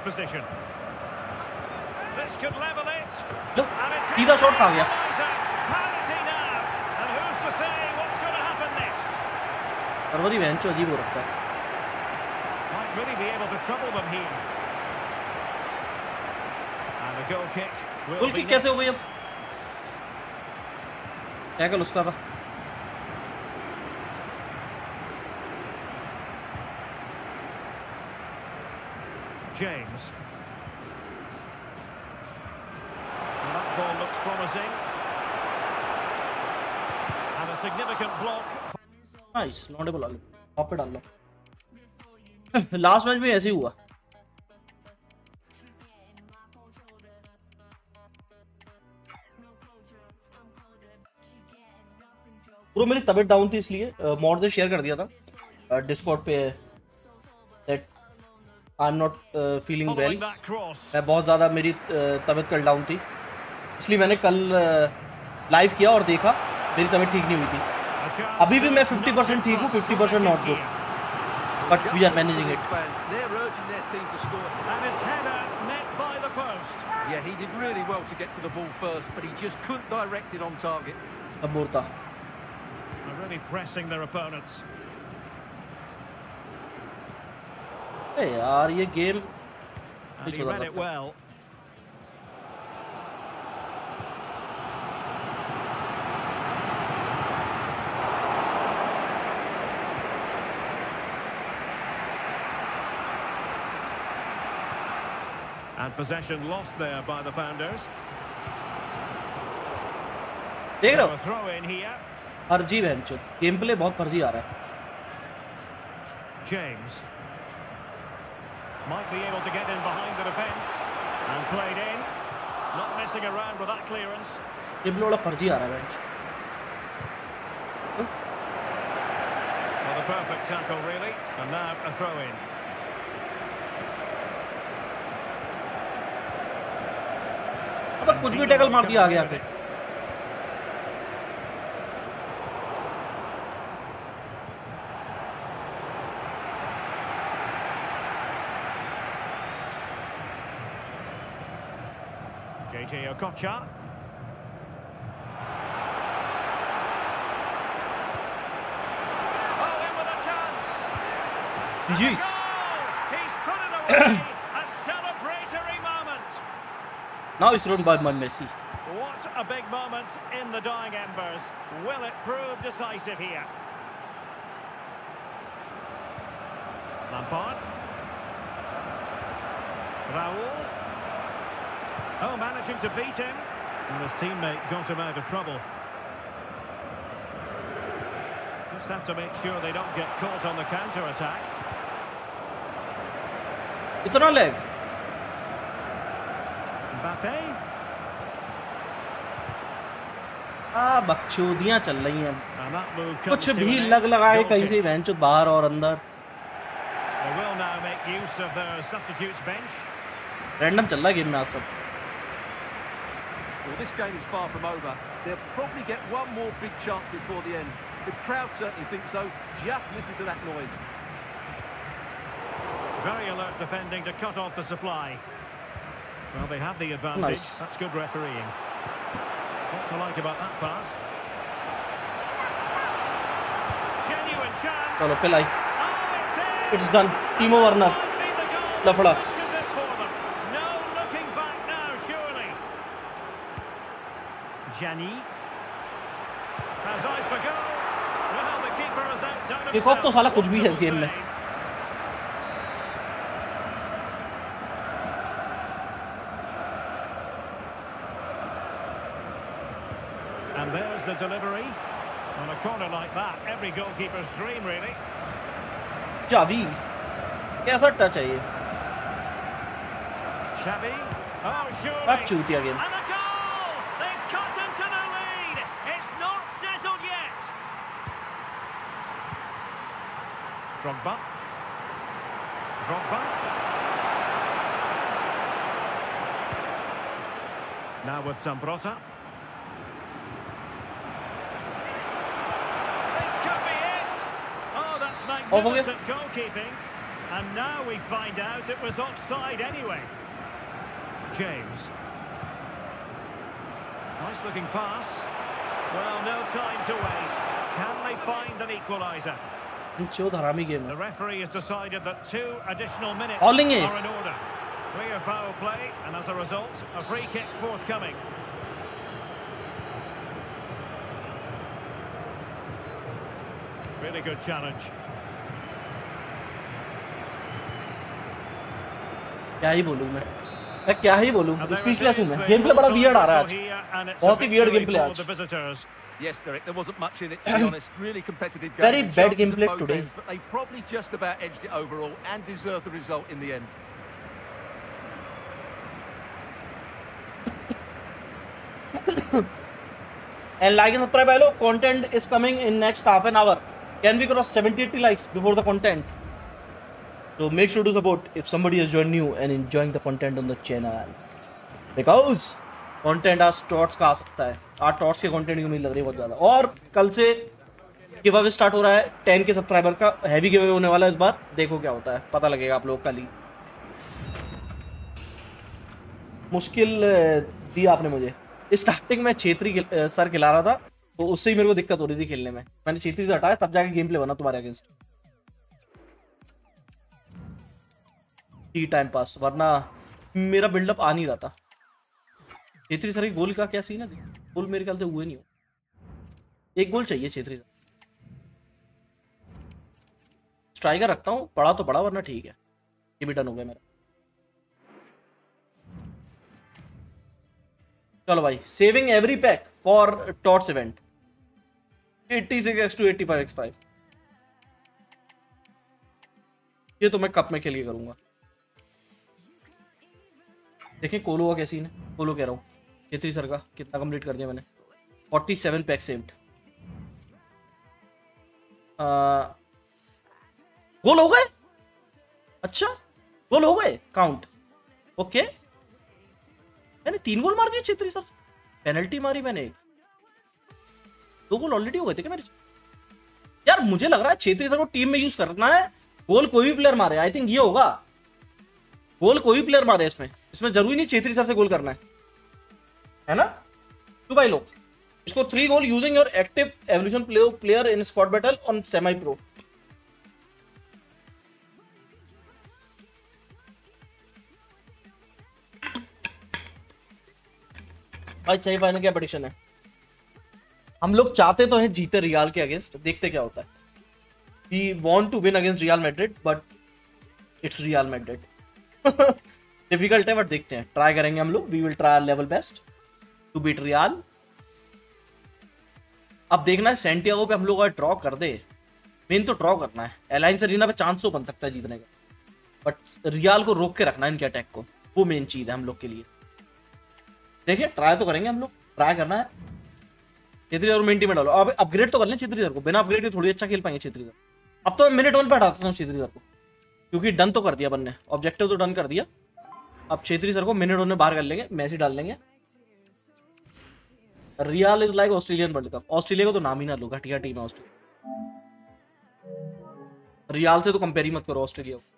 लो, सीधा शॉट आ गया। सर्वर ही वेंचो अजीब हो रखा है। गोल किक कैसे हो गई अब? टैकल उसका था। James. And that ball looks promising. And a significant block. Nice, not able डाल लो, टॉप पे डाल लो। लास्ट मैच में ऐसे ही हुआ। पूरा मेरी तबीयत डाउन थी इसलिए मॉड ने शेयर कर दिया था डिस्कॉर्ड पे that I am not feeling well. मैं बहुत ज़्यादा मेरी तबीयत कल डाउन थी, इसलिए मैंने कल लाइव किया और देखा मेरी तबीयत ठीक नहीं हुई थी। अभी भी मैं फिफ्टी परसेंट ठीक हूँ, fifty percent not good, but we are managing it. Yeah, he did really well to get to the ball first, but he just couldn't direct it on target. Aborta. They're really pressing their opponents. Hey, यार ये game And he read it well. And possession lost there by the Founders. देख रहे हो? Throw in here. फर्जी bench, game play बहुत फर्जी आ रहा है। James might be able to get in behind the defence and played in, not messing around with that clearance. Game play बड़ा फर्जी आ रहा है bench. Well, the perfect tackle really, and now a throw in. अब कुछ भी tackle मार दिया आगे आके। J J Okocha. Oh, in with a chance. Jeez. He's put it away. A celebratory moment. Now it's run by Messi. What a big moment in the dying embers. Will it prove decisive here? Lampard. Raul. Oh, managing to beat him. And his teammate got him out of trouble. Just have to make sure they don't get caught on the counter-attack. इतना leg. Mbappe. आ बकचोदियां चल रही हैं। And that move comes कुछ to भी an लग end. लगाए Goal कहीं kick. से बेंच बाहर और अंदर। They will now make use of their substitutes bench. Random चल रहा है गेम में आज सब। Well, this game is far from over. They'll probably get one more big chance before the end. The crowd certainly think so. Just listen to that noise. Very alert defending to cut off the supply. Well, they have the advantage. Nice. That's good refereeing. What to like about that pass? Genuine chance. चलो पिलाई। Oh, it's in. It's done. Timo Werner. Be the goal. लफड़ा। Pushes it for them. No looking back now, surely. Gianni has eyes for goal. Well, the keeper has outdone himself. Kick off तो साला कुछ भी है इस game में। And there's the delivery. On a corner like that, every goalkeeper's dream, really. चावी कैसा touch है ये? Xavi. Oh, surely. अब चूतिया game. And a goal! They've cut into the lead. It's not settled yet. Drogba. Drogba. Now with Zambrotta. This could be it. Oh, that's magnificent goalkeeping. And now we find out it was offside anyway. James. Nice looking pass. Well, no time to waste. Can they find an equaliser? The referee has decided that two additional minutes are in order. Clear foul play, and as a result, a free kick forthcoming. Really good challenge. क्या ही बोलूं मैं मैं क्या ही बोलूं speechless हूं मैं। Game play बड़ा weird आ रहा है आज, बहुत ही वियर्ड गेम प्ले आज। Yes, Derek, there wasn't much in it, to be honest. Really competitive game. Very bad gameplay both today. ends, but they probably just about edged it overall and deserved the result in the end. And like and subscribe, hello. Content is coming in next half an hour. Can we cross seventy eighty likes before the content? So make sure to support if somebody has joined new and enjoying the content on the channel. Because content आज TOTS का आ सकता है। आज thoughts के content की उम्मीद लग रही है बहुत ज़्यादा। और कल से गिव अवे स्टार्ट हो रहा है टेन के सब्सक्राइबर का। हैवी गिव अवे होने वाला है इस बार, देखो क्या होता है, पता लगेगा आप लोग कल ही। मुश्किल दिया आपने मुझे। स्टार्टिंग में छेत्री सर खिला रहा था तो उससे ही मेरे को दिक्कत हो रही थी खेलने में। मैंने छेत्री से हटाया तब जाके गेम प्ले बना तुम्हारे अगेंस्ट। टी टाइम पास, वरना मेरा बिल्डअप आ नहीं रहा था। छेत्री सर की गोल का क्या सीन है? गोल मेरे ख्याल से हुए नहीं हो। एक गोल चाहिए छेत्री सर। स्ट्राइकर रखता हूँ, पड़ा तो पड़ा वरना ठीक है। ये भी डन हो गया मेरा। चलो भाई, saving every pack for TOTS event eighty six x two eighty five x five. ये तो मैं कप में खेल के करूंगा। देखें कोलो का क्या सीन है। कोलो कह रहा हूँ छेत्री सर का कितना कंप्लीट कर दिया मैंने। Forty seven pack saved. Goal हो गए? अच्छा गोल हो गए काउंट। ओके मैंने तीन गोल मार दिए छेत्री सर से, पेनल्टी मारी मैंने एक, दो गोल ऑलरेडी हो गए थे क्या मेरे? यार मुझे लग रहा है छेत्री सर को टीम में यूज करना है, गोल कोई भी प्लेयर मारे, आई थिंक ये होगा, गोल कोई भी प्लेयर मारे इसमें, इसमें जरूरी नहीं छेत्री सर से गोल करना है, है ना? तो भाई लोग इसको three goal using your active evolution player in squad battle on semi pro. भाई सही फाइनल क्या प्रेडिक्शन है? हम लोग चाहते तो हैं जीते रियल के अगेंस्ट, देखते क्या होता है। We want to win against Real Madrid but it's Real Madrid. Difficult है बट देखते हैं, ट्राई करेंगे हम लोग, we will try level best to beat Real. अब देखना है सैंटियागो पे हम लोग अगर ड्रॉ कर दे, मेन तो ड्रॉ करना है, एलायंस अरीना पे चांस तो बन सकता है जीतने का, बट रियल को रोक के रखना है इनके अटैक को, वो मेन चीज है हम लोग के लिए। देखिए ट्राई तो करेंगे हम लोग, ट्राई करना है। छेत्री सर मेन टीम में डालो, अब अपग्रेड तो कर लें छेत्री सर को, बिना अपग्रेड के थोड़ी अच्छा खेल पाएंगे छेत्री सर। अब तो मैं मिनट वन पे हटाता हूँ छेत्री सर को, क्योंकि डन तो कर दिया बन ने, ऑब्जेक्टिव तो डन कर दिया। अब छेत्री सर को मिनट वन में बाहर कर लेंगे, मैच डाल लेंगे। Real is like Australian World Cup, Australia को तो नाम ही ना लो, घटिया टीम है ऑस्ट्रेलिया, रियल से तो कंपेयर ही मत करो ऑस्ट्रेलिया को।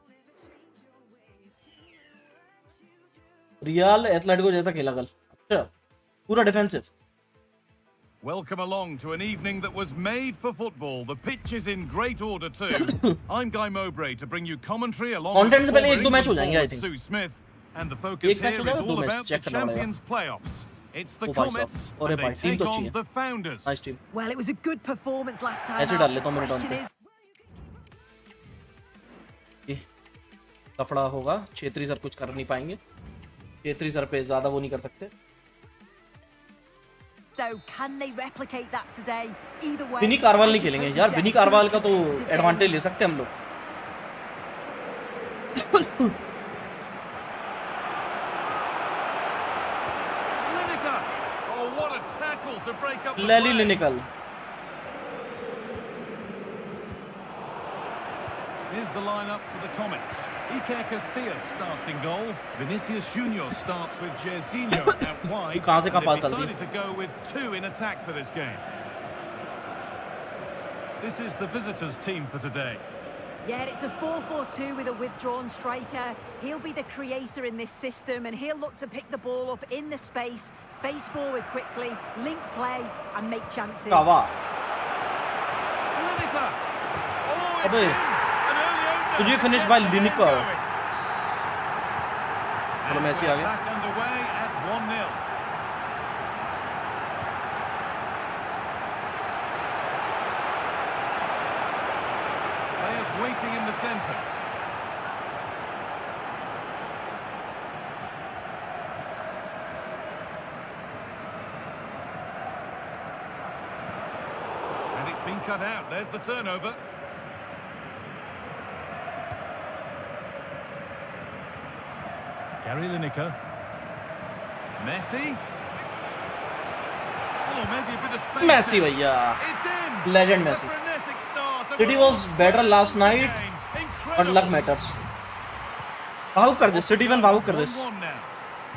रियल एथलेटिको जैसा खेला कल, अच्छा पूरा defensive. Welcome along to an evening that was made for football. The pitch is in great order too. I'm Guy Mowbray to bring you commentary along with Content से पहले एक दो मैच हो जाएंगे I think. Sue Smith, and the focus here is all about the Champions playoffs. It's the Comets and they take on the Founders. Nice team. Well, it was a good performance last time. ऐसे डाल लेता हूँ minute on पे। ये कपड़ा होगा, Chhetri sir कुछ कर नहीं पाएंगे, छेत्री सर पे ज्यादा वो नहीं कर सकते। So can they replicate that today? Either way. विनी कारवाल नहीं खेलेंगे यार, विनी कारवाल का तो एडवांटेज ले सकते हैं हम लोग। लैली लिनिकल। Here's the lineup for the Comets. Iker Casillas starts in goal. Vinicius Junior starts with Jairzinho out wide. कहाँ से कहाँ पास They've चल रही decided to go with two in attack for this game. This is the visitors' team for today. Yeah, it's a four four two with a withdrawn striker. He'll be the creator in this system and he'll look to pick the ball up in the space, face forward quickly, link play and make chances. कावा। Lineker. Oh, अबे तुझे finish bye लिनिकर। चलो मैसी आ गया। Back underway at one nil. Players waiting in the centre. And it's been cut out. There's the turnover. Gary Lineker. Messi. Oh, maybe a bit of space. Messi भैया, It's in. legend Messi. Frenetic start. City was better last night, but luck matters. भावुक कर दे, city one भावुक कर दे। one one now.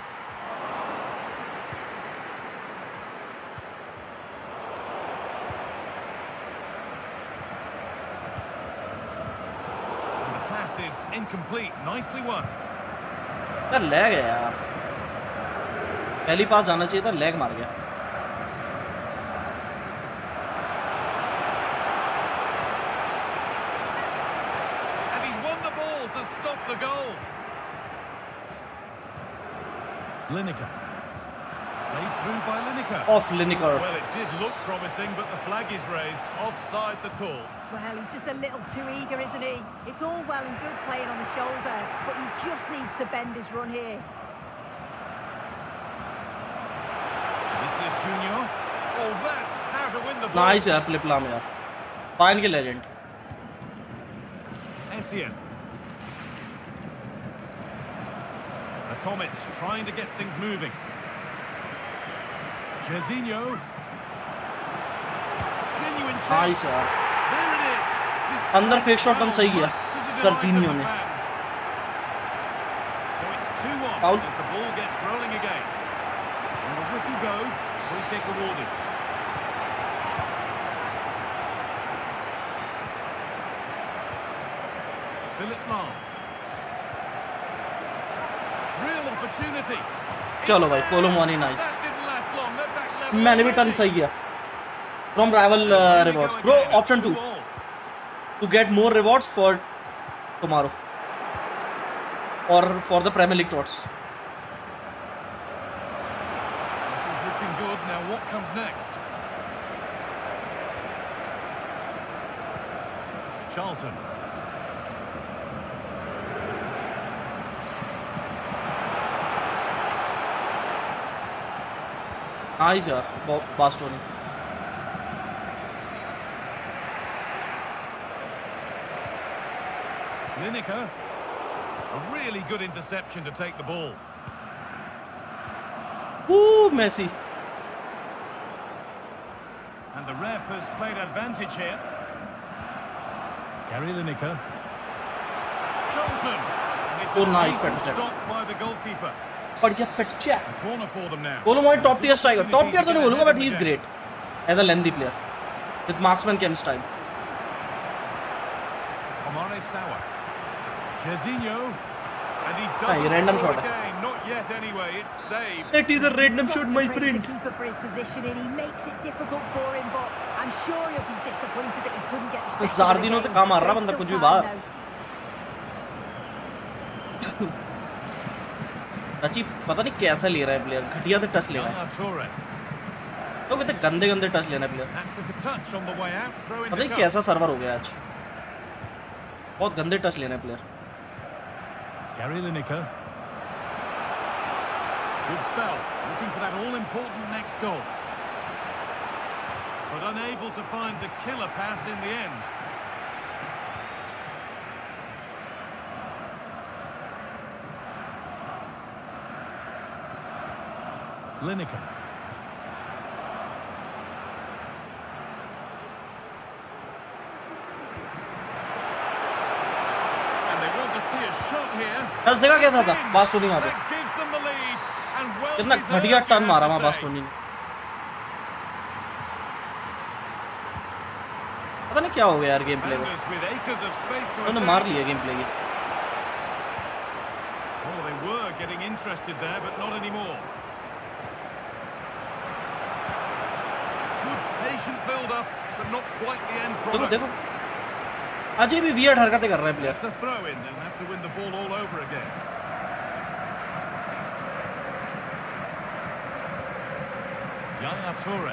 And the pass is incomplete. Nicely won. यार lag है यार, पहली पास जाना चाहिए था, लैग मार गया। And he's won the ball to stop the goal. Lineker. Played through by Lineker. Off Lineker. Well, it did look promising, but the flag is raised. Offside the call. Well, he's just a little too eager, isn't he? It's all well and good playing on the shoulder, but he just needs to bend his run here. This is Junior. Oh, that's how to win the ball. Nice यार play plan यार, पाइन के legend. Essien. The Comets trying to get things moving. Jairzinho. Genuine chance. Nice यार, There it is. अंदर fake shot हम सही किया जर्जीनियो ने। So it's two one Foul. as the ball gets rolling again. And the whistle goes, free kick awarded. Philip Lahm. Real opportunity. चलो भाई, Kolo Muani nice. That didn't last long. They're back level. मैंने भी turn सही किया. From rival uh, rewards, bro. Option two to get more rewards for tomorrow or for the Premier League tours. This is looking good. Now what comes next? Charlton. Nice यार, Bastoni. Lineker. A really good interception to take the ball. Ooh, Messi. And the ref has played advantage here. Gary Lineker. Charlton. And it's Oh, a nice decent penalty. stop by the goalkeeper. बढ़िया pitch है. A corner for them now. Kolo Muani top tier striker. Top tier तो नहीं बोलूँगा, but he is great as a lengthy player with marksman cam style. Omare Sawa. Jorginho. And he does Ah, ये random shot है. again. Not yet anyway. It's saved. It is a random shot, my friend. The keeper for his positioning, he makes it difficult for him, but I'm sure he'll be disappointed that he couldn't get the second. ज़ारदिनों से काम आ रहा बंदा कुछ भी बाहर. अच्छी पता नहीं कैसा ले रहा है प्लेयर, घटिया से टच ले रहा है. Yaya Toure. तो कितने गंदे गंदे टच ले रहा है player. That took a touch on the way out. Throw in पता to नहीं come. कैसा सर्वर हो गया आज. बहुत गंदे टच ले रहे हैं player. Gary Lineker. Good spell. Looking for that all-important next goal. But unable to find the killer pass in the end. Lineker. And they want to see a shot here. Touch देखा कैसा था बास्टोनी वहाँ पे. That gives them the lead. And well कितना deserved, घटिया you turn have मारा to वहाँ say. Bastoni ने. पता नहीं क्या हो गया यार गेम प्ले को. Defenders with acres of space to उन्होंने attack. मार लिया गेम प्ले की. Oh, they were getting interested there, but not anymore. Good patient build-up, but not quite the end देखो product. देखो अजय भी वियर्ड हरकतें कर रहे हैं player. It's a throw-in, they'll have to win the ball all over again. Yaya Toure.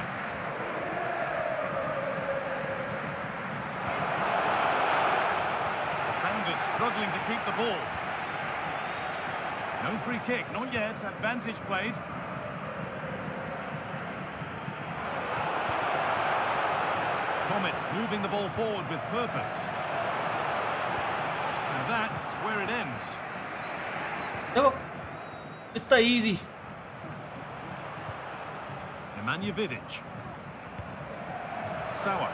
Defenders struggling to keep the ball. No free kick, not yet. Advantage played. Comets moving the ball forward with purpose. And that's where it ends. देखो इतना easy. Nemanja Vidic. Sawa.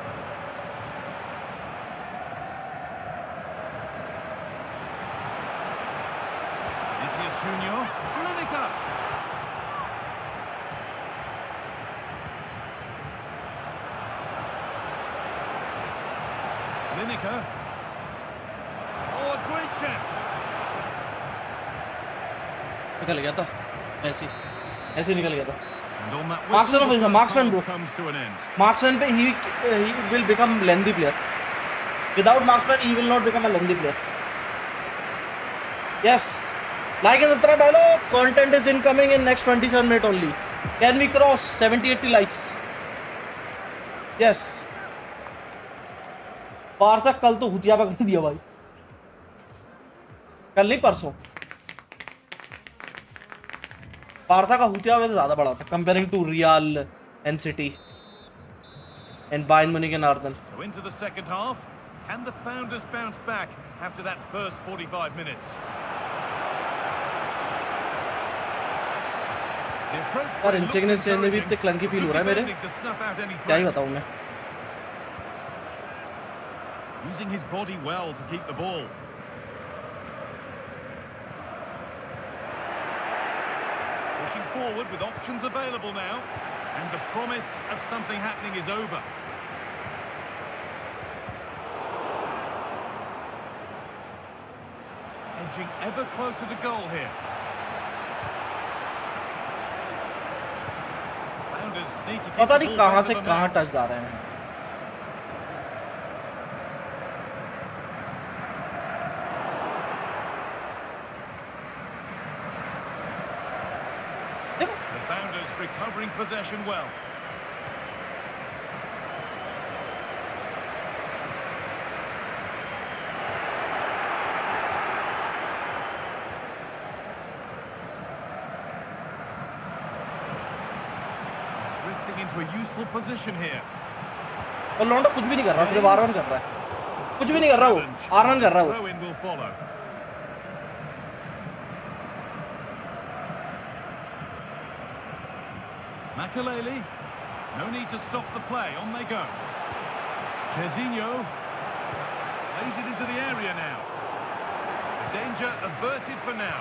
Vinicius Junior. Lineker. Lineker. Oh, a great chance. निकल गया था ऐसे ऐसे निकल गया था. And on that Marksman whistle, of the marksman, half bro. comes to an end. Marksman पे he he will become lengthy player. Without marksman he will not become a lengthy player. Yes. Like and subscribe dialogue. Content is incoming in next twenty-seven minutes only. Can we cross seventy eighty likes? Yes. Barca कल तो हुतिया पर कर दिया भाई. कल नहीं परसों. Barça का हुतिया वैसे ज्यादा बड़ा था comparing to Real and City and Bayern Munich and Arsenal. So into the second half, can the founders bounce back after that first forty-five minutes? The approach यार इंसिग्नेस चेंज में भी इतने क्लंकी फील हो रहा है मेरे. to snuff out any क्या ही threat. बताऊं मैं. Using his body well to keep the ball. Pushing forward with options available now. And the promise of something happening is over. Edging ever closer to goal here. Founders need to keep पता the नहीं ball कहाँ back से of the कहाँ man. Touch जा रहे हैं। The Founders recovering possession well. Drifting into a useful position here. और लॉन्डो कुछ भी नहीं कर रहा, सिर्फ आर रन कर रहा है। कुछ भी नहीं कर रहा वो, आर रन कर रहा है वो। Throw in will follow. Makelele. No need to stop the play. On they go. Jorginho lays it into the area now. Danger averted for now.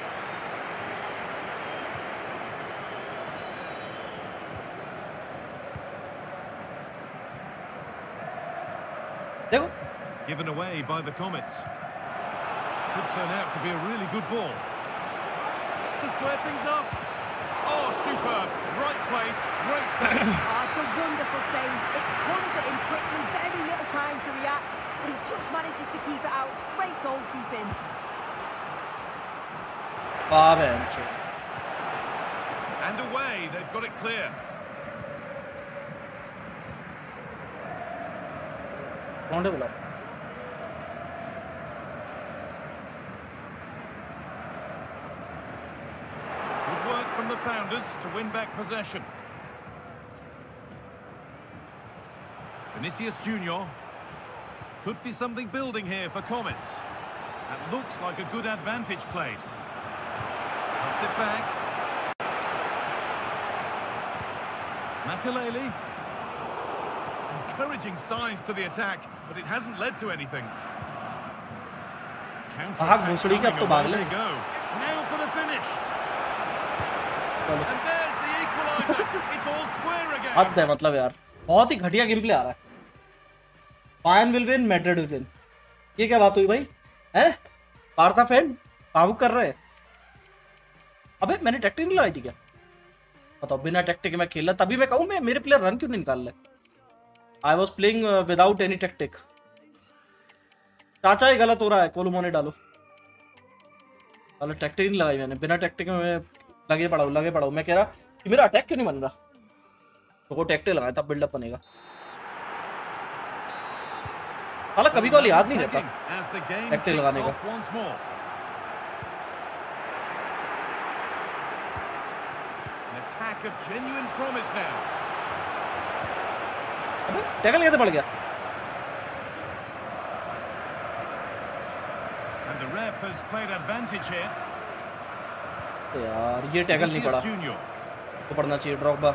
देखो Given away by the Comets. Could turn out to be a really good ball. To square things up. Oh, superb. Right place, great save. Oh, it's a wonderful save. It comes at him quickly, very little time to react, but he just manages to keep it out. It's great goalkeeping. वाह बहन। And away, they've got it clear. लॉन्डो बोला। Good work from the Founders to win back possession. Vinicius Junior. Could be something building here for Comets. That looks like a good advantage played. Puts it back. Makelele. Encouraging signs to the attack, but it hasn't led to anything. हाँ घुसड़ी के अब तो भाग ले। There they go. Now for the finish. And there's the equalizer. It's all square again. हद है मतलब यार, बहुत ही घटिया गेम प्ले आ रहा है। Bayern will win, Madrid will win. ये क्या बात हुई भाई? हैं? बारता फैन भावुक कर रहे हैं। अबे मैंने टैक्टिक नहीं लगाई थी क्या? बताओ, बिना टैक्टिक मैं खेला तभी मैं कहूँ मैं मेरे प्लेयर रन क्यों नहीं निकाल रहे? I was playing without any tactic. चाचा ही गलत हो रहा है, कोलुमोने डालो। चलो टैक्टिक नहीं लगाई मैंने, बिना टैक्टिक में लगे पड़ा हूँ लगे पड़ा हूँ। मैं कह रहा कि मेरा अटैक क्यों नहीं बन रहा? तो को टैक्टिक लगाया तब बिल्डअप बनेगा। हालां कभी कभी याद नहीं रहता टैक्टिक लगाने का। Attack of genuine promise now. Tackle कैसे पड़ गया? And the ref has played advantage here. यार ये टैकल नहीं पड़ा, तो पड़ना चाहिए। Drogba.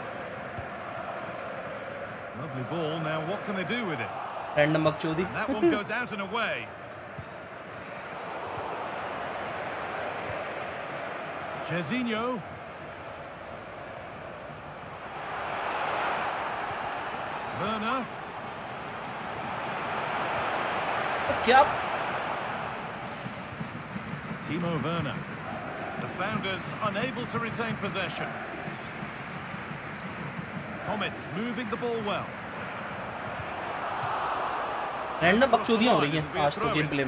Lovely ball. Now what can they do with it? Random बकचोदी। That one goes out and away. Jorginho. Werner. क्या? Timo Werner. The Founders unable to retain possession. Comets moving the ball well. Random बकचोदियां हो रही हैं आज तो game play में।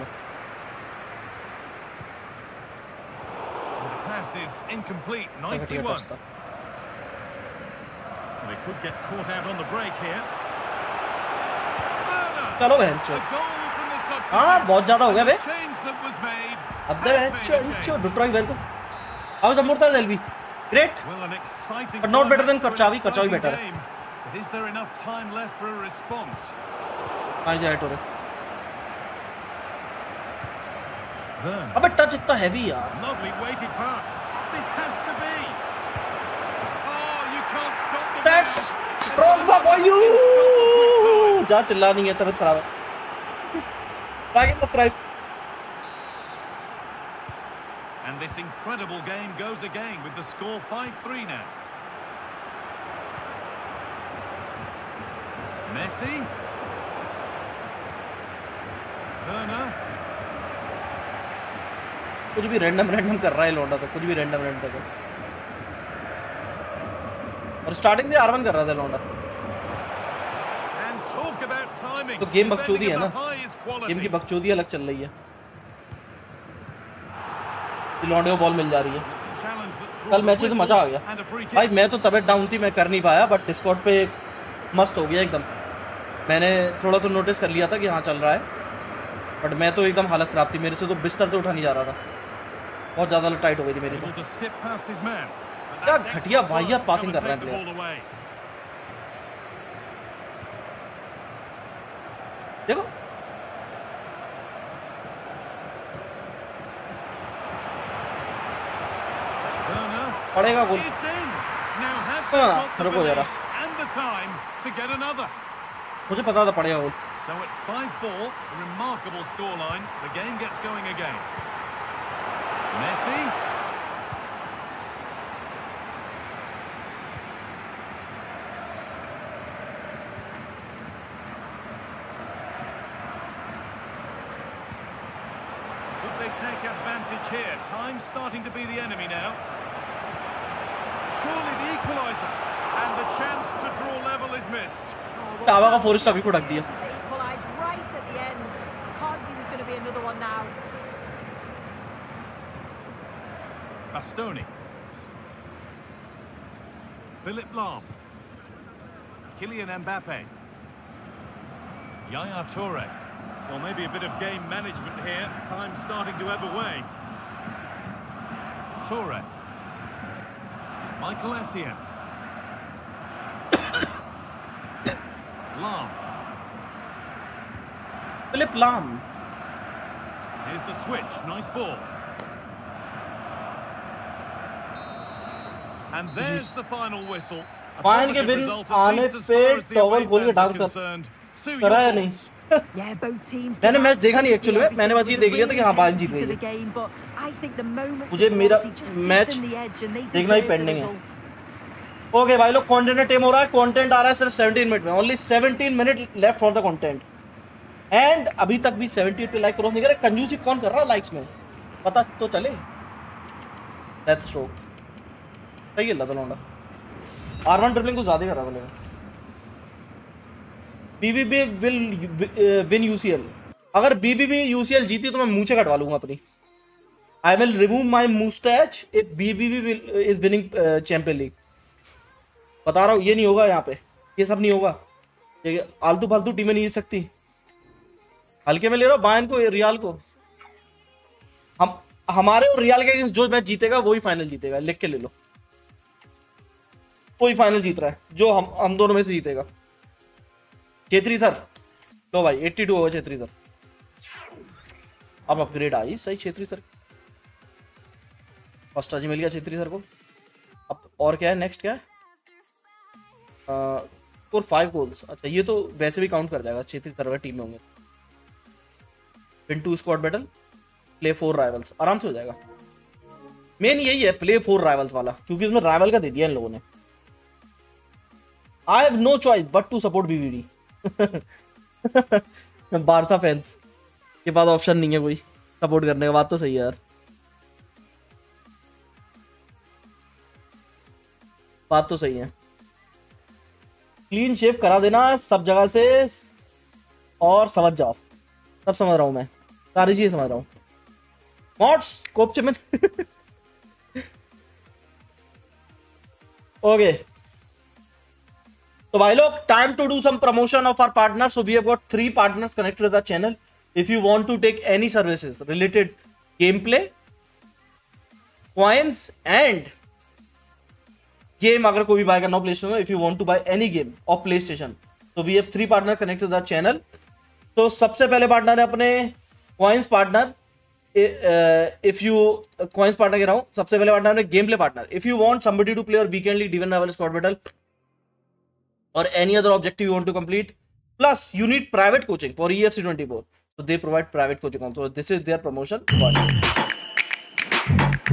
The pass is incomplete. Nicely won. They could get caught out on the break here. चलो बहन चो। हाँ बहुत ज्यादा हो गया बे। अब दे चो चो डिट्रॉइट वेल को। How is Amurta Delvi? Great. But not better than Karchavi. Karchavi better है। Is there enough time left for a response? कहाँ जाए टोरे? अबे टच इतना हैवी यार। Lovely weighted pass. This has to be. Oh, you can't stop the. That's Drogba for you. जा चिल्ला नहीं है तबीयत खराब है। आगे तो try. And this incredible game goes again with the score five three now. Messi. Werner. कुछ भी रैंडम रैंडम कर रहा है लौंडा, तो कुछ भी रैंडम रैंडम कर, और स्टार्टिंग से आर वन कर रहा था लौंडा। तो गेम बकचोदी है ना, गेम की बकचोदी अलग चल रही है। लौंडे को बॉल मिल जा रही है। कल मैच में तो मजा आ गया भाई, मैं तो तबीयत डाउन थी, मैं कर नहीं पाया, बट डिस्कॉर्ड पे मस्त हो गया एकदम। मैंने थोड़ा सा नोटिस कर लिया था कि हाँ चल रहा है, बट मैं तो एकदम हालत खराब थी, मेरे से तो बिस्तर से उठा नहीं जा रहा था, बहुत ज़्यादा टाइट हो गई थी मेरी तो। क्या घटिया वाहियात पासिंग कर रहे हैं प्लेयर, देखो पड़ेगा गोल। हाँ रुको जरा, मुझे पता था पड़ेगा goal. So at five four, a remarkable scoreline. The game gets going again. Messi. Could they take advantage here? Time's starting to be the enemy now. Surely the equaliser. And the chance to draw level is missed. टावा का four star भी को ढक दिया। Bastoni. Philipp Lahm. Kylian Mbappe. Yaya Toure. Well, maybe a bit of game management here. Time's starting to ebb away. Toure. Michael Essien. Lahm. Philipp Lahm. Here's the switch. Nice ball. And there's the final whistle. Fine के बिन आने पे towel गोल के dance कर करा या नहीं? मैंने मैच देखा नहीं एक्चुअली में, मैंने बस ये देख लिया था कि हाँ बायर्न जीत गई है। मुझे मेरा मैच देखना ही पेंडिंग है। ओके भाई लोग, कंटेंट टेम हो रहा है, कंटेंट आ रहा है सिर्फ सेवनटीन मिनट में, only seventeen minute left for the content, and अभी तक भी सेवेंटी पे लाइक क्रॉस नहीं करे। कंजूसी कौन कर रहा है लाइक्स में, पता तो चले। लेट्स स्ट्रोक सही है लौंडा, आर वन ट्रिपलिंग को ज्यादा कर रहा है। बीबीबी विल विन यूसीएल, अगर बीबीबी यूसीएल जीती तो मैं मूंछें कटवा लूंगा अपनी। I will remove my moustache if BBB is winning champion league. बता रहा हूँ ये नहीं होगा, यहाँ पे ये सब नहीं होगा, ये आलतू फालतू टीमें नहीं जीत सकती। हल्के में ले रहा हूँ बायर्न को, रियाल को। हम हमारे और रियाल के अगेंस्ट जो मैच जीतेगा वही फाइनल जीतेगा, लिख के ले लो। कोई फाइनल जीत रहा है जो हम हम दोनों में से जीतेगा। छेत्री सर लो भाई, बयासी होगा छेत्री सर। अब अपग्रेड आई सही छेत्री सर, फर्स्ट आज मिल गया छेत्री सर को। अब और क्या है, नेक्स्ट क्या है, और फाइव गोल्स। अच्छा ये तो वैसे भी काउंट कर जाएगा, छेत्री सर वाली टीम में होंगे। Win two squad battle, play four rivals, आराम से हो जाएगा। मेन यही है प्ले फोर राइवल्स वाला, क्योंकि इसमें राइवल का दे दिया इन लोगों ने। I have no choice but to support B V D. Barca fans के पास ऑप्शन नहीं है कोई सपोर्ट करने का, बात तो सही है यार, बात तो सही है। क्लीन शेव करा देना सब जगह से और समझ जाओ, सब समझ रहा हूं मैं, सारी चीज समझ रहा हूं। मॉड्स कोप चमन ओके तो भाई लोग, time to do some promotion of our partner. So we have got three partners connected to the channel. If you want to take any services related game play, coins and game, अगर कोई भी buy करना हो PlayStation, if you want to buy any game of PlayStation, तो we have three partner connected to the channel. तो सबसे पहले partner है अपने coins partner. If you coins partner कह रहा हूं, सबसे पहले पार्टनर है game play partner. If you want somebody to play और weekend league, division rival, squad battle or any other objective you want to complete, plus you need private coaching for E F C twenty-four, so they provide private coaching also. This is their promotion.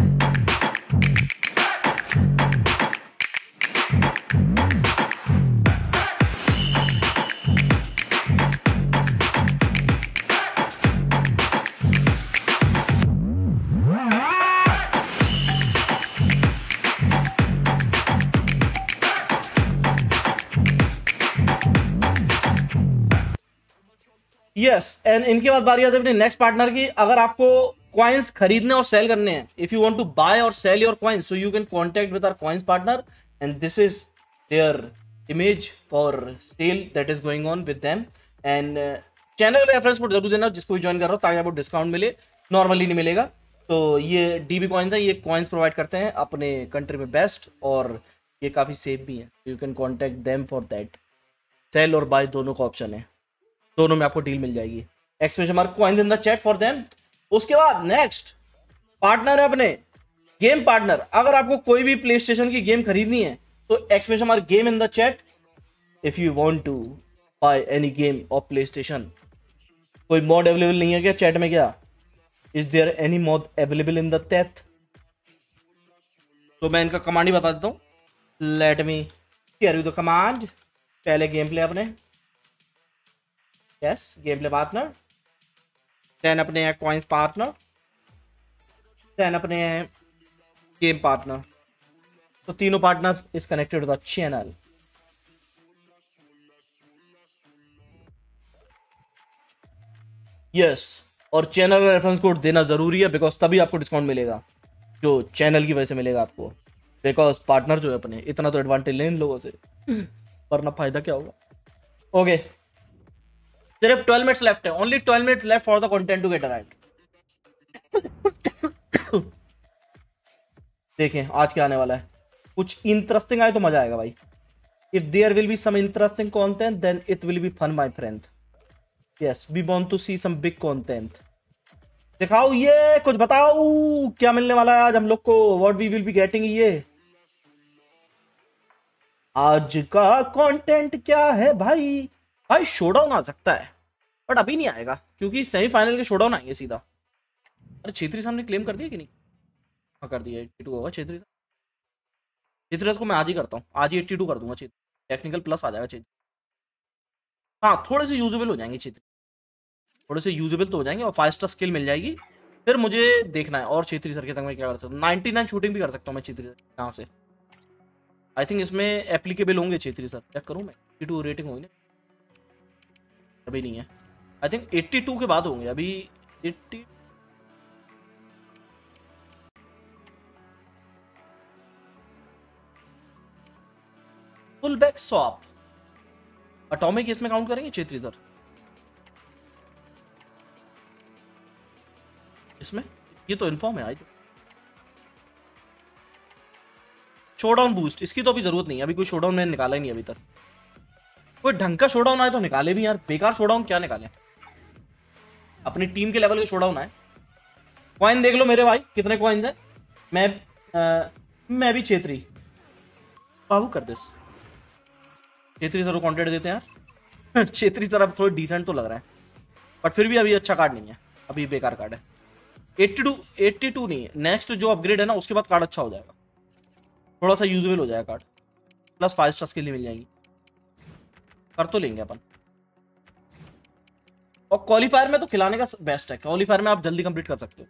Yes and इनके बाद बारी आती है अपने next partner की। अगर आपको coins खरीदने और सेल करने हैं, if you want to buy और sell your coins, so you can contact with our coins partner and this is their image for sale that is going on with them. And channel reference code जरूर देना जिसको भी join कर रहा हो, ताकि आपको डिस्काउंट मिले, नॉर्मली नहीं मिलेगा। तो ये डीबी कॉइन्स है, ये कॉइन्स प्रोवाइड करते हैं अपने कंट्री में बेस्ट, और ये काफ़ी सेफ भी है। You can contact them for that. Sell और बाय दोनों का ऑप्शन है, दोनों में आपको डील मिल जाएगी। Expression mark coins in the chat for them. उसके बाद नेक्स्ट पार्टनर है अपने गेम पार्टनर। अगर आपको कोई भी प्ले स्टेशन की गेम खरीदनी है तो expression mark game in the chat if you want to buy any game of PlayStation. कोई मॉड अवेलेबल नहीं है क्या चैट में? क्या is there any mod available in the chat? तो मैं इनका कमांड ही बता देता हूँ। Let me share you the command. पहले गेम प्ले अपने, yes game play partner, then अपने हैं कॉइन्स पार्टनर, देन अपने हैं गेम पार्टनर। तो तीनों partner is connected to the channel. Yes और चैनल का रेफरेंस कोड देना जरूरी है, बिकॉज तभी आपको डिस्काउंट मिलेगा, जो चैनल की वजह से मिलेगा आपको। बिकॉज पार्टनर जो है अपने, इतना तो एडवांटेज लें इन लोगों से, वरना फायदा क्या होगा। Okay okay. सिर्फ ट्वेल्व मिनट्स लेफ्ट है, only twelve minutes left for the content to get arrived. देखें आज क्या आने वाला है, कुछ इंटरेस्टिंग आए तो मजा आएगा भाई। If there will be some interesting content then it will be fun my friend. Yes we want to see some big content. दिखाओ ये, कुछ बताओ क्या मिलने वाला है आज हम लोग को, what we will be getting. ये आज का कंटेंट क्या है भाई? भाई शोडाउन आ सकता है, बट अभी नहीं आएगा क्योंकि सेमीफाइनल के शोडाउन आएंगे सीधा। अरे छेत्री साहब ने क्लेम कर दिया कि नहीं? हाँ कर दिया, एट्टी टू होगा छेत्री साहब। छेत्री को मैं आज ही करता हूँ, आज ही एट्टी टू कर दूंगा छेत्री, टेक्निकल प्लस आ जाएगा छेत्री। हाँ थोड़े से यूजेबल हो जाएंगे छेत्री, थोड़े से यूजेबल तो हो जाएंगे और फाइव स्टार स्किल मिल जाएगी। फिर मुझे देखना है और छेत्री सर के तक मैं क्या कर सकता हूँ। नाइनटी नाइन शूटिंग भी कर सकता हूँ मैं छेत्री सर यहाँ से। आई थिंक इसमें एप्लीकेबल होंगे छेत्री सर, चेक करूँ मैं। एट्टी टू रेटिंग होगी ना? अभी नहीं है, आई थिंक एट्टी टू के बाद होंगे। अभी eighty full back shop atomic इसमें काउंट करेंगे छेत्री सर? इसमें ये तो इन्फॉर्म है। आई थिंक शोडाउन बूस्ट, इसकी तो अभी जरूरत नहीं है, अभी कोई शोडाउन मैंने निकाला ही नहीं अभी तक। कोई ढंग का शोडाउन आए तो निकाले भी यार, बेकार शोडाउन क्या निकाले, अपनी टीम के लेवल के शोडाउन आए। कॉइन देख लो मेरे भाई कितने कॉइन्स हैं। मैं आ, मैं भी छेत्री बाबू कर दिस। छेत्री सर को कॉन्टेक्ट देते हैं यार। छेत्री सर अब थोड़े डिसेंट तो लग रहा है, बट फिर भी अभी अच्छा कार्ड नहीं है, अभी बेकार कार्ड है। एट्टी टू एट्टी टू नहीं है, नेक्स्ट जो अपग्रेड है ना उसके बाद कार्ड अच्छा हो जाएगा, थोड़ा सा यूजेबल हो जाएगा कार्ड, प्लस फाइव स्टार्स के लिए मिल जाएगी। कर तो लेंगे अपन। और क्वालिफायर में तो खिलाने का बेस्ट है, क्वालिफायर में आप जल्दी कंप्लीट कर सकते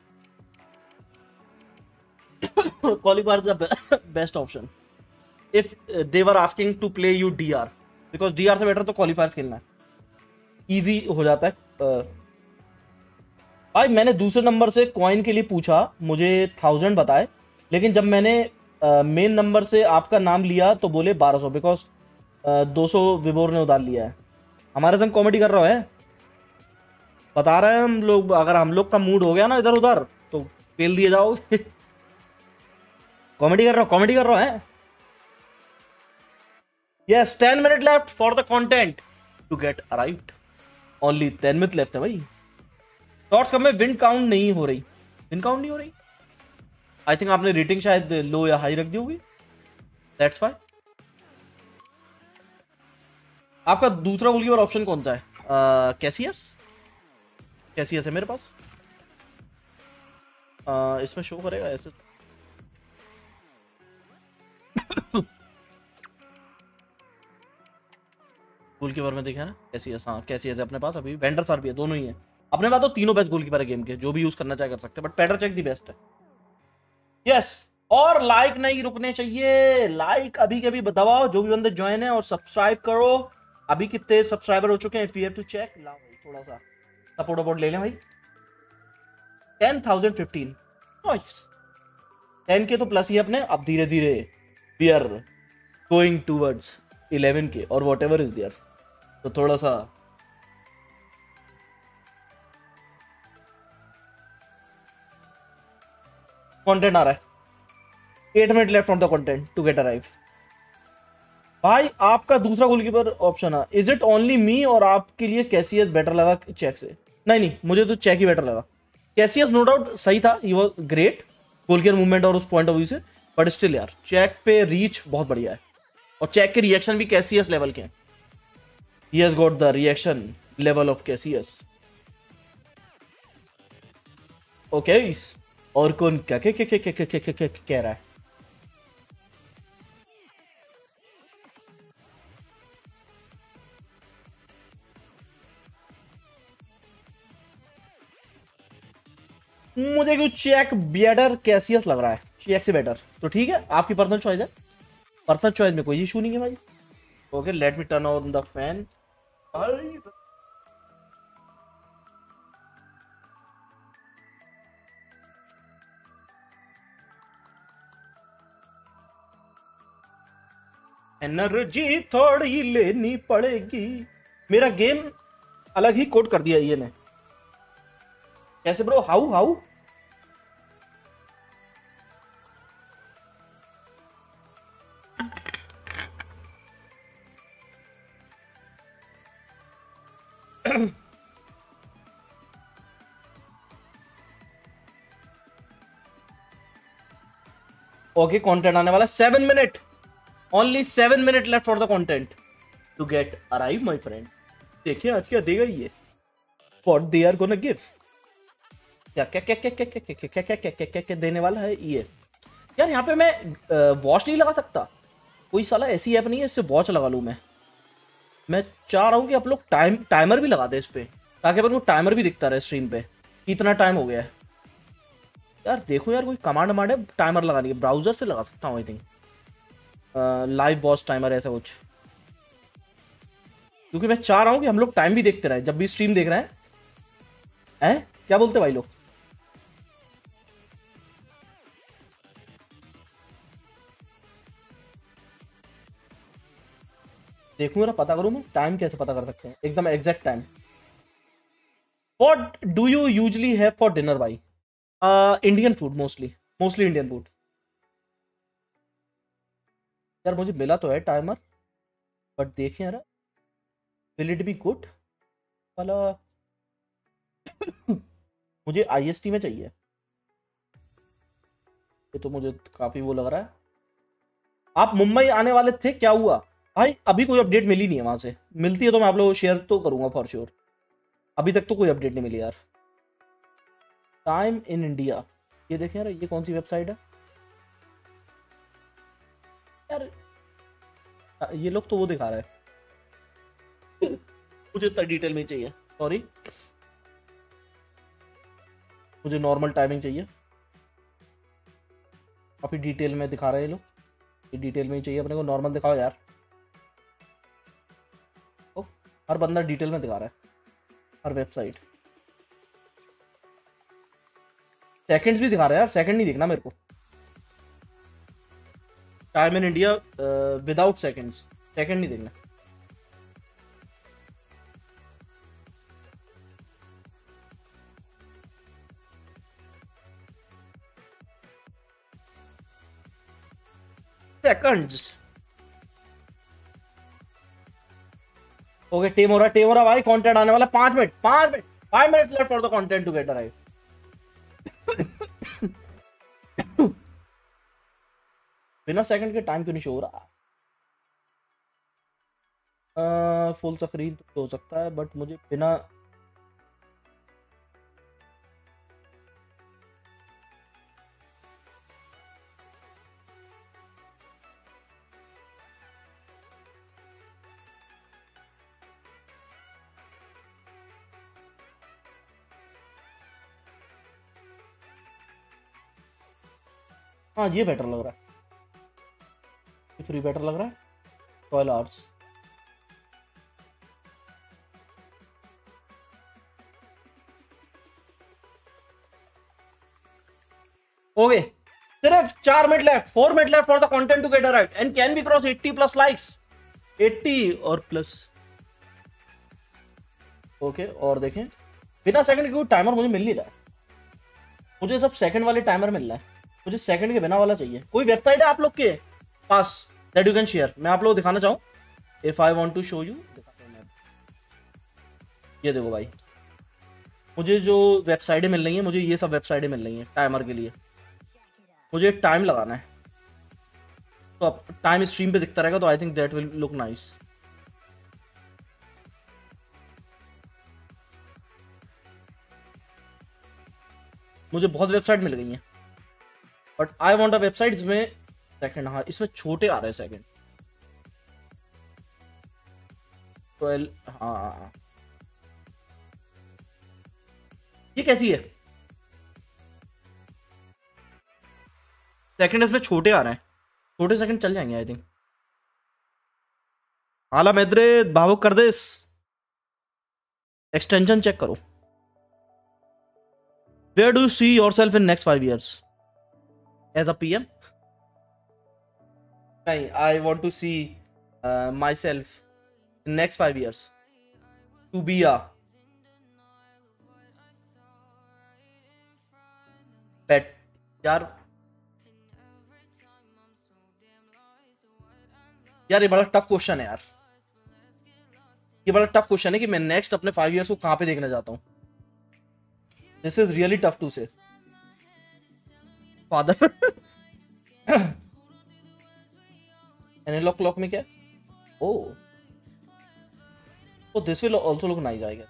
हो। Qualifier the best option if they were asking to play you DR, because DR से बेटर तो क्वालिफायर खेलना है, इजी हो जाता है। uh, भाई मैंने दूसरे नंबर से कॉइन के लिए पूछा, मुझे थाउजेंड बताए, लेकिन जब मैंने मेन uh, नंबर से आपका नाम लिया तो बोले बारह सौ, बिकॉज दो सौ विबोर ने उधार लिया है। हमारे संग कॉमेडी कर रहे हैं, बता रहे हैं हम लोग। अगर हम लोग का मूड हो गया ना इधर उधर तो पेल दिए जाओगे। कॉमेडी कर रहा हूँ, कॉमेडी कर रहा है। Yes ten minute left for the content to get arrived, only ten minute left है भाई। शॉर्ट्स कब में विन काउंट नहीं हो रही, विन काउंट नहीं हो रही। आई थिंक आपने रेटिंग शायद लो या हाई रख दी होगी, दैट्स व्हाई। आपका दूसरा गोलकीपर ऑप्शन कौन सा है? uh, कैसियस कैसियस है मेरे पास। uh, इसमें शो करेगा ऐसे। गोलकीपर में देखा ना कैसियस, हाँ कैसियस है अपने पास। अभी वेंडर सर भी है, दोनों ही है अपने पास। तो तीनों बेस्ट गोलकीपर है गेम के, जो भी यूज करना चाहे कर सकते हैं, but Petr Cech the best है। Yes yes. और लाइक नहीं रुकने चाहिए, लाइक अभी के अभी दबाओ जो भी बंदे ज्वाइन है, और सब्सक्राइब करो। अभी कितने सब्सक्राइबर हो चुके हैं? If you have to check, थोड़ा सा सपोर्ट वपोर्ट ले लें भाई। टेन थाउजेंड फिफ्टीन टेन के तो प्लस ही अपने। अब धीरे धीरे we are going towards eleven के और वॉट एवर इज देयर। तो थोड़ा सा कंटेंट आ रहा है। Eight minute left from the content to get arrive. भाई आपका दूसरा गोलकीपर ऑप्शन है, इज इट ओनली मी और आपके लिए कैसियस बेटर लगा चेक से? नहीं नहीं, मुझे तो चेक ही बेटर लगा। कैसियस नो डाउट सही था, he was great goalkeeper movement और उस पॉइंट ऑफ व्यू से, बट स्टिल यार चेक पे रीच बहुत बढ़िया है और चेक के रिएक्शन भी कैसियस लेवल के हैं। He has got the reaction level of Casillas. Okay और कौन क्या क्या क्या क्या क्या क्या क्या कह रहा है? मुझे क्यों चेक बेटर कैसियस लग रहा है, चेक से बेटर। तो ठीक है, आपकी पर्सनल चॉइस है, पर्सनल चॉइस में कोई इशू नहीं है भाई। Okay let me turn on the fan. Energy थोड़ी लेनी पड़ेगी। मेरा गेम अलग ही कोड कर दिया ये ने। कैसे bro? How how okay content आने वाला seven minute only seven minute left for the content to get arrive my friend. देखिए आज क्या देगा ये, what they are gonna give. क्या क्या क्या क्या क्या क्या क्या क्या क्या क्या क्या क्या देने वाला है ये यार। यहाँ पे मैं वॉच नहीं लगा सकता, कोई साला ऐसी ऐप नहीं है इससे वॉच लगा लूँ मैं। मैं चाह रहा हूँ कि आप लोग टाइम टाइमर भी लगा दे इस पे, ताकि अपन को टाइमर भी दिखता रहे स्ट्रीम पे कितना टाइम हो गया है। यार देखो यार, कोई कमांड मांड है टाइमर लगाने की, ब्राउजर से लगा सकता हूँ I think, live watch timer ऐसा कुछ। क्योंकि मैं चाह रहा हूँ कि हम लोग टाइम भी देखते रहे जब भी स्ट्रीम देख रहे हैं। हैं क्या बोलते भाई लोग? देखूं जरा, पता करूं मैं टाइम कैसे पता कर सकते हैं एकदम exact time. What do you usually have for dinner भाई? Indian food, mostly mostly Indian food. यार मुझे मिला तो है टाइमर, बट देखें यार विल इट बी गुड वाला। मुझे आईएसटी में चाहिए, ये तो मुझे काफी वो लग रहा है। आप मुंबई आने वाले थे, क्या हुआ भाई? अभी कोई अपडेट मिली नहीं है वहां से, मिलती है तो मैं आप लोगों को शेयर तो करूंगा फॉर श्योर। अभी तक तो कोई अपडेट नहीं मिली यार। टाइम इन इंडिया, ये देखें यार, ये कौन सी वेबसाइट है यार? ये लोग तो वो दिखा रहे हैं, मुझे इतना डिटेल में चाहिए, सॉरी मुझे नॉर्मल टाइमिंग चाहिए। काफी डिटेल में दिखा रहे हैं ये लोग, ये डिटेल में ही चाहिए अपने को, नॉर्मल दिखाओ यार। ओ, हर बंदा डिटेल में दिखा रहा है, हर वेबसाइट सेकंड्स भी दिखा रहा है यार, सेकंड नहीं दिखना मेरे को। Time in India without seconds, second नहीं देखना। Seconds okay. टीम हो रहा टीम हो रहा भाई, कंटेंट आने वाला पांच मिनट पांच मिनट five minutes left for the content to get arrive. बिना सेकंड के टाइम क्यों नहीं शो हो रहा? फुल स्क्रीन तो हो सकता है, बट मुझे बिना हाँ ये बेटर लग रहा है, फ्री बेटर लग रहा है। ट्वेल्व आवर्स ओके, सिर्फ चार मिनट left, four minute left for the content to get right and can be cross eighty plus likes, eighty और प्लस। ओके okay, और देखें बिना सेकंड के टाइमर मुझे मिल नहीं रहा है, मुझे सब सेकंड वाले टाइमर मिल रहा है, मुझे सेकंड के बिना वाला चाहिए। कोई वेबसाइट है आप लोग के पास दैट यू कैन शेयर, मैं आप लोग दिखाना चाहूँ। If I want to show you, ये देखो भाई, मुझे जो वेबसाइटें मिल रही हैं, मुझे ये सब वेबसाइटें मिल रही हैं टाइमर के लिए। मुझे टाइम लगाना है तो अब टाइम स्ट्रीम पे दिखता रहेगा, तो I think that will look nice. मुझे बहुत वेबसाइट मिल गई हैं but I want a website जिसमें सेकंड, हाँ इसमें छोटे आ रहे हैं सेकंड, ट्वेल्व, हाँ ये कैसी है? सेकंड इसमें छोटे आ रहे हैं, छोटे सेकंड चल जाएंगे आई थिंक। आला मेद्रे भावुक कर दे, एक्सटेंशन चेक करो। Where do you see yourself in next five years? As a P M? नहीं, I want to see uh, myself in next five years to be a pet. यार यार ये बड़ा टफ क्वेश्चन है यार, ये बड़ा टफ क्वेश्चन है कि मैं नेक्स्ट अपने फाइव इयर्स को कहाँ पे देखना चाहता हूँ। This is really tough to say. Father. Analog clock में क्या? Oh. Oh, this will also look nice, I guess.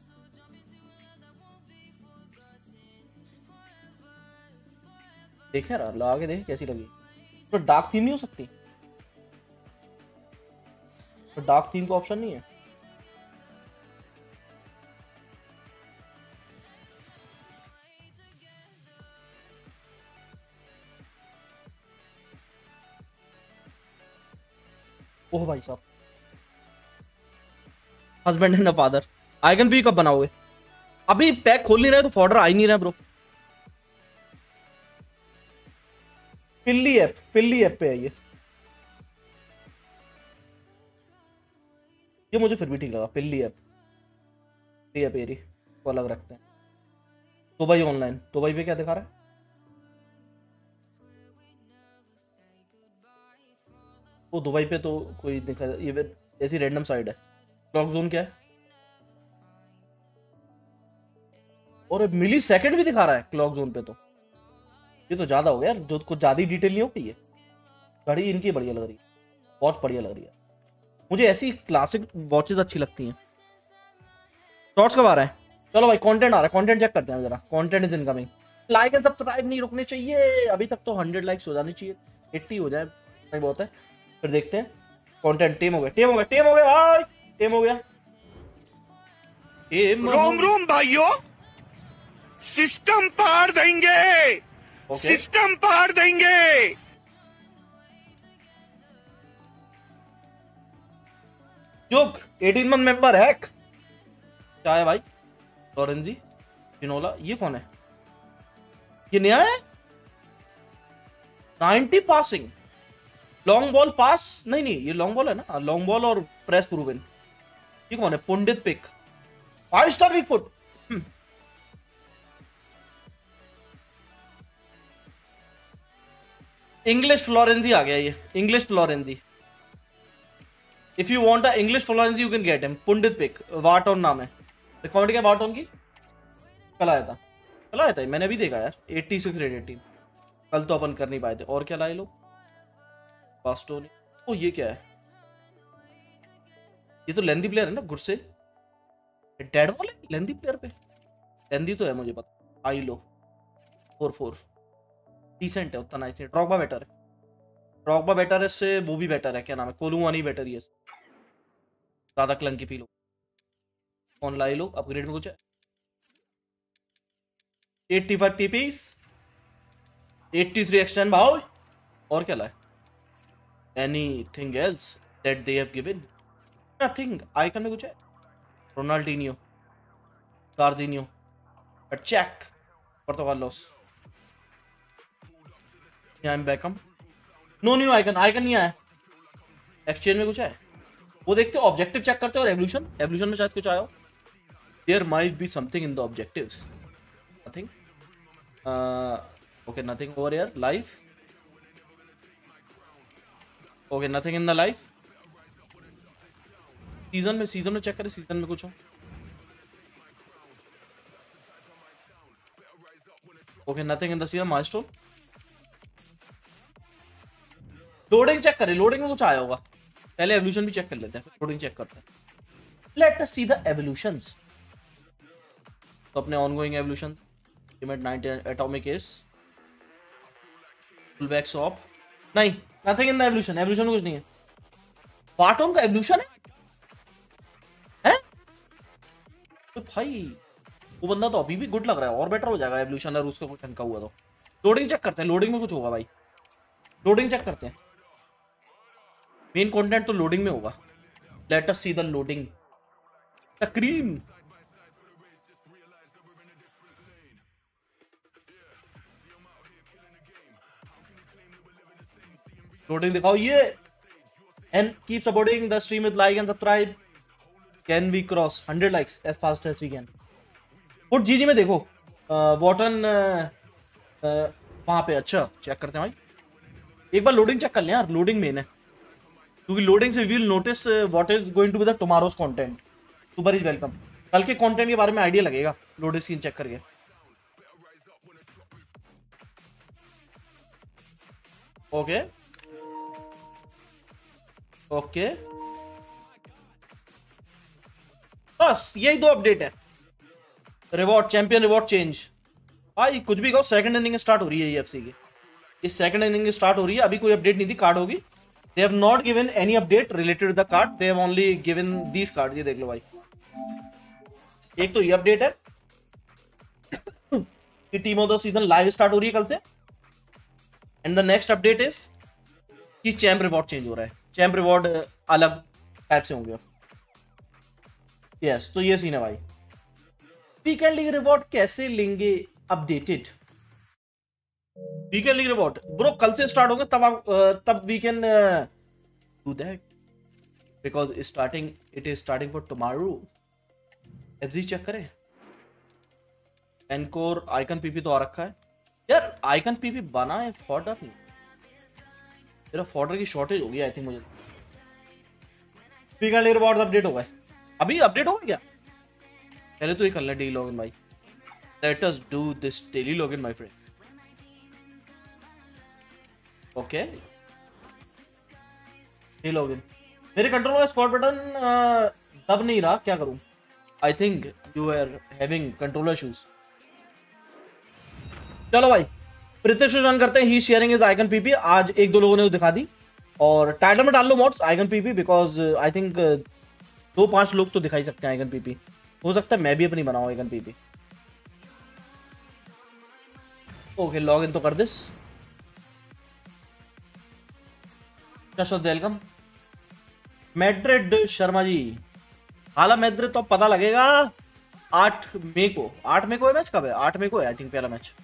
देखें यार, लगा के देखें कैसी लगी। तो डार्क थीम नहीं हो सकती? तो डार्क थीम का ऑप्शन नहीं है? ओह भाई साहब, हस्बैंड एंड फादर आइकन भी कब बनाओगे? अभी पैक खोल नहीं रहे तो फॉर्डर आ ही नहीं रहा ब्रो। पिल्ली ऐप, पिल्ली ऐप पे है ये ये मुझे फिर भी ठीक लगा। पिल्ली ऐप, पिल्ली ऐप एरी को अलग रखते हैं। तो भाई ऑनलाइन, तो भाई पे क्या दिखा रहा है? वो दुबई पे तो कोई दिखा, ये ऐसी रैंडम साइड है। क्लॉक जोन क्या है? और मिली सेकंड भी दिखा रहा है क्लॉक जोन पे, तो ये तो ज्यादा हो गया यार, जो कुछ ज्यादा ही डिटेल नहीं हो गई है। घड़ी इनकी बढ़िया लग रही है, वॉच बढ़िया लग रही है। मुझे ऐसी क्लासिक वॉचेज अच्छी लगती हैं। शॉर्ट्स कब आ रहे हैं? चलो भाई कंटेंट आ रहा है, कंटेंट चेक करते हैं जरा। Content is incoming. Like and subscribe नहीं रुकने चाहिए, अभी तक तो हंड्रेड लाइक्स हो जानी चाहिए, एट्टी हो जाए नहीं बहुत है, फिर देखते हैं। कंटेंट टीम हो गया, टीम हो गया, टीम हो गया भाई, टीम हो गया। रोम रोम भाइयों, सिस्टम पार देंगे, सिस्टम पार देंगे। युग एटीन मंथ मेंबर हैक क्या है भाई? लॉरेंस जी जिनोला, ये कौन है? ये नया है? Ninety passing, long ball pass, नहीं नहीं ये लॉन्ग बॉल है ना, लॉन्ग बॉल और प्रेस प्रूवन। ये कौन है? Pundit pick, five star weak foot. English Florenzi आ गया, ये English Florenzi. If you want a English Florenzi you can get him. Pundit pick, वाटॉन नाम है। रिकॉर्ड क्या वाटॉन की? कल आया था, कल आया था, मैंने अभी देखा यार। एट्टी सिक्स रेटेड टीम, कल तो अपन कर नहीं पाए थे। और क्या लाए लोग? पास्टोनी। ओ ये क्या है? ये तो लेंदी प्लेयर है ना, गुस्से डेड बॉल है लेंदी प्लेयर पे। लेंदी तो है मुझे पता। आई लो फोर फोर डिसेंट है, उतना नाइस है। ड्रॉगबा बेटर है, ड्रॉगबा बेटर है इससे, वो भी बेटर है, क्या नाम है, कोलुआनी बेटर ही है, ज्यादा क्लंकी फील हो। कौन लाई लो? अपग्रेड में कुछ है? एट्टी फाइव पीपीस, एट्टी थ्री एक्सटेंड भाव। और क्या लाए? Anything else that they have given? Nothing. Icon में कुछ है? रोनाल्डिनियो, कार्दिनियो, चेक, पोर्तुगालोस, I am Beckham. No new icon, icon नहीं आया। एक्सचेंज में कुछ है वो देखते हो, ऑब्जेक्टिव चेक करते हो। और एवोल्यूशन, एवोल्यूशन में शायद कुछ आया हो। There might be something in the objectives. Nothing. Okay nothing over here. Life, okay nothing in the life. Season में, सीजन में चेक करें, सीजन में कुछ हो। Okay nothing in the season milestone. Loading check करें, लोडिंग में कुछ आया होगा। पहले एवोल्यूशन भी चेक कर लेते हैं, लोडिंग चेक करते हैं। Let us see the evolutions. तो अपने ऑनगोइंग एवोल्यूशन, इमेट नाइनटीन एटॉमिक एस, फुल बैक शॉप, नहीं nothing in the evolution. Evolution में कुछ नहीं है। पार्टोन का एवोल्यूशन है हैं? तो भाई वो बंदा तो अभी भी गुड लग रहा है, और बेटर हो जाएगा एवोल्यूशन अगर उसका कुछ ढंका हुआ तो। लोडिंग चेक करते हैं, लोडिंग में कुछ होगा भाई। लोडिंग चेक करते हैं, मेन कंटेंट तो लोडिंग में होगा। Let us see the loading screen. Loading दिखाओ ये। And keep supporting the stream with like and subscribe. Can we cross hundred likes as fast as we can. FUT GG में देखो बॉटन वहां पे। अच्छा चेक करते हैं भाई, एक बार लोडिंग चेक कर लें यार। लोडिंग मेन है, क्योंकि लोडिंग से we will notice what is going to be the tomorrow's content. Super is welcome. कल के कंटेंट के बारे में आइडिया लगेगा लोडिंग स्क्रीन चेक करके। ओके ओके बस यही दो अपडेट है। Reward, champion reward change. भाई कुछ भी कहो, सेकंड इनिंग स्टार्ट हो रही है यूएफसी की। इस सेकंड इनिंग स्टार्ट हो रही है, अभी कोई अपडेट नहीं थी। कार्ड होगी। They have not given any update related to the card. They have only given these cards. ये देख लो भाई। एक तो ये अपडेट है कि team of the season live start हो रही है कल से। And the next update is कि चैंप रिवॉर्ड चेंज हो रहा है। चैंप रिवॉर्ड अलग टाइप से होंगे। यस, तो ये सीन है भाई। वीकेंड लीग रिवॉर्ड कैसे लेंगे updated? Weekend league reward bro कल से स्टार्ट होंगे, तब आप तब we can do that because starting it is starting for tomorrow. FG check करें। एनकोर आइकन पीपी तो आ रखा है यार। आइकन पीपी बना है, फॉर्डर नहीं। मेरा फॉर्डर की शॉर्टेज होगी आई थिंक मुझे। वीकेंड लीग रिवॉर्ड अपडेट हो गए। अभी अपडेट हो गया क्या? पहले तो ये कर ले डेली लॉगिन भाई। Let us do this daily login my friend. Okay ये लॉगिन। मेरे कंट्रोल में स्क्वाड बटन दब नहीं रहा, क्या करूं? I think you are having controller issues. चलो भाई प्रत्यक्ष रन करते हैं। ही शेयरिंग इज आइकन पीपी। आज एक दो लोगों ने दिखा दी। और टाइटल में डाल लो mods icon PP, because I think दो पांच लोग तो दिखाई सकते हैं आइकन पीपी। हो सकता है मैं भी अपनी बनाऊं icon PP. Okay log in तो कर this. Welcome Madrid Sharma ji. हाला मैड्रिड तो पता लगेगा आठ मई को। आठ मई को है मैच, कब है? आठ मई को है आई थिंक पहला मैच।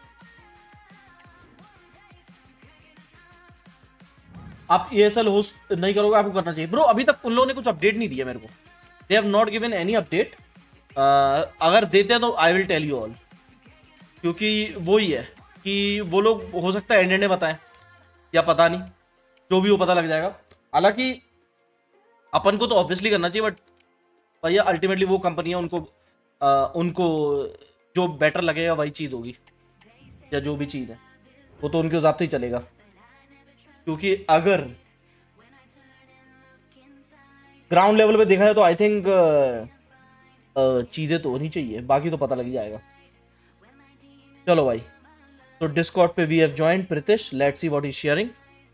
आप ईएसएल होस्ट नहीं करोगे, आपको करना चाहिए ब्रो। अभी तक उन लोगों ने कुछ अपडेट नहीं दिया मेरे को। They have not given any update. अगर देते हैं तो I will tell you all, क्योंकि वो ही है कि वो लोग हो सकता है एंड ने बताएं या पता नहीं, जो भी वो पता लग जाएगा। हालांकि अपन को तो ऑब्वियसली करना चाहिए, बट भैया अल्टीमेटली वो कंपनी है, उनको आ, उनको जो बेटर लगेगा वही चीज़ होगी, या जो भी चीज़ है वो तो उनके हिसाब से ही चलेगा। क्योंकि अगर ग्राउंड लेवल पे देखा जाए तो आई थिंक चीज़ें तो होनी चाहिए, बाकी तो पता लग ही जाएगा। चलो भाई, तो डिस्कॉर्ड पे we have joined Pritish. Let's see what is sharing.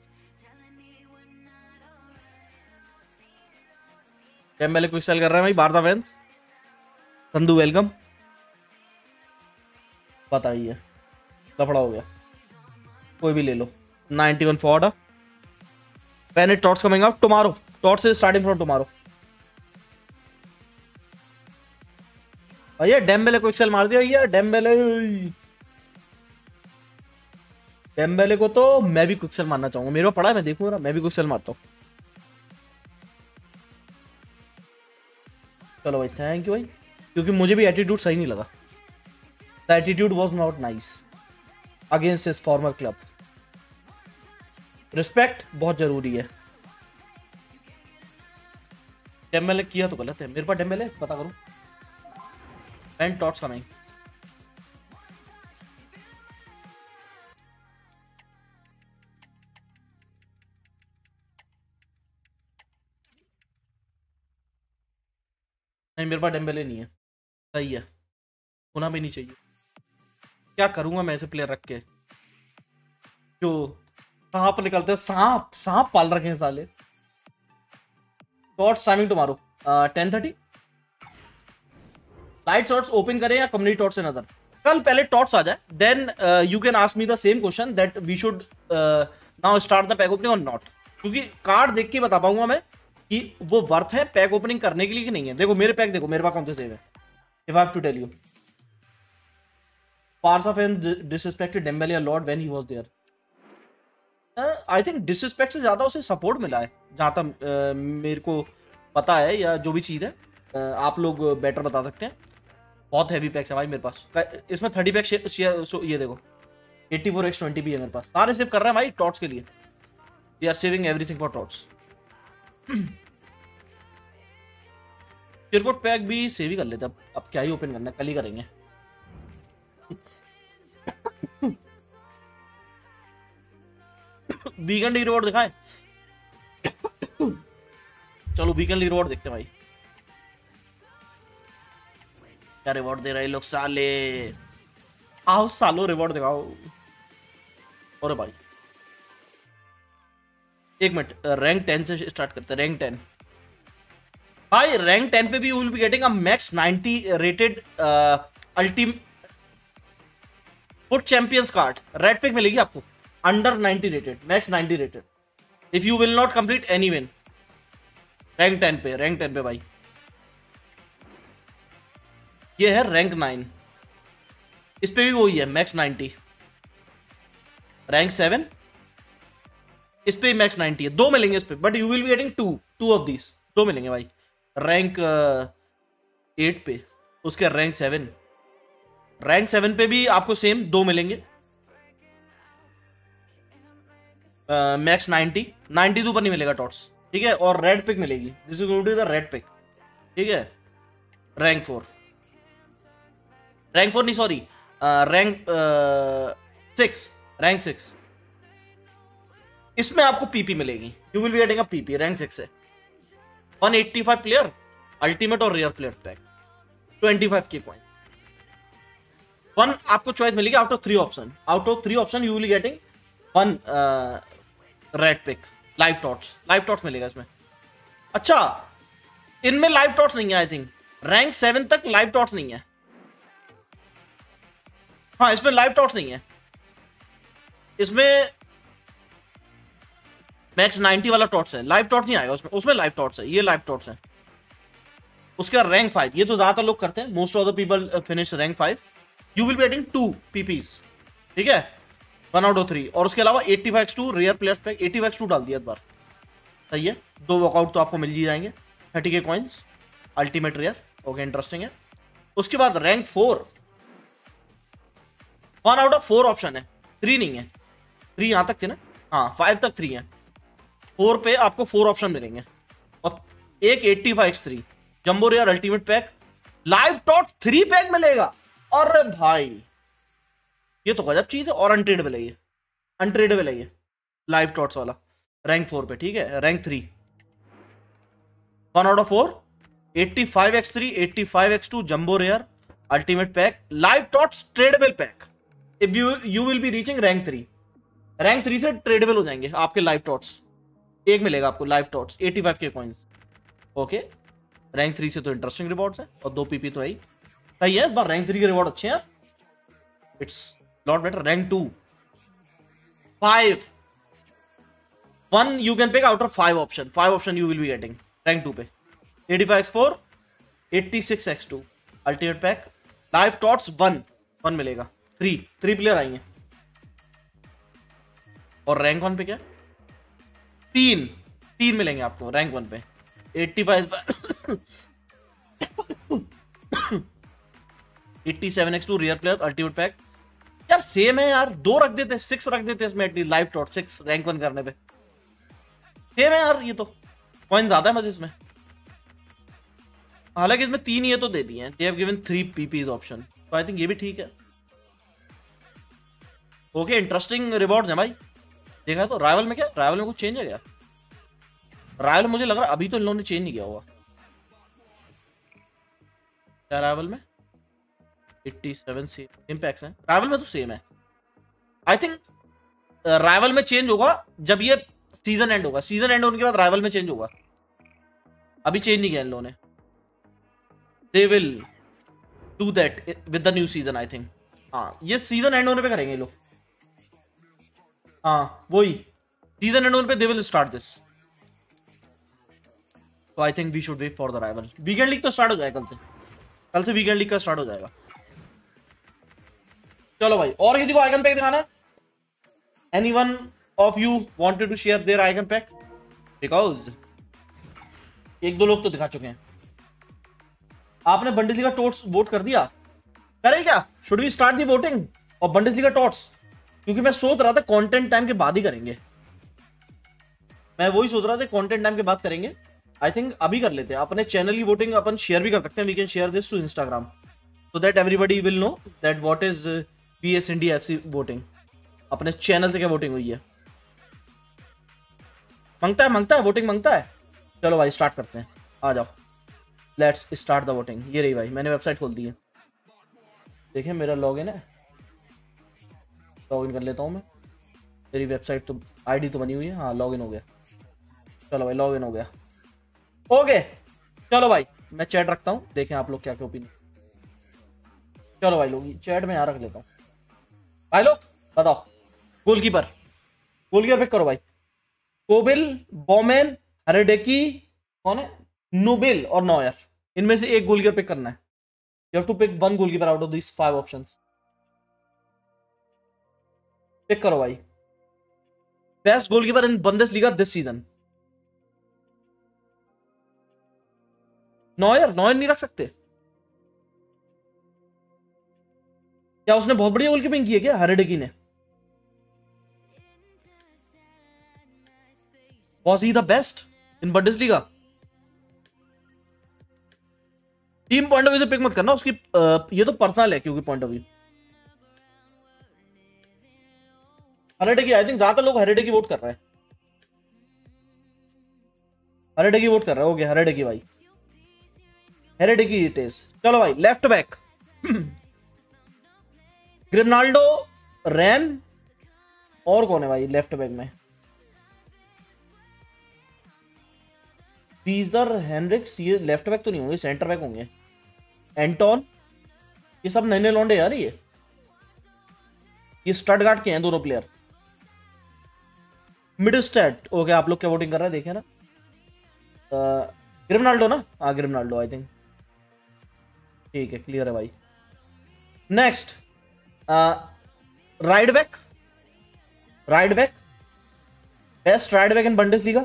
Dembele quick sell कर रहे हैं भाई बारदा फैंस। संधू वेलकम। बताइए लफड़ा हो गया, कोई भी ले लो। Ninety one for order. When it TOTS coming out tomorrow. TOTS is starting from tomorrow. भैया डेम्बेले क्विक सेल मार दिया भैया। डेम्बेले डेम्बेले को तो मैं भी क्विक सेल मारना चाहूंगा, मेरे को पड़ा है, मैं देखूंगा ना, मैं भी क्विक सेल मारता हूँ। चलो भाई थैंक यू भाई, क्योंकि मुझे भी एटीट्यूड सही नहीं लगा। The attitude was not nice against his former club. Respect बहुत जरूरी है। डेम्बेले किया तो गलत है, मेरे पास डेम्बेले पता करूं। And TOTS coming. नहीं मेरे पास डेम्बेले नहीं है, सही है, होना भी नहीं चाहिए। क्या करूंगा मैं ऐसे प्लेयर रख के जो सांप निकलते हैं, सांप सांप पाल रखे हैं साले। Shorts timing tomorrow ten thirty. Light shorts open करें या कम्युनिटी टॉट्स अनदर? कल पहले टॉट्स आ जाए, then you can ask me the same question that we should now start the pack opening और नॉट, क्योंकि कार्ड देख के बता पाऊंगा मैं कि वो वर्थ है पैक ओपनिंग करने के लिए कि नहीं है। देखो मेरे पैक देखो, मेरे पास कौन से सेव है। If I have to tell you, Barca fans disrespected Dembele a lot when he was there. I think disrespect से ज्यादा उसे सपोर्ट मिला है, जहां तक uh, मेरे को पता है, या जो भी चीज है uh, आप लोग बेटर बता सकते हैं। बहुत हैवी पैक्स है भाई मेरे पास, इसमें थर्टी पैक शेयर, ये देखो एटी फोर एक्स ट्वेंटी भी है मेरे पास, सारे सेव कर रहे हैं भाई टॉट्स के लिए। We are saving everything for TOTS. चिरकुट पैक भी सेव ही कर लेते, अब अब क्या ही ओपन करना है, कल ही करेंगे। वीकेंड रिवॉर्ड दिखाएं, चलो वीकेंड रिवॉर्ड देखते हैं भाई, क्या रिवॉर्ड दे रहे लोग साले। आओ सालो रिवॉर्ड दिखाओ। और भाई एक मिनट, रैंक टेन से स्टार्ट करते हैं। रैंक टेन भाई, रैंक टेन पे भी you will be getting a max ninety rated ultimate FUT champions card. Red pick मिलेगी आपको, under ninety rated, max ninety rated, if you will not complete any win. Rank ten पे, rank ten पे भाई ये है rank nine, इस पे भी वही है मैक्स नाइंटी। रैंक सेवन, इस पे मैक्स नाइंटी है, दो मिलेंगे इस पे, but you will be getting two two of this, दो मिलेंगे भाई। रैंक एट पे, उसके रैंक सेवन, रैंक सेवन पे भी आपको सेम दो मिलेंगे, मैक्स नाइंटी, नाइंटी तो ऊपर नहीं मिलेगा टॉट्स, ठीक है। और रेड पिक मिलेगी, this is going to the red pick, ठीक है। रैंक फोर, रैंक फोर नहीं sorry, rank six, rank six, इसमें आपको पीपी मिलेगी, you will be getting a PP, rank six है। One eighty five player ultimate और rare player pack, twenty five के coin. One आपको चॉइस मिलेगी out of three option, out of three option you will be getting one red pick, live TOTS, live TOTS मिलेगा इसमें। अच्छा इनमें live TOTS नहीं है, आई थिंक रैंक सेवन तक लाइव टॉट्स नहीं है। हाँ इसमें लाइव टॉट्स नहीं है, इसमें मैक्स नाइंटी वाला टॉट्स है, लाइव टॉट्स नहीं आएगा उसमें, उसमें लाइव टॉट्स है, ये लाइव टॉट्स है। उसके बाद रैंक फाइव, ये तो ज्यादातर लोग करते हैं, most of the people finish rank five, you will be getting two PPs, ठीक है, वन आउट ऑफ थ्री। और उसके अलावा eighty five x two rare players pack, eighty five x two डाल दिया इस बार, सही है, दो वॉकआउट तो आपको मिल ही जाएंगे, थर्टी के coins, ultimate rare, okay interesting है। उसके बाद rank four, one out of four option है, थ्री नहीं है, थ्री यहां तक थे ना, हाँ फाइव तक थ्री है, फोर पे आपको फोर ऑप्शन मिलेंगे, और एक eighty five x three jumbo rare ultimate pack, live TOT three pack मिलेगा। अरे भाई ये तो गजब चीज है, और अनट्रेडेबल है ये, अनट्रेडेबल है ये लाइव टॉट्स वाला, रैंक फोर पे, ठीक है। Rank three one out of four, eighty five x three, eighty five x two jumbo rare ultimate pack, live TOTS tradeable pack. If you you will be reaching rank three, rank three से tradeable हो जाएंगे आपके live TOTS, एक मिलेगा आपको live TOTS, eighty five के coins, okay. Rank three से तो इंटरेस्टिंग रिवॉर्ड्स है, और दो पीपी तो है ही, सही है। इस बार रैंक थ्री के रिवॉर्ड अच्छे हैं, it's lot better. Rank two five, one you can pick out of five option, five option you will be getting rank two पे, eighty five x four, eighty six x two ultimate pack, live TOTS one one मिलेगा, three three player आएंगे, और rank one पे क्या? तीन तीन मिलेंगे आपको रैंक वन पे। Eighty five eighty seven x two rare player ultimate pack यार सेम है यार, दो रख देते, सिक्स रख देते इसमें at least live TOT six rank one करने पे सेम है यार। ये तो पॉइंट ज्यादा है मुझे इसमें, हालांकि इसमें तीन ये तो दे दिए हैं, they have given three PPs option, तो आई थिंक ये भी ठीक है। ओके इंटरेस्टिंग रिवॉर्ड्स हैं भाई। देखा तो राइवल में क्या, राइवल में कुछ चेंज है क्या? राइवल मुझे लग रहा है अभी तो इन लोगों ने चेंज नहीं किया होगा क्या राइवल में। एट्टी सेवन सेम पैक्स हैं राइवल में, तो सेम है आई थिंक। राइवल में चेंज होगा जब ये सीजन एंड होगा, सीजन एंड होने के बाद राइवल में चेंज होगा, अभी चेंज नहीं किया इन लोगों ने। They will do that with the new season I think. हाँ ये सीजन एंड होने पे करेंगे ये लोग, हाँ वही सीजन एंड होने पे दे विल स्टार्ट दिस। तो I think we should wait for the rival. Weekend league तो स्टार्ट हो जाएगा कल से, कल से वीकेंड लीग का स्टार्ट हो जाएगा। चलो भाई और किसी को आइकन पैक दिखाना है? Anyone of you wanted to share their icon pack? Because एक दो लोग तो दिखा चुके हैं। आपने बंडसलीगा टॉट्स वोट कर दिया? करे क्या? Should we start the voting और बंडसलीगा टॉट्स? क्योंकि मैं सोच रहा था कंटेंट टाइम के बाद ही करेंगे, मैं वही सोच रहा था कंटेंट टाइम के बाद करेंगे। आई थिंक अभी कर लेते हैं, अपने चैनल की वोटिंग अपन शेयर भी कर सकते हैं। We can share this to Instagram so that everybody will know that what is PS India FC voting, अपने चैनल से क्या वोटिंग हुई है। मांगता है मांगता है वोटिंग मांगता है। चलो भाई स्टार्ट करते हैं, आ जाओ लेट्स स्टार्ट द वोटिंग। ये रही भाई, मैंने वेबसाइट खोल दी है, देखें मेरा लॉगिन है, लॉगिन कर लेता हूँ मैं। मेरी वेबसाइट तो आईडी तो बनी हुई है, हाँ लॉगिन हो गया। चलो भाई लॉगिन हो गया, ओके चलो भाई मैं चैट रखता हूँ, देखें आप लोग क्या क्या ओपिनियन। चलो भाई लोग चैट में यहाँ रख लेता हूँ। भाई लोग बताओ गोलकीपर, गोलकीपर पिक करो भाई। कोबिल, बोमेन, हरेडेकी, कौन है, नोबेल और नॉयर, इनमें से एक गोलकीपर पिक करना है। You have to pick one goalkeeper out of this five options. Pick करो भाई। Best goalkeeper in Bundesliga this season. Neuer, Neuer नहीं रख सकते क्या? उसने बहुत बढ़िया गोलकीपिंग की है क्या हरेडेकी ने? Was he the best in Bundesliga? Team point of view से पिक मत करना उसकी, आ, ये तो पर्सनल है क्योंकि पॉइंट ऑफ व्यू। हरेडेकी, आई थिंक ज्यादा लोग हरेडेकी वोट कर रहे हैं, हरेडेकी वोट कर रहे हैं। ओके हरेडेकी भाई, हरेडेकी इट इज। चलो भाई लेफ्ट बैक ग्रिमनाल्डो, रैम और कौन है भाई लेफ्ट बैक में? पीजर, हेनरिक्स, ये लेफ्ट बैक तो नहीं होंगे, सेंटर बैक होंगे। एंटोन, ये सब नए नए लौंडे यार, ये ये स्टटगार्ट के हैं दोनों प्लेयर। मिडस्टैट, ओके आप लोग क्या वोटिंग कर रहे हैं देखे ना। ग्रिमनाल्डो ना, हाँ ग्रिमनाल्डो आई थिंक, ठीक है क्लियर है भाई। Next right back, right back best right back in Bundesliga.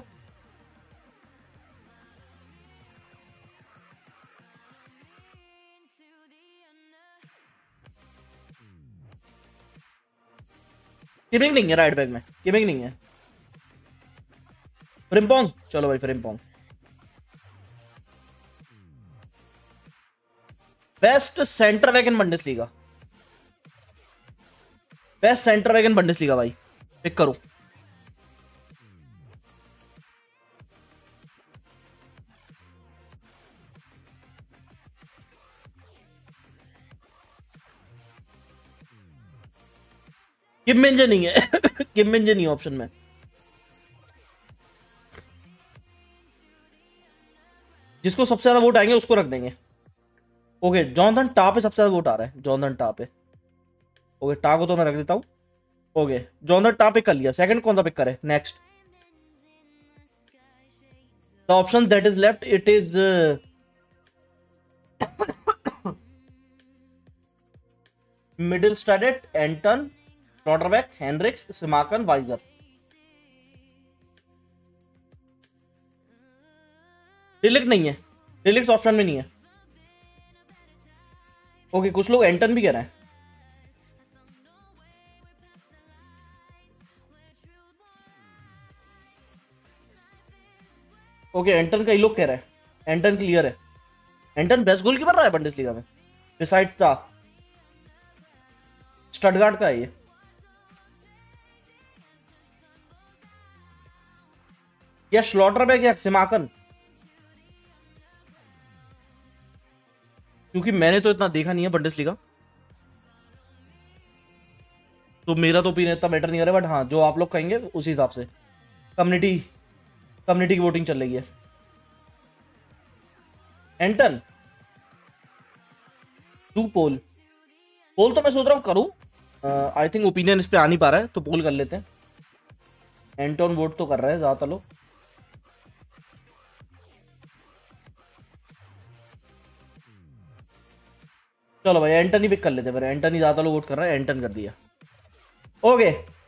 Kimmich नहीं है राइट बैक में, किमिंग नहीं है। फ्रिम्पोंग, चलो भाई Frimpong. Best centre back in Bundesliga, best centre back in Bundesliga भाई पिक करो। किम मिंजे नहीं है किम मिंजे नहीं ऑप्शन में। जिसको सबसे ज्यादा वोट आएंगे उसको रख देंगे। ओके जॉनथन टा पे सबसे ज्यादा वोट आ रहा है, जॉनथन टा पे। ओके टा को तो मैं रख देता हूं। ओके जॉनथन टा पिक कर लिया। सेकंड कौन सा पिक करे? Next the option that is left it is Mittelstadt, Anton, Schlotterbeck, Henrichs, Simakan, Weiser. De Ligt नहीं है, डिलिक्ट ऑप्शन में नहीं है। ओके, कुछ लोग एंटन भी कह रहे हैं। ओके, एंटन कई लोग कह रहे हैं एंटन क्लियर है। एंटन बेस्ट गोलकीपर रहा है बुंडेसलीगा में, बिसाइड था स्टटगार्ट का है ये। या स्लॉटरबैक या सिमाकन, क्योंकि मैंने तो इतना देखा नहीं है बुंडेसलीगा, तो मेरा तो ओपिनियन इतना बेटर नहीं आ रहा है। बट हाँ, जो आप लोग कहेंगे उसी हिसाब से कम्युनिटी कम्युनिटी की वोटिंग चल रही है। एंटन टू पोल पोल तो मैं सोच रहा हूं करूं, आई थिंक ओपिनियन इस पे आ नहीं पा रहा है, तो पोल कर लेते हैं। एंटन वोट तो कर रहे हैं ज्यादातर लोग। चलो भाई एंटन ही पिक कर लेते हैं, एंटन ही ज्यादा लोग वोट कर रहे हैं, एंटन कर दिया। Okay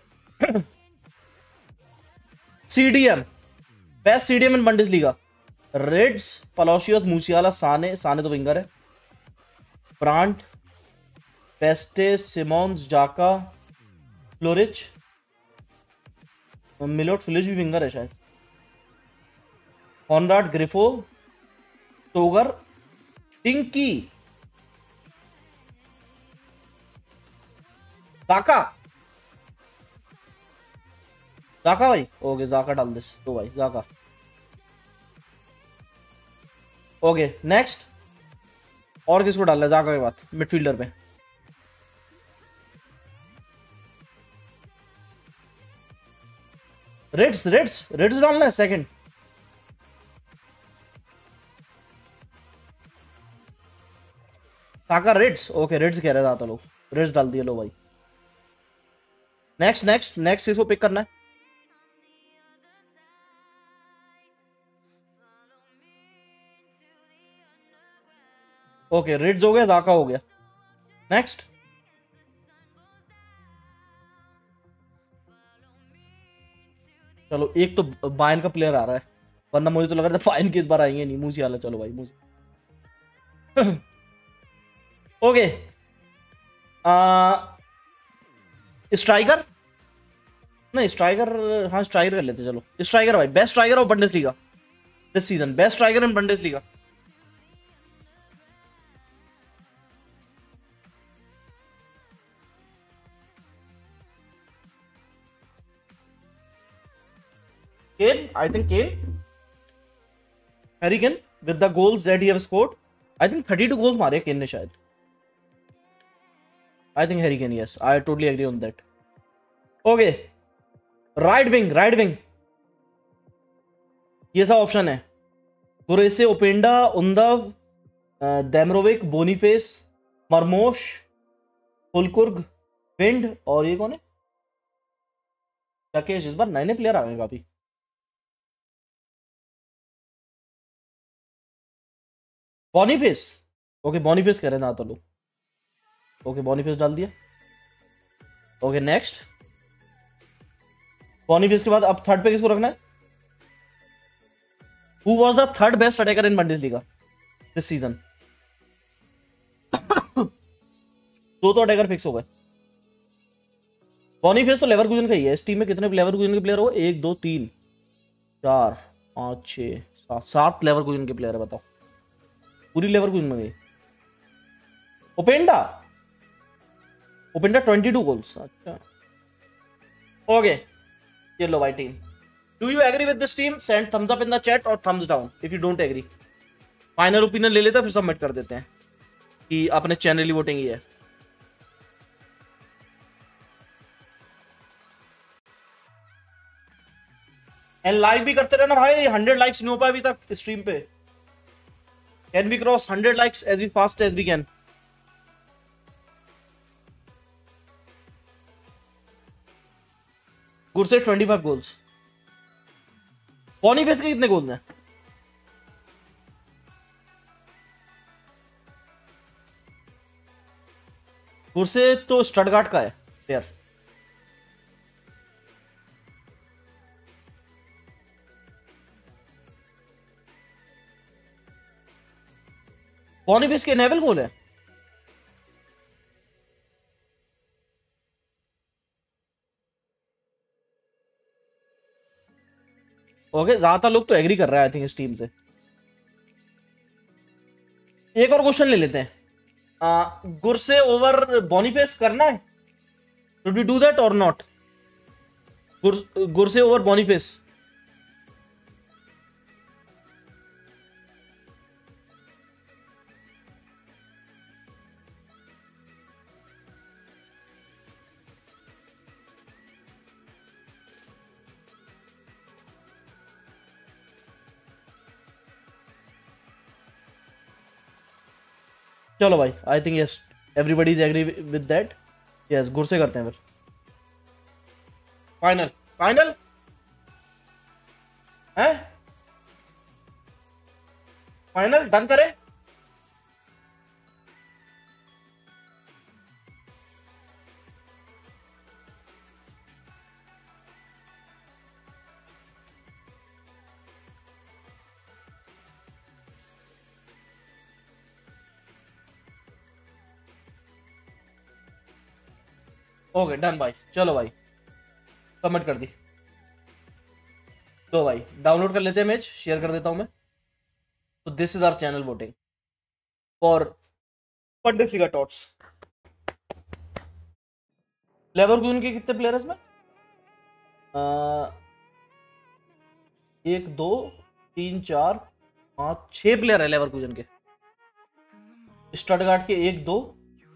CDM, best CDM in Bundesliga, रेड्स, पलाशियस, मूसियाला, साने साने तो विंगर है, ब्रांट, पेस्टे, सिमोन्स, जाका, फ्लोरिच, मिलोट फिलिच भी विंगर है शायद, कॉनराड, ग्रिफो, टोगर, टिंकी, जाका जाका भाई। ओके जाका डाल दिस तो भाई जाका। ओके नेक्स्ट, और किसको डालना है जाका के बाद मिडफील्डर पे? रेड्स रेड्स रेड्स डालना है सेकंड। जाका रेड्स, ओके रेड्स कह रहे थे लोग, रेड्स डाल दिए। लो भाई नेक्स्ट नेक्स्ट नेक्स्ट किसको पिक करना है? ओके रेड्स हो गया, जाका हो गया। नेक्स्ट चलो, एक तो बायन का प्लेयर आ रहा है, वरना मुझे तो लग रहा था बायन की इस बार आएंगे नहीं। मूसियाला, चलो भाई मूसी। ओके स्ट्राइकर, नहीं स्ट्राइकर, हाँ स्ट्राइकर कर लेते चलो। स्ट्राइकर भाई, best striker of Bundesliga this season, best striker in Bundesliga. Kane, I think Kane, Harry Kane with the goals that he have scored. I think thirty-two goals मारे Kane ने शायद। I think Harry Kane, yes, I totally agree on that. Okay, right wing, right wing, ये सब option है। गुरेसे, ओपेंडा, उंदव, डेमरोविक, Boniface, मरमोश, फुलकुर्ग, wind, और ये कौन है? टकेश। इस बार नए नए प्लेयर आ गए काफी। बॉनीफेस, ओके बॉनीफेस कह रहे हैं ना तो लोग। ओके बॉनीफेस डाल दिया। ओके नेक्स्ट, बॉनीफेस के बाद अब थर्ड पे किसको रखना है? Who was the third best attacker in Bundesliga this season? दो तो अटैकर फिक्स हो गए। बॉनीफेस तो लेवरकुसेन का ही है। इस टीम में कितने लेवरकुसेन के प्लेयर हो? एक दो तीन चार पाँच छः सात सात लेवरकुसेन के प्लेयर है, बताओ। पूरी लेवरकुसेन में गई। Openda, Openda twenty two goals, अच्छा ओके। ये लो भाई team. Do you agree with this team? Send thumbs up in the chat और thumbs down if you don't agree. Final opinion ले लेते हैं, फिर सबमिट कर देते हैं कि अपने चैनल ही वोटिंग ही है। एंड लाइक भी करते रहना भाई, हंड्रेड लाइक्स नहीं हो पाए अभी तक स्ट्रीम पे। Can we cross hundred likes as we fast as we can? Guirassy twenty five goals. Boniface के कितने गोल्स हैं? गुरसे तो स्टटगार्ट का है प्लेयर। बॉनीफेस के नेवल गोल है। ओके, ज्यादातर लोग तो एग्री कर रहे हैं आई थिंक इस टीम से। एक और क्वेश्चन ले लेते हैं। गुरसे ओवर बॉनीफेस करना है? शुड वी डू दैट और नॉट? Guirassy over Boniface. चलो भाई, I think yes everybody is agree with that. Yes, Guirassy करते हैं फिर। फाइनल फाइनल है, फाइनल डन करें। ओके डन भाई, चलो भाई सबमिट कर दी। तो भाई डाउनलोड कर लेते हैं मैच, शेयर कर देता हूं मैं। तो this is our channel voting for Bundesliga TOTS. Leverkusen के कितने प्लेयर है इसमें? आ, एक दो तीन चार पांच छह प्लेयर है लेवरकूजन के। स्टटगार्ट के एक दो,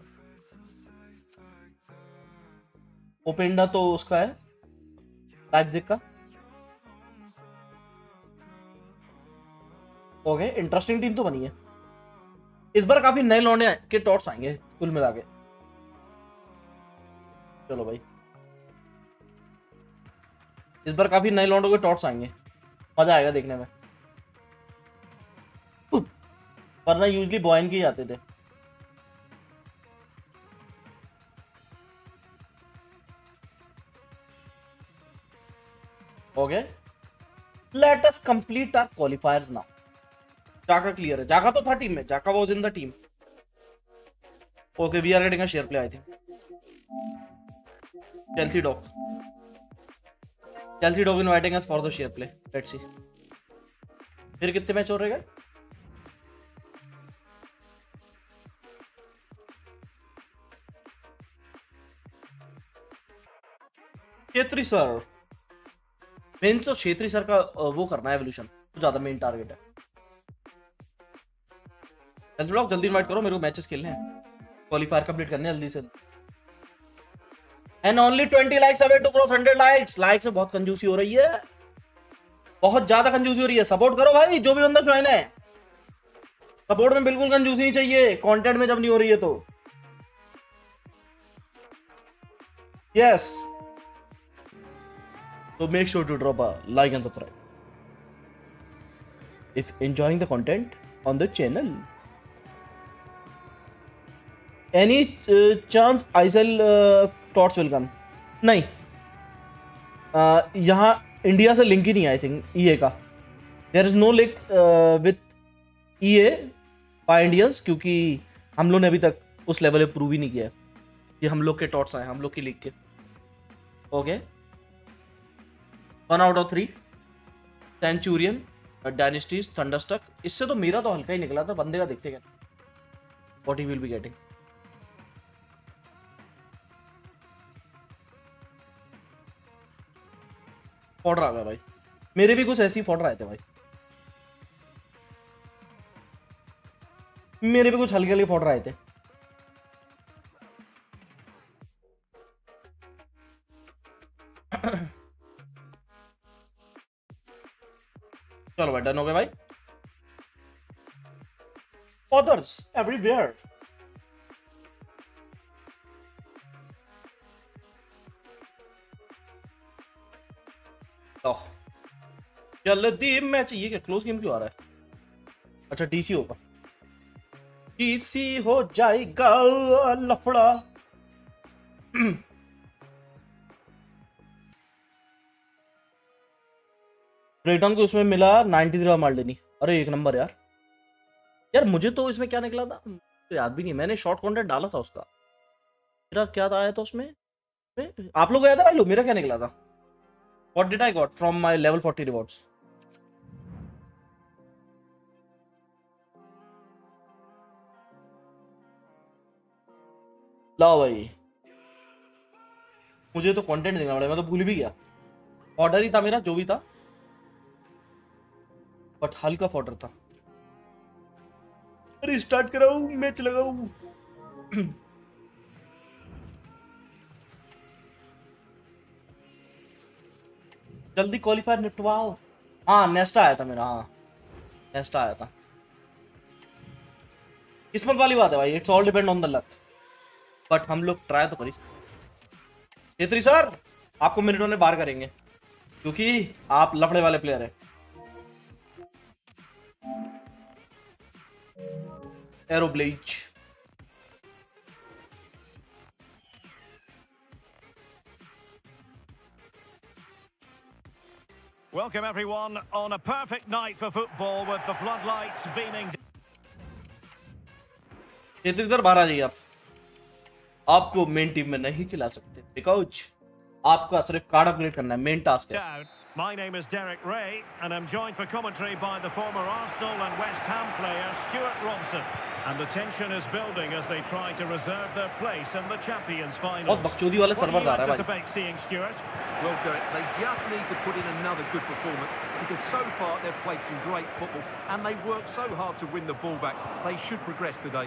ओपेंडा तो उसका है लाइप्जिग का। ओके, इंटरेस्टिंग टीम तो बनी है इस बार। काफी नए लौंडे के टॉट्स आएंगे कुल मिला के। चलो भाई, इस बार काफी नए लौंडों के टॉट्स आएंगे, मजा आएगा देखने में। वरना यूजली बॉयन के ही आते थे। Okay, let us complete our qualifiers now. Xhaka clear है, जाका तो था टीम में, Xhaka was in the team. Okay, we are getting a share play I think. Chelsea dog, Chelsea dog inviting us for the share play. Let's see फिर कितने match हो रहे हैं। Chhetri sir, main तो Chhetri sir का वो करना है एवोल्यूशन, तो ज्यादा मेन टारगेट है। चेल्सी डॉग जल्दी इनवाइट करो, मेरे को मैचेस खेलने हैं, क्वालिफायर कंप्लीट करने हैं जल्दी से। And only twenty likes away to cross hundred likes. Likes में बहुत कंजूसी हो रही है, बहुत ज्यादा कंजूसी हो रही है। सपोर्ट करो भाई, जो भी बंदा ज्वाइन है। सपोर्ट में बिल्कुल कंजूसी नहीं चाहिए, कंटेंट में जब नहीं हो रही है तो। Yes, so make sure to drop a like and subscribe if enjoying the content on the channel. Any uh, chance Aisel uh, Tots will come? नहीं, uh, यहाँ इंडिया से लिंक ही नहीं है आई थिंक ईए का। There is no link with EA by Indians, क्योंकि हम लोग ने अभी तक उस लेवल पे प्रूव ही नहीं किया है कि हम लोग के टॉट्स आए, हम लोग की लीग के। Okay, one out of three, centurion, dynasties, thunderstruck. इससे तो मेरा तो हल्का ही निकला था, बंदे का देखते क्या what he will be getting. फॉर्डर आ गया भाई, मेरे भी कुछ ऐसे ही फॉर्डर आए थे भाई, मेरे भी कुछ हल्के हल्के फॉर्डर आए थे। चलो भाई डन हो गया भाई। Authors everywhere. जल्दी मैच, ये क्या क्लोज गेम क्यों आ रहा है? अच्छा टीसी होगा, टीसी हो जाएगा लफड़ा। ब्रेटन को उसमें मिला नाइंटी थ्री मार लेनी। अरे एक नंबर यार, यार मुझे तो इसमें क्या निकला था तो याद भी नहीं, मैंने शॉर्ट कंटेंट डाला था उसका, मेरा क्या आया था उसमें, आप लोग को याद है भाई लो मेरा क्या निकला था? What did I got from my level forty rewards? लाओ भाई, मुझे तो कंटेंट देना पड़ेगा, मैं तो भूल भी गया। ऑर्डर ही था मेरा जो भी था, बट हल्का ऑर्डर था। रिस्टार्ट कराऊं, मैच लगाऊं? जल्दी क्वालिफायर निपटवाओ। हाँ नेस्टा आया था मेरा, हाँ नेस्टा आया था। किस्मत वाली बात है भाई, it's all depend on the luck, but हम लोग ट्राई तो करी। छेत्री सर आपको मिनटों में बाहर करेंगे क्योंकि आप लफड़े वाले प्लेयर हैं। एरोब्लेज Welcome everyone on a perfect night for football with the floodlights beaming. Chhetri sir बाहर आ जाइए आप, आपको मेन टीम में नहीं खिला सकते बिकॉज आपका सिर्फ कार्ड अपग्रेड करना है, मेन टास्क है। My name is Derek Ray and I'm joined for commentary by the former Arsenal and West Ham player Stuart Robson. And the tension is building as they try to reserve their place in the Champions final. बहुत बकचोदी वाले server आ रहा है भाई। Seeing Stuart. Well, Derek, they just need to put in another good performance because so far they've played some great football and they worked so hard to win the ball back. They should progress today.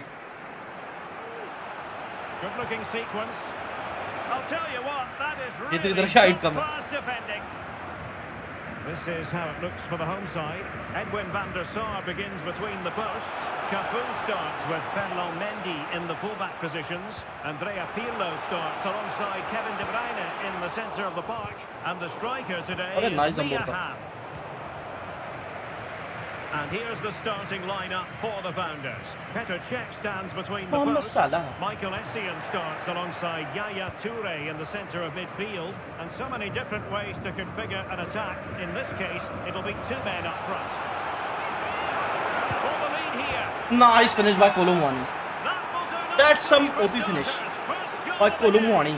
Good-looking sequence. I'll tell you what, that is really class defending. This is how it looks for the home side. Edwin van der Sar begins between the posts. Cafu starts with Ferland Mendy in the fullback positions. Andrea Pirlo starts alongside Kevin De Bruyne in the centre of the park. And the striker today is nice Mia Hamm. And here's the starting lineup for the Founders. Petr Cech stands between the posts. Michael Essien starts alongside Yaya Toure in the centre of midfield. And so many different ways to configure an attack. In this case, it'll be two men up front. For the lead here. Nice finish by Kolumwani. That's some O P finish by Kolumwani.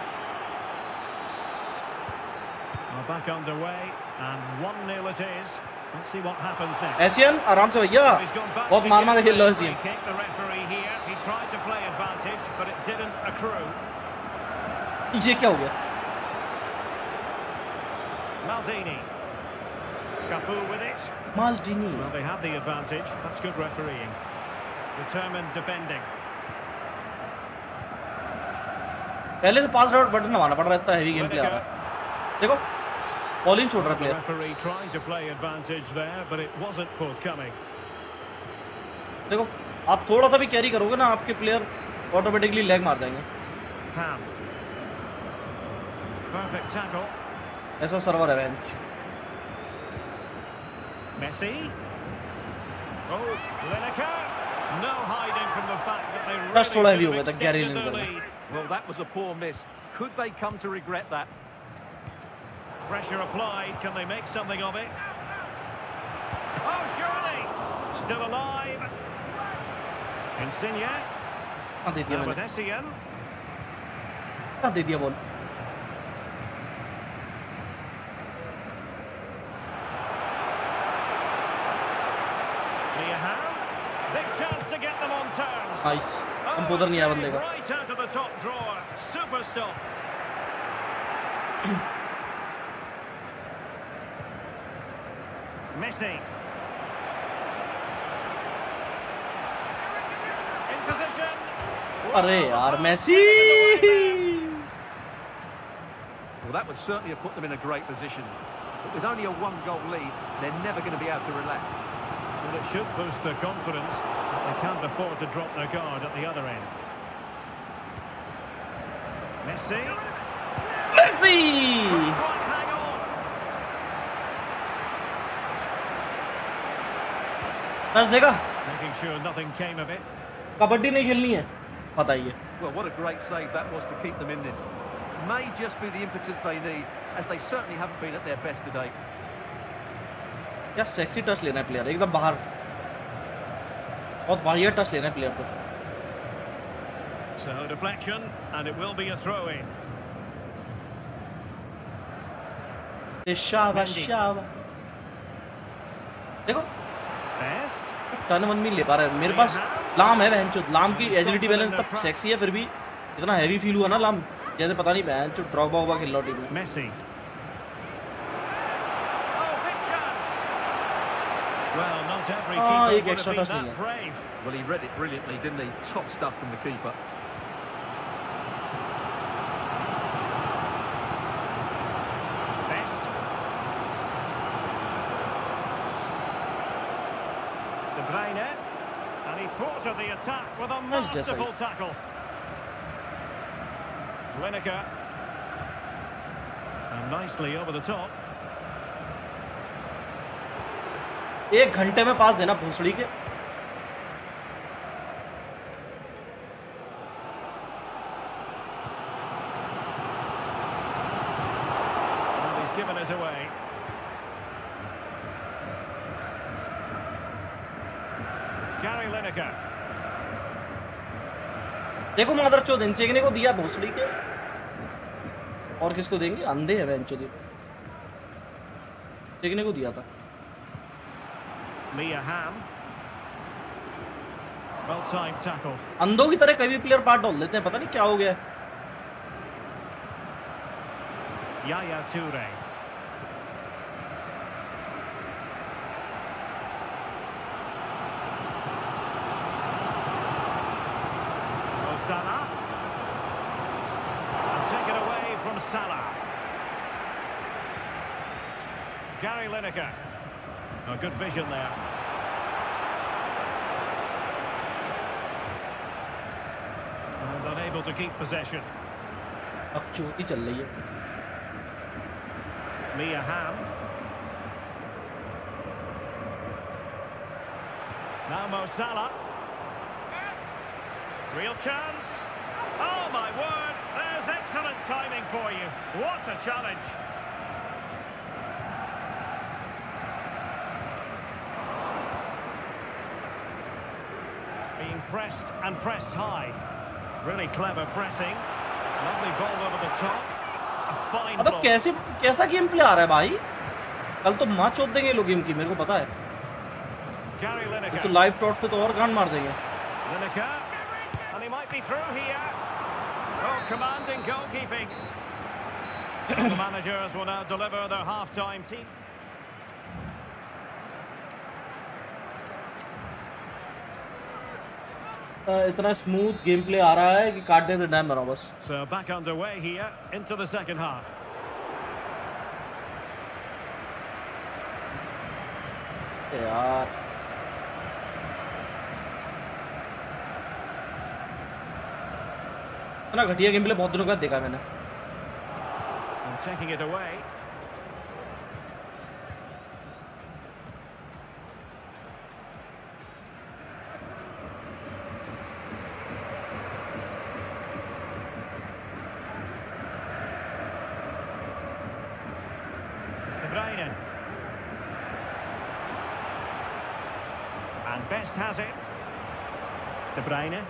We're back underway and one nil it is. Let's see what happens next. Essien आराम से भैया, बहुत मार मार खेल लो Essien। The referee here, he tried to play advantage, but it didn't accrue. ये क्या हो गया? Maldini. Cafu with it. Maldini. Well, they had the advantage. That's good refereeing. Determined defending. पहले से पास आउट बटन दबाना पड़ रहा है, इतना हेवी गेम प्ले आ रहा है। देखो बॉलिंग छोड़ रहा है player. Referee trying to play advantage there, but it wasn't forthcoming. देखो आप थोड़ा सा भी कैरी करोगे ना, आपके प्लेयर ऑटोमेटिकली लेग मार देंगे। Ham. Perfect tackle. ऐसा सर्वर है bench. Messi. Oh, Lineker. No hiding from the fact that they Just थोड़ा हेवी हो गया था कैरी really लेने का। Well, that was a poor miss. Could they come to regret that? Pressure applied. Can they make something of it? Oh, surely. Still alive. Insigne. हाँ दे दिया मैंने। Essien. हाँ दे दिया ball. Mia Hamm. Big chance to get them on terms. Nice. हम उधर नहीं आया बंदे का। Right out of the top drawer. Super stop. Messi. In position. अरे यार Messi. Well, that would certainly have put them in a great position. But with only a one-goal lead, they're never going to be able to relax. Well, it should boost their confidence. They can't afford to drop their guard at the other end. Messi. Messi. Quite hang on. Touch देगा? Making sure nothing came of it. Kabaddi नहीं खेलनी है, बताइए। Well, what a great save that was to keep them in this. May just be the impetus they need, as they certainly haven't been at their best today. क्या sexy touch लेना है player, एकदम बाहर। बहुत बढ़िया touch ले रहे हैं प्लेयर को। So deflection and it will be a throw in. शाबाश शाबाश। देखो Best. टर्न वन भी ले पा रहा है। मेरे पास लाम है बहन चोद, लाम की एजिलिटी बैलेंस तब सेक्सी है, फिर भी इतना हैवी फील हुआ ना लाम, जैसे पता नहीं बहन चोद ड्रॉगबा होगा खेल रहा टीम में। Messi. Oh, big chance. Well, not every हाँ, keeper एक would extra have been touch नहीं that है। brave. Well, he read it brilliantly, didn't he? Top stuff from the keeper. Best. De Bruyne. And he thwarted the attack with a Nice masterful Desai. tackle. Lineker. And nicely over the top. एक घंटे में पास देना भोसड़ी के। And he's given it away. Gary Lineker. देखो मादर चोद इंचेगने को दिया भोसड़ी के, और किसको देंगे? अंधे है बहन चोद, इंचेगने को दिया था। Mia Hamm. Well timed tackle. अंधों की तरह कई भी प्लेयर पार्ट डाल लेते हैं, पता नहीं क्या हो गया है। Yaya Toure. Oh, Salah. And taken away from Salah. Gary Lineker. A good vision there. And unable to keep possession. अब चोटी चल रही है। Mia Hamm. Now Mo Salah. Real chance. Oh my word, there's excellent timing for you. What a challenge. Being pressed and pressed high. Really clever pressing. Lovely ball over the top. A fine अब block. कैसे कैसा game play आ रहा है भाई? कल तो मार चोद देंगे लोग गेम की, मेरे को पता है। Gary Lineker. तो लाइव टॉट्स पे तो और गांड मार देंगे। Lineker. And he might be through here. Oh, commanding goalkeeping. The managers will now deliver their half-time team. इतना स्मूथ गेम प्ले आ रहा है कि काट दे तो डैम बनाओ बस। So back underway here into the second half. यार इतना घटिया गेम प्ले बहुत दिनों बाद देखा मैंने। And taking it away. De Bruyne. And Best has it. De Bruyne.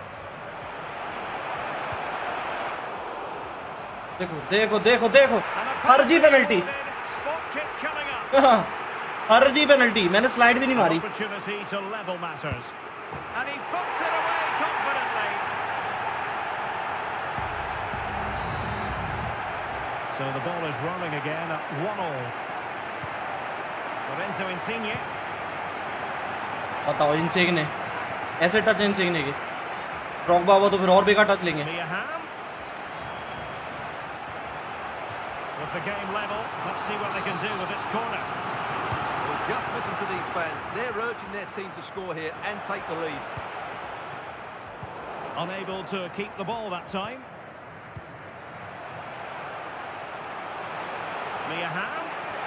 देखो देखो देखो देखो फर्जी penalty. Spot kick coming up. फर्जी पेनल्टी, मैंने स्लाइड भी नहीं मारी। Opportunity to level matters. And he puts it away confidently. So the ball is rolling again at one all. Lorenzo Insigne. बताओ इंसेगने ऐसे टच इंसेगने के, ड्रॉगबा हुआ तो फिर और बेकार टच लेंगे। Mia Hamm. With the game level, let's see what they can do with this corner. Well, just listen to these fans. They're urging their team to score here and take the lead. Unable to keep the ball that time. Mia Hamm.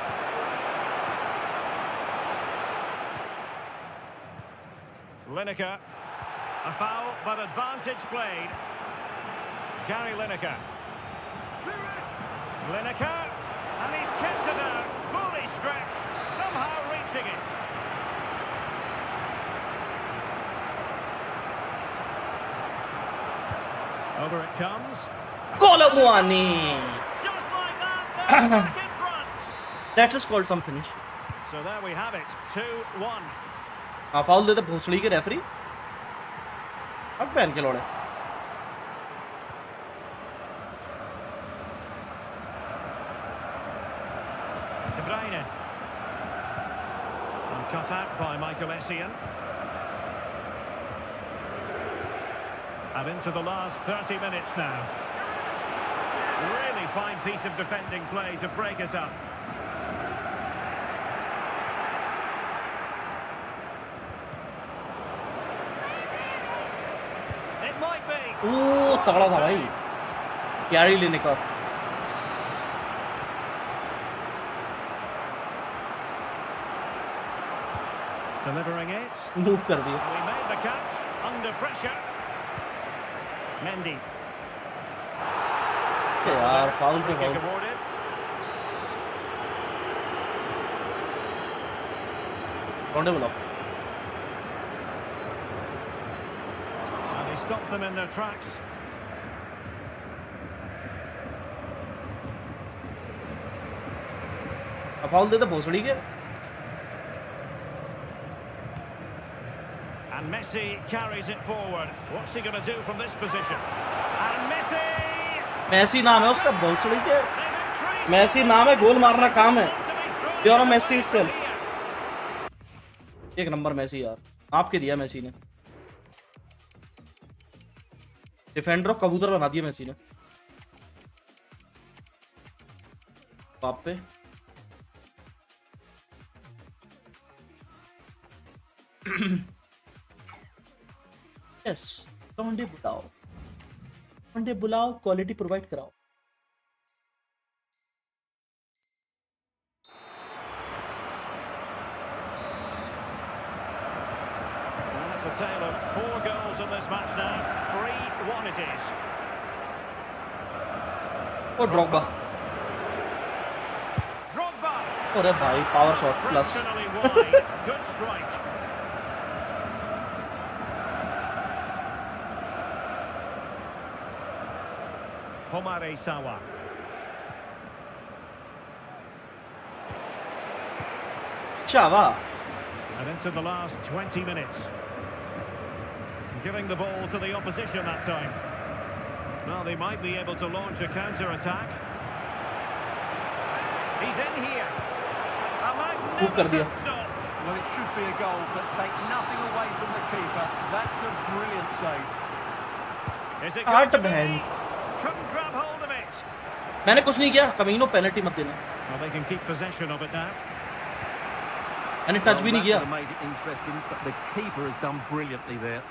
Lineker. A foul, but advantage played. Gary Lineker. Lineker. And he's kept it out. Fully stretched. Somehow reaching it. Over it comes. Kolo Muani. Just like that, they're back in front. That is called some finish. So there we have it, two one. हाँ foul देते भोसड़ी के referee. अब पहन के लौड़े। De Bruyne. And cut out by Michael Essien. And into the last thirty minutes now. Really fine piece of defending play to break us up. It might be. ओह तगड़ा था भाई। कैरी लेने का। Delivering it. मूव कर दिया। We made the catch under pressure. Mendy. यार foul पे foul. कौन है बोला? And he stopped them in their tracks. अब फाउल देते भोसड़ी के। And Messi carries it forward. What's he going to do from this position? And Messi. Massey नाम है उसका भोसड़ी के। मैसी नाम है, गोल मारना काम है। Your Messi itself. एक नंबर मैसी यार। आपके दिया मैसी ने। डिफेंडर को कबूतर बना दिया मैसी ने। पापे। यस, टोंडे बुलाओ। टोंडे बुलाओ, क्वालिटी प्रोवाइड कराओ। That's a tale of four goals in this match now. three one it is. और ड्रॉगबा। Drogba. अरे भाई power shot plus. Fractionally wide. Good strike. Homare Sawa. Chava. And into the last twenty minutes. Giving the ball to the opposition that time. Well, they might be able to launch a counter-attack. He's in here. A magnificent stop. Well, it should be a goal, but take nothing away from the keeper. That's a brilliant save. Is it going to be? Couldn't grab hold of it. मैंने कुछ नहीं किया, कमीनो penalty मत देना। Well, they can keep possession of it now. मैंने touch भी नहीं किया। Made it interesting, but the keeper has done brilliantly there.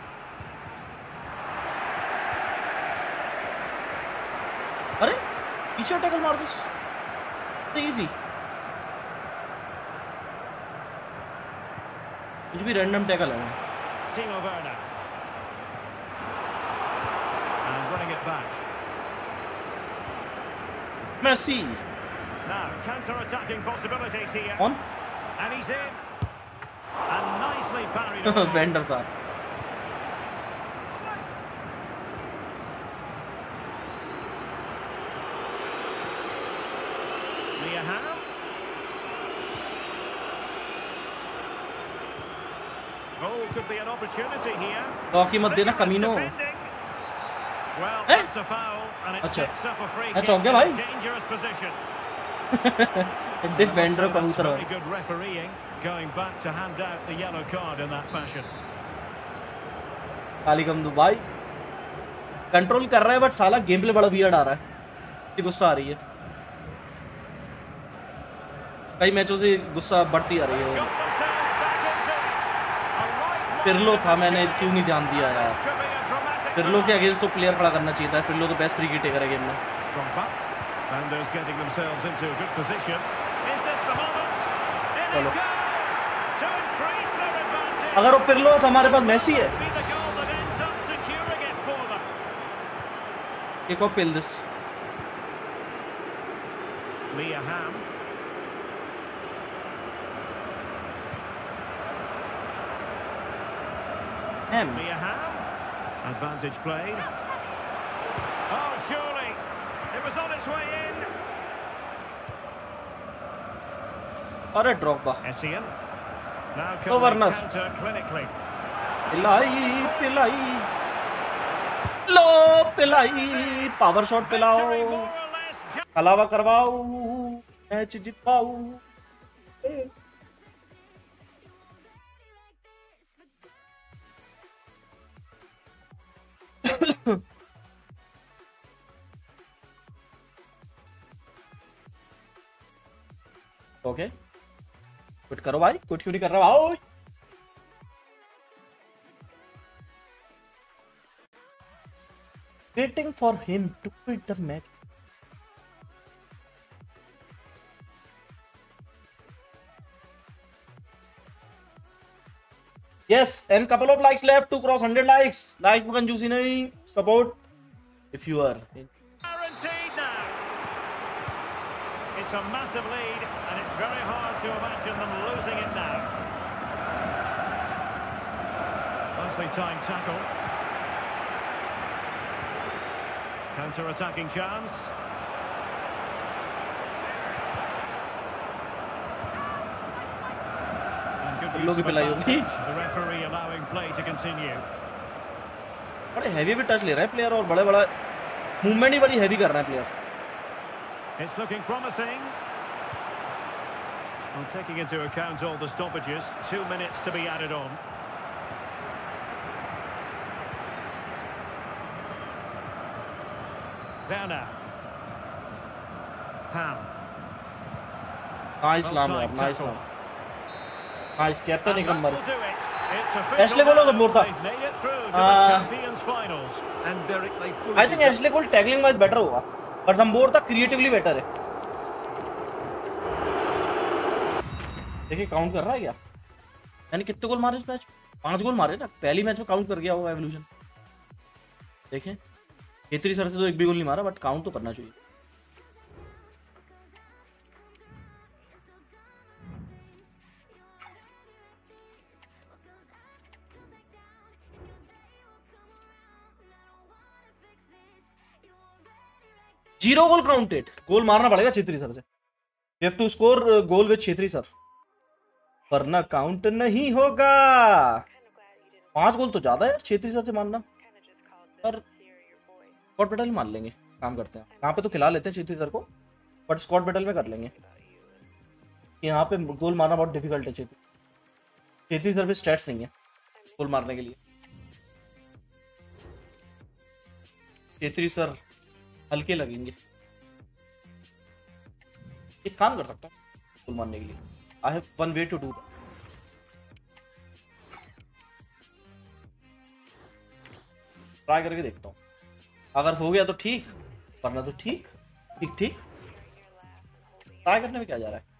अरे पीछे टैकल मार दो। इजी। कुछ भी रैंडम टैकल है। Timo Werner. And running it back. Messi. Now, counter-attacking possibilities here. On. And he's in. And nicely parried away. Vendor साहब। Mia Hamm. Oh, could be an opportunity here. रॉकी मत देना कमीनो। Well, that's a foul, and it अच्छा। sets up a free अच्छा kick हो गया भाई। in a dangerous position. Defender That's कबूतर। very good refereeing, going back to hand out the yellow card in that fashion. काली कम दुबई control कर रहा है, बट साला गेम प्ले बड़ा वियर्ड आ रहा है। ये गुस्सा आ रही है। कई मैचों से गुस्सा बढ़ती आ रही है। पिरलो था, मैंने क्यों नहीं ध्यान दिया यार। पिरलो के अगेंस्ट तो प्लेयर खड़ा करना चाहिए था। पिरलो तो बेस्ट क्रिकेट टेकर है गेम में। Defenders getting themselves into a good position. Is this the moment? In चलो। it goes to increase their advantage. अगर वो पिरलो तो हमारे पास मैसी है। Be the goal that ends up securing it for them. एक और पिल this. Mia Hamm. Hamm. Mia Hamm. Advantage played. surely. It was on its way in. अरे Drogba Essien. Now तो can Werner. they counter clinically. पिलाई पिलाई लो पिलाई power shot पिलाओ अलावा करवाओ मैच जितवाओ ओके क्विट करो भाई क्विट क्यों नहीं कर रहा भाई waiting for him to quit the match. Yes, and couple of likes left to cross one hundred likes. Likes bukan juicy nahi. Support if you are. Guaranteed now. It's a massive lead, and it's very hard to imagine them losing it now. Nicely timed tackle. Counter-attacking chance. And good use of advantage. The referee allowing play to continue. बड़े heavy भी touch ले रहा है player और बड़े बड़ा movement ही बड़ी heavy कर रहा है player. It's looking promising. Well, taking into account all the stoppages, two minutes to be added on. There now. Pam. Nice lam yaar, nice lam. Nice captain एक नंबर. Ashley Cole का मोड़ था. I think Ashley Cole tackling wise better होगा, but Zambor था creatively better है. देखिए count कर रहा है क्या? यानी कितने गोल मारे इस मैच? पांच गोल मारे ना. पहली मैच में काउंट कर गया होगा एवोल्यूशन. देखें केतरी सर से तो एक भी गोल नहीं मारा, बट काउंट तो करना चाहिए. जीरो गोल काउंटेड. गोल मारना पड़ेगा छेत्री सर से. You have to score goal with Chhetri sir, वरना काउंट नहीं होगा. पांच गोल तो ज्यादा है छेत्री सर से मारना. पर स्कॉट बैटल मान लेंगे, काम करते हैं. यहाँ पे तो खिला लेते हैं छेत्री सर को, बट स्कॉट बैटल में कर लेंगे. यहाँ पे गोल मारना बहुत डिफिकल्ट है. छेत्री छेत्री सर पे स्टैट्स नहीं है गोल मारने के लिए. छेत्री सर हल्के लगेंगे. एक काम कर सकता हूँ गोल मारने के लिए. I have one way to do that. Try करके देखता हूँ. अगर हो गया तो ठीक, वरना तो ठीक ठीक ठीक. ट्राई करने में क्या जा रहा है.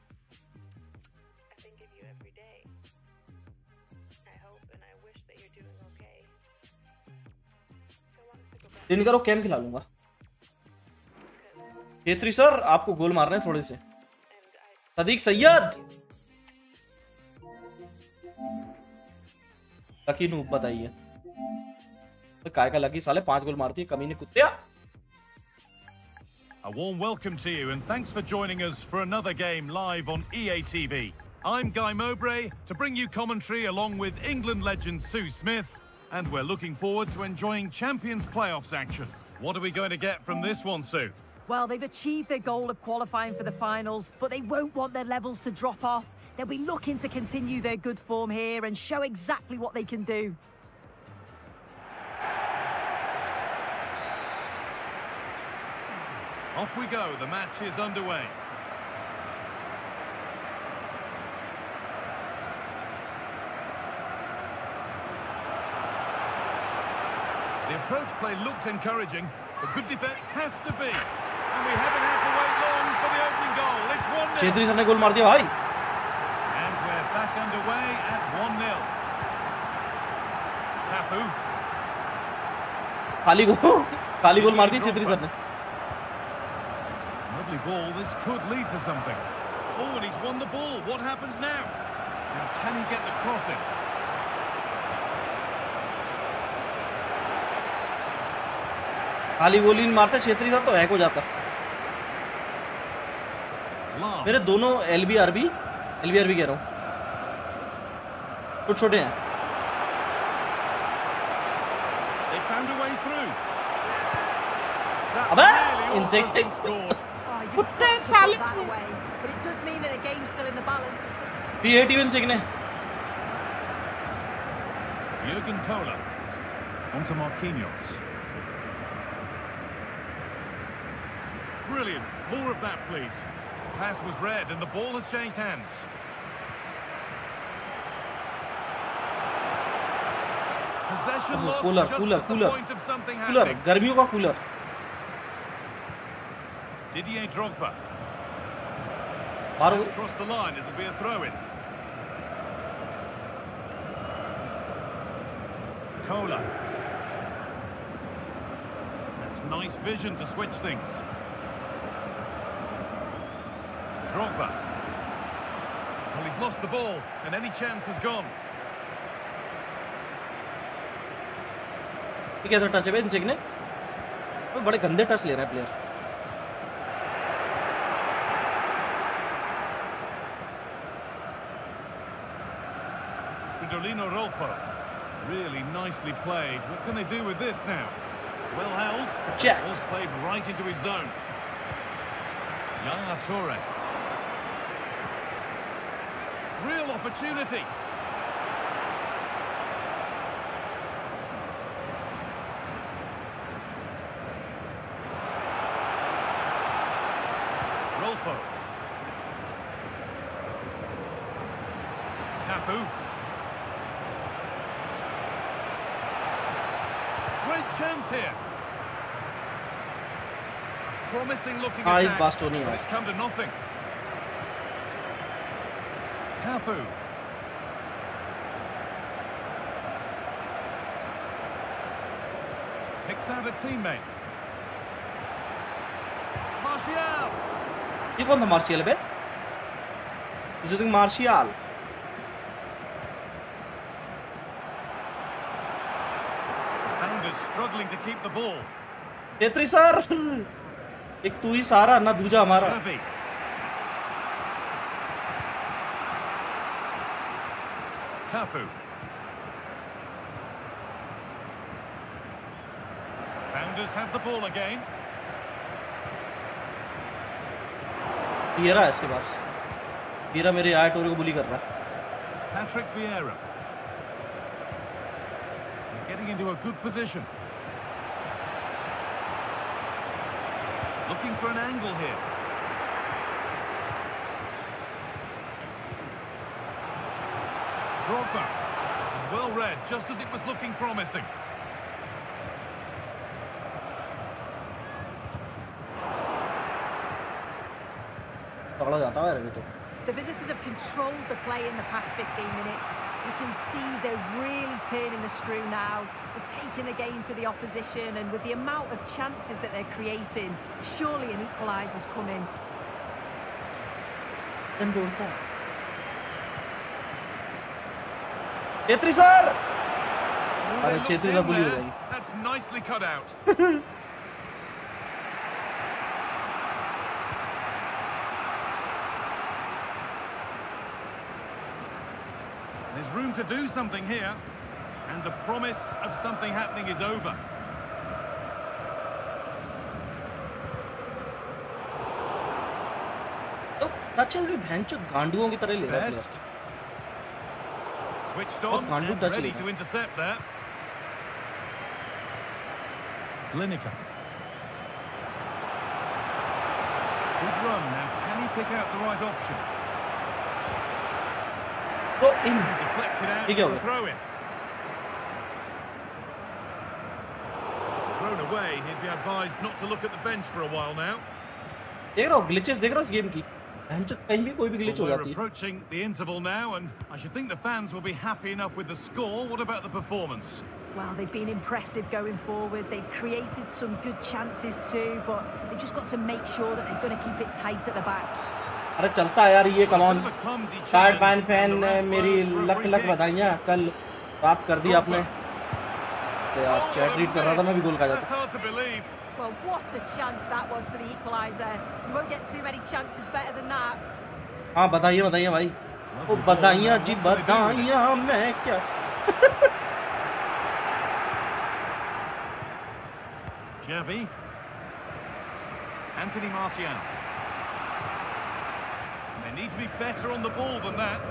दिन करो कैम खिला लूंगा. छेत्री सर आपको गोल मारने हैं थोड़े से. सदीक सैयद लकी नूब बताइए. तो काय का लकी साले पांच गोल मारती है कमीने कुत्ते. A warm welcome to you and thanks for joining us for another game live on E A T V. I'm Guy Mowbray to bring you commentary along with England legend Sue Smith, and we're looking forward to enjoying Champions Playoffs action. What are we going to get from this one, Sue? Well, they've achieved their goal of qualifying for the finals, but they won't want their levels to drop off. They'll be looking to continue their good form here and show exactly what they can do. Off we go, the match is underway. The approach play looked encouraging, but good defense has to be. And we haven't had to wait long for the opening goal. It's one nil. Chhetri sir ने goal मार दिया भाई. And we're back underway at one nil. Cafu. खाली गोल खाली goal मार दिया Chhetri sir ने. Lovely ball. This could lead to something. Oh, and he's won the ball. What happens now? And can he get the crossing? खाली गोली नहीं मारता छेत्री साहब तो हैक हो जाता। मेरे दोनों L B R B L B R B कह रहा हूँ तो छोटे हैं। अबे इनसे कुत्ते साले बी एटी वन सिग्ने Jurgen Kohler onto Marquinhos. Brilliant. More of that, please. Pass was read and the ball has changed hands. Possession lost cooler just cooler at the cooler point of something cooler happening. गर्मियों का cooler. Didier Drogba. बाहर Across the line, it'll be a throw-in. Kohler. That's nice vision to switch things. Drogba. Well, he's lost the ball, and any chance is gone. कैसा touch है इनसे ने? वो बड़े गंदे टच ले रहा है player. Fridolino Rolfo. Really nicely played. What can they do with this now? Well held. Check. Ball's played right into his zone. Yaya Toure. Real opportunity. Rolfo. Cafu. Great chance here. Promising looking Ah, he's attack, Bastoni, but yeah. it's come to nothing. Cafu. Picks out a teammate. Martial. ये कौन था martial बे? जो तुम Martial Founders struggling to keep the ball. Chhetri sir एक तू ही सारा ना दूजा हमारा। Xavi. Cafu. Founders have the ball again. वीरा है इसके पास। वीरा मेरे यार टोरे को बुली कर रहा है। Patrick Vieira. Getting into a good position. Looking for an angle here. Drogba. Well read, just as it was looking promising. पकड़ा जाता है अभी तो। The visitors have controlled the play in the past fifteen minutes. You can see they're really turning the screw now. They're taking the game to the opposition, and with the amount of chances that they're creating, surely an equaliser's coming. Chhetri sir अरे Chhetri sir बुली हो जाएगी। That's nicely cut out. There's room to do something here, and the promise of something happening is over. तो touches भी भैंचो गांडुओं की तरह ले रहा है। Best. Switched बहुत on गांडू and टच ready ले to intercept there. Lineker. Good run. Now, can he pick out the right option? तो इन Deflected out ये क्या for हो a गया? throw in. Thrown away. He'd be advised not to look at the bench for a while now. देख रहा हूँ glitches देख रहा हूँ इस गेम की। भैंचो कहीं भी कोई भी ग्लिच हो Well, जाती we're है। approaching the interval now, and I should think the fans will be happy enough with the score. What about the performance? Well, they've been impressive going forward. They've created some good chances too, but they've just got to make sure that they're going to keep it tight at the back. अरे चलता है यार ये कलॉन Bit of a clumsy card challenge, fan fan and the ref मेरी blows for a luck free luck kick. बधाइयाँ कल रात कर दी आपने। तो यार Oh, chat what a read कर रहा था मैं भी गोल खा miss. जाता। That's hard to believe. Well, what a chance that was for the equaliser. You won't get too many chances better than that. हाँ बताइए बताइए भाई, वो बताइए जी बताइए मैं क्या Javi, Anthony Martial. They need to be better on the ball than that.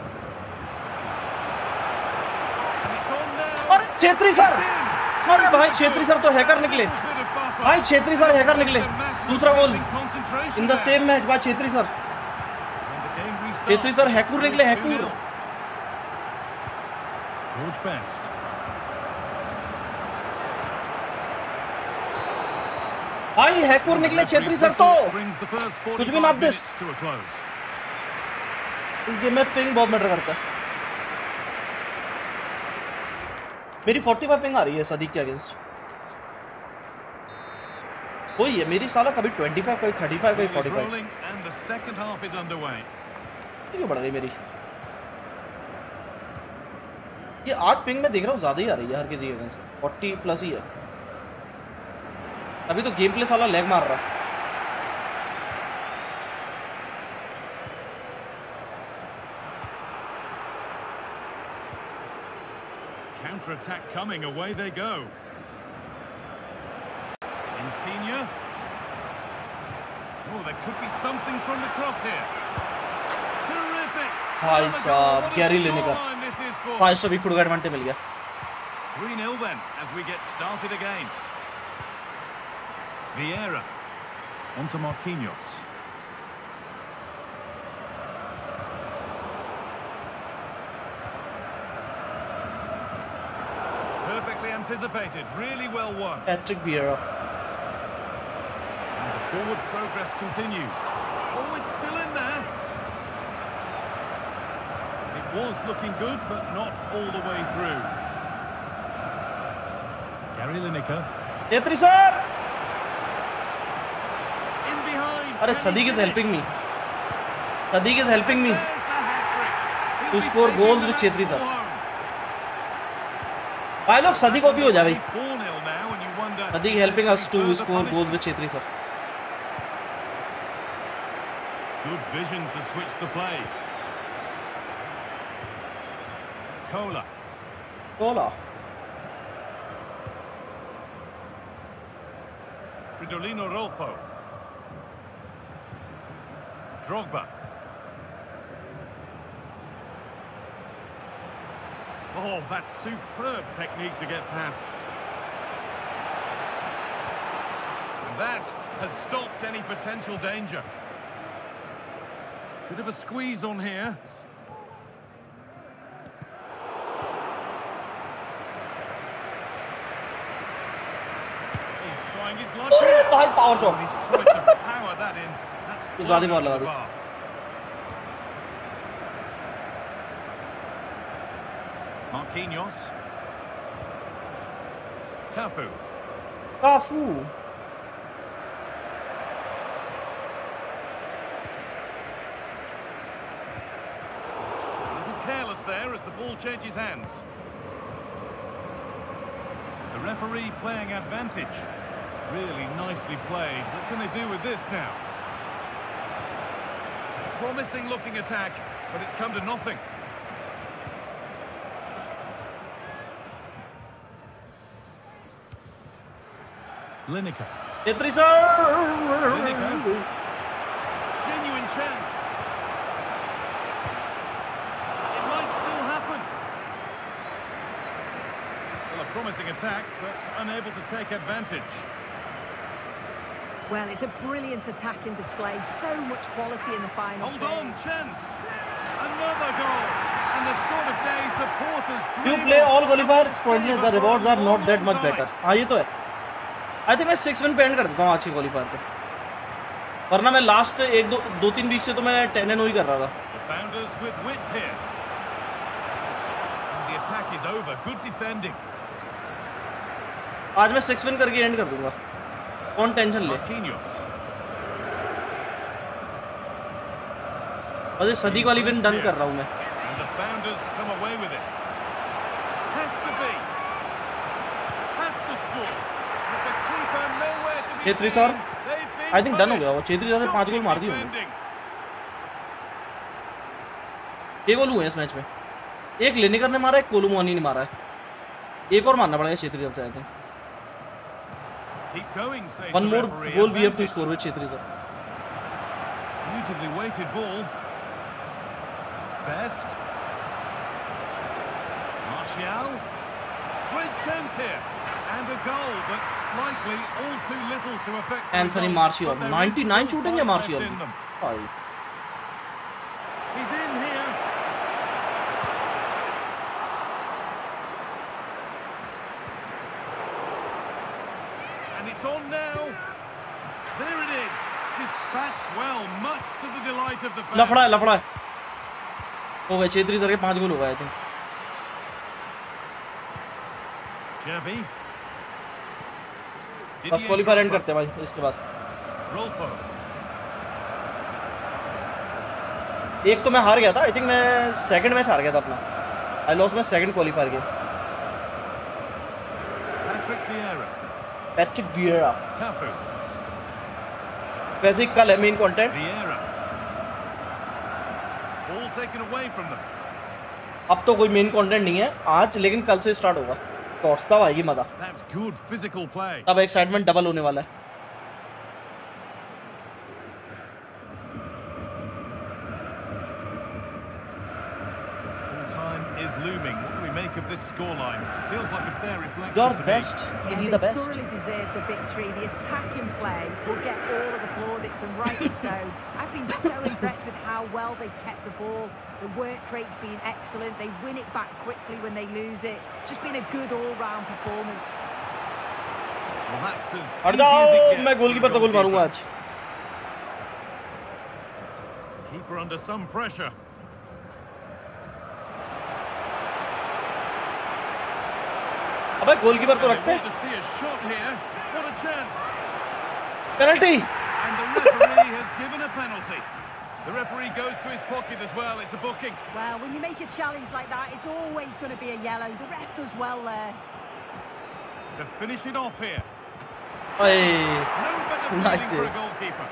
And it's on now. अरे छेत्री सर, अरे भाई छेत्री सर तो हैकर निकले भाई, छेत्री सर हैकर निकले। दूसरा goal in the same match भाई, Chhetri sir Chhetri sir hacker निकले, हैकर। George Best. भाई हैकर निकले छेत्री सर तो कुछ भी नाप दिस। इस गेम में पिंग बहुत मैटर करता है। मेरी पैंतालीस पिंग आ रही है सदीक के अगेंस्ट, वही है मेरी साला, कभी पच्चीस कभी पैंतीस कभी पैंतालीस। क्यों बढ़ गई मेरी ये? आज पिंग में देख रहा हूँ ज्यादा ही आ रही है हर किसी के अगेंस्ट, चालीस प्लस ही है। अभी तो गेम प्ले साला लैग मार रहा है। Counter attack coming, away they go. Insigne. Oh, there could be something from the cross here. Terrific. भाई साहब Gary Lineker, five star big foot का एडवांटेज मिल गया। three nil then as we get started again. Vieira onto Marquinhos. Perfectly anticipated, really well won. Patrick Vieira. And the forward progress continues. Oh, it's still in there. It was looking good, but not all the way through. Gary Lineker. Chhetri sir, अरे Sadiq is helping me. Sadiq is helping me to score goals with Chhetri sir. भाई लोग Sadiq OP हो जा भाई। Sadiq helping us to score goals with Chhetri sir. Good vision to switch the play. Cola. Cola. Fridolino Rolfo. Drogba. Oh, that's superb technique to get past. And that has stopped any potential danger. Bit of a squeeze on here. He's trying his luck. Oh, भाई power shot. He's trying to power that in. तो ज़्यादा बार लगा दी। Marquinhos. Cafu. Cafu. A little careless there as the ball changes hands. The referee playing advantage. Really nicely played. What can they do with this now? Promising looking attack, but it's come to nothing. Lineker. Chhetri sir. Lineker. Genuine chance. It might still happen. Well, a promising attack, but unable to take advantage. Well, it's a brilliant attacking display. So much quality in the final. Hold on, chance. Another goal. And the sort of day supporters dream. You play all qualifiers, the rewards are not that much better. हाँ ये तो है। I think मैं six one पे end कर देता हूँ आज की क्वालिफायर पे, वरना मैं लास्ट एक दो दो तीन वीक से तो मैं टेन एंड ही कर रहा था। The founders with wit here. And the attack is over. Good defending. आज मैं सिक्स वन करके एंड कर दूंगा, कौन टेंशन ले। बस सदी वाली विन डन कर रहा हूँ मैं। Chhetri sir I think done हो गया वो। छेत्री सर ने पांच गोल मार दिए होंगे। ये गोल हुए इस मैच में, एक लेनेकर ने मारा, एक कोलुमोनी ने मारा है, एक और मारना पड़ेगा छेत्री सर से I think. One more goal we have to score with Chhetri sir. Beautifully weighted ball. Best. Martial. Great chance here. And a goal, but slightly all too little to affect. Anthony Martial. ninety-nine shooting है Martial. भाई. He's in here. And it's on now. There it is. Dispatched well, much to the delight of the fans. लफड़ा है, लफड़ा है। हो गए Chhetri sir के पांच गोल हो गए थे। Xavi. बस क्वालीफायर एंड करते हैं भाई इसके बाद। Rolfo. एक तो मैं हार गया था, आई थिंक मैं सेकंड मैच हार गया था अपना। I lost my second qualifier game. Patrick Vieira. Patrick Vieira. Cafu. वैसे ही कल है main content. Vieira. Ball taken away from them. अब तो कोई मेन कंटेंट नहीं है आज, लेकिन कल से स्टार्ट होगा। शॉट्स तब आएगी मजा। That's good physical play. तब एक्साइटमेंट डबल होने वाला है। Time is looming. What do we make of this scoreline? Feels like a fair reflection. Your to best. me. Is he Yeah, the they best? thoroughly deserved the victory. The attacking play will get all of the plaudits, and rightly so. I've been so impressed with how well they've kept the ball. The work rate's been excellent. They win it back quickly when they lose it. It's just been a good all-round performance. Well, that's as हट easy as जाओ, it gets मैं for goalkeeper the तो गोल मारूंगा आज। goalkeeper. Keeper under some pressure. अबे goalkeeper तो रखते हैं। To see a shot here. What a chance. Penalty. And the referee has given a penalty. The referee goes to his pocket as well. It's a booking. Well, when you make a challenge like that, it's always going to be a yellow. The ref does well there. To finish it off here. Hey. No better Nice feeling for a save. goalkeeper.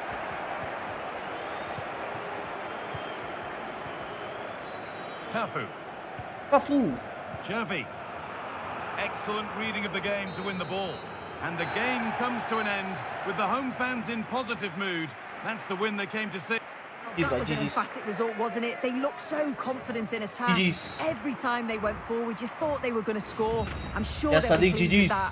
Cafu. Cafu. Xavi. Excellent reading of the game to win the ball. And the game comes to an end with the home fans in positive mood. That's the win they came to see. That was an emphatic result, wasn't it? They looked so confident in attack. G Gs. Every time they went forward, you thought they were going to score. I'm sure Yes, they'll be Sadiq, pleased G with Gs. that.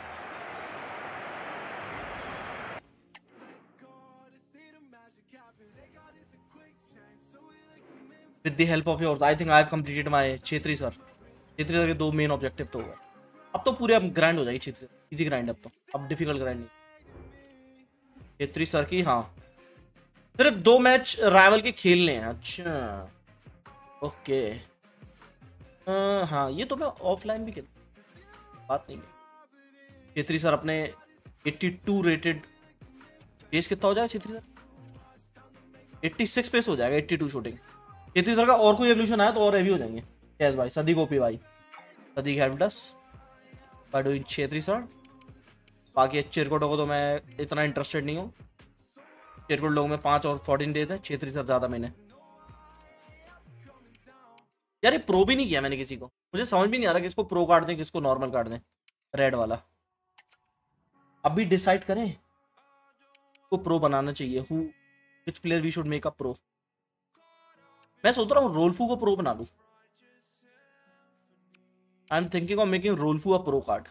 With the help of yours, I think I have completed my Chhetri sir. Chhetri sir के दो main objective तो हुआ। अब तो पूरे अब grind हो जाएगी छेत्री, इजी ग्राइंड अब तो, अब डिफिकल्ट ग्राइंड नहीं। छेत्री सर की हाँ सिर्फ दो मैच राइवल के खेलने हैं। अच्छा ओके आ, हाँ ये तो मैं ऑफलाइन भी खेल, बात नहीं है। छेत्री सर अपने बयासी रेटेड पेस कितना हो जाएगा छेत्री सर? छियासी पेस हो जाएगा, बयासी शूटिंग। छेत्री सर का और कोई एवोल्यूशन आया तो और हैवी हो जाएंगे। यस भाई, सदीक ओपी भाई, Sadiq helped us by doing Chhetri sir. बाकी चिरकोटों को तो मैं इतना इंटरेस्टेड नहीं हूँ। चिरकोट लोगों में पांच और फोर्टीन डेज है, छेत्री सर ज्यादा मैंने। यार ये प्रो भी नहीं किया मैंने किसी को, मुझे समझ भी नहीं आ रहा किसको प्रो काट दें किसको नॉर्मल काट दें। रेड वाला अभी डिसाइड करें को प्रो बनाना चाहिए। Who which player we should make a pro. मैं सोच रहा हूँ रोल्फू को प्रो बना दूं। I am thinking of making रोल्फू अ प्रो कार्ड।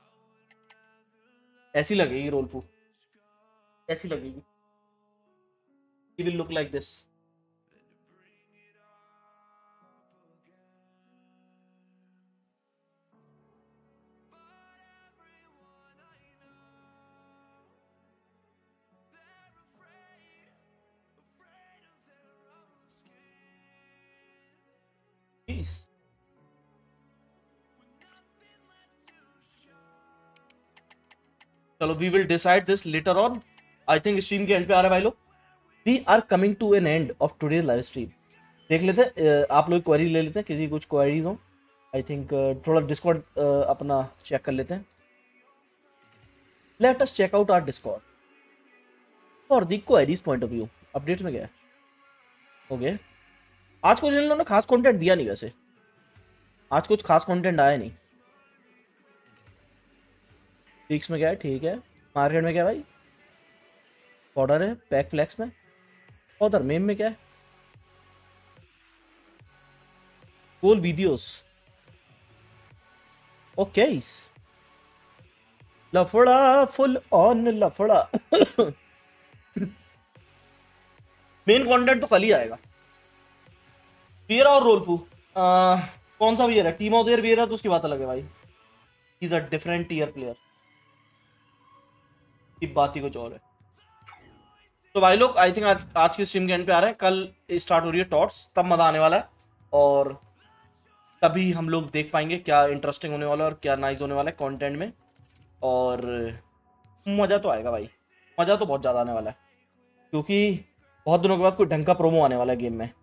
ऐसी लगेगी रोल्फू, ऐसी लगेगी। He will look like this. Jeez. चलो we will decide this later on. I think stream के एंड पे आ रहा है भाई लोग। We are coming to an end of today's live stream. देख लेते हैं, आप लोग क्वेरी ले लेते हैं, किसी कुछ क्वेरीज हो। आई थिंक थोड़ा डिस्कॉर्ड अपना चेक कर लेते हैं। Let us check out our discord. और the queries point of view update में क्या है? Okay okay. आज कुछ इन लोगों ने खास कंटेंट दिया नहीं, वैसे आज कुछ खास कंटेंट आया नहीं। वीक्स में क्या है? ठीक है। मार्केट में क्या है भाई? ऑर्डर है। पैक फ्लैक्स में ऑर्डर। मेम में क्या है? कोल वीडियोस। ओके लफड़ा फुल ऑन लफड़ा। मेन कंटेंट तो कल ही आएगा। वियरा और रोल्फू आ, कौन सा Vieira? Team of the year Vieira तो उसकी बात अलग है भाई। He is a different tier player की बात ही कुछ और है। तो भाई लोग आई थिंक आज आज की स्ट्रीम के एंड पे आ रहे हैं। कल स्टार्ट हो रही है टॉट्स, तब मजा आने वाला है और तभी हम लोग देख पाएंगे क्या इंटरेस्टिंग होने वाला है और क्या नाइस होने वाला है कंटेंट में। और मज़ा तो आएगा भाई, मज़ा तो बहुत ज़्यादा आने वाला है क्योंकि बहुत दिनों के बाद कोई ढंग का प्रोमो आने वाला है गेम में,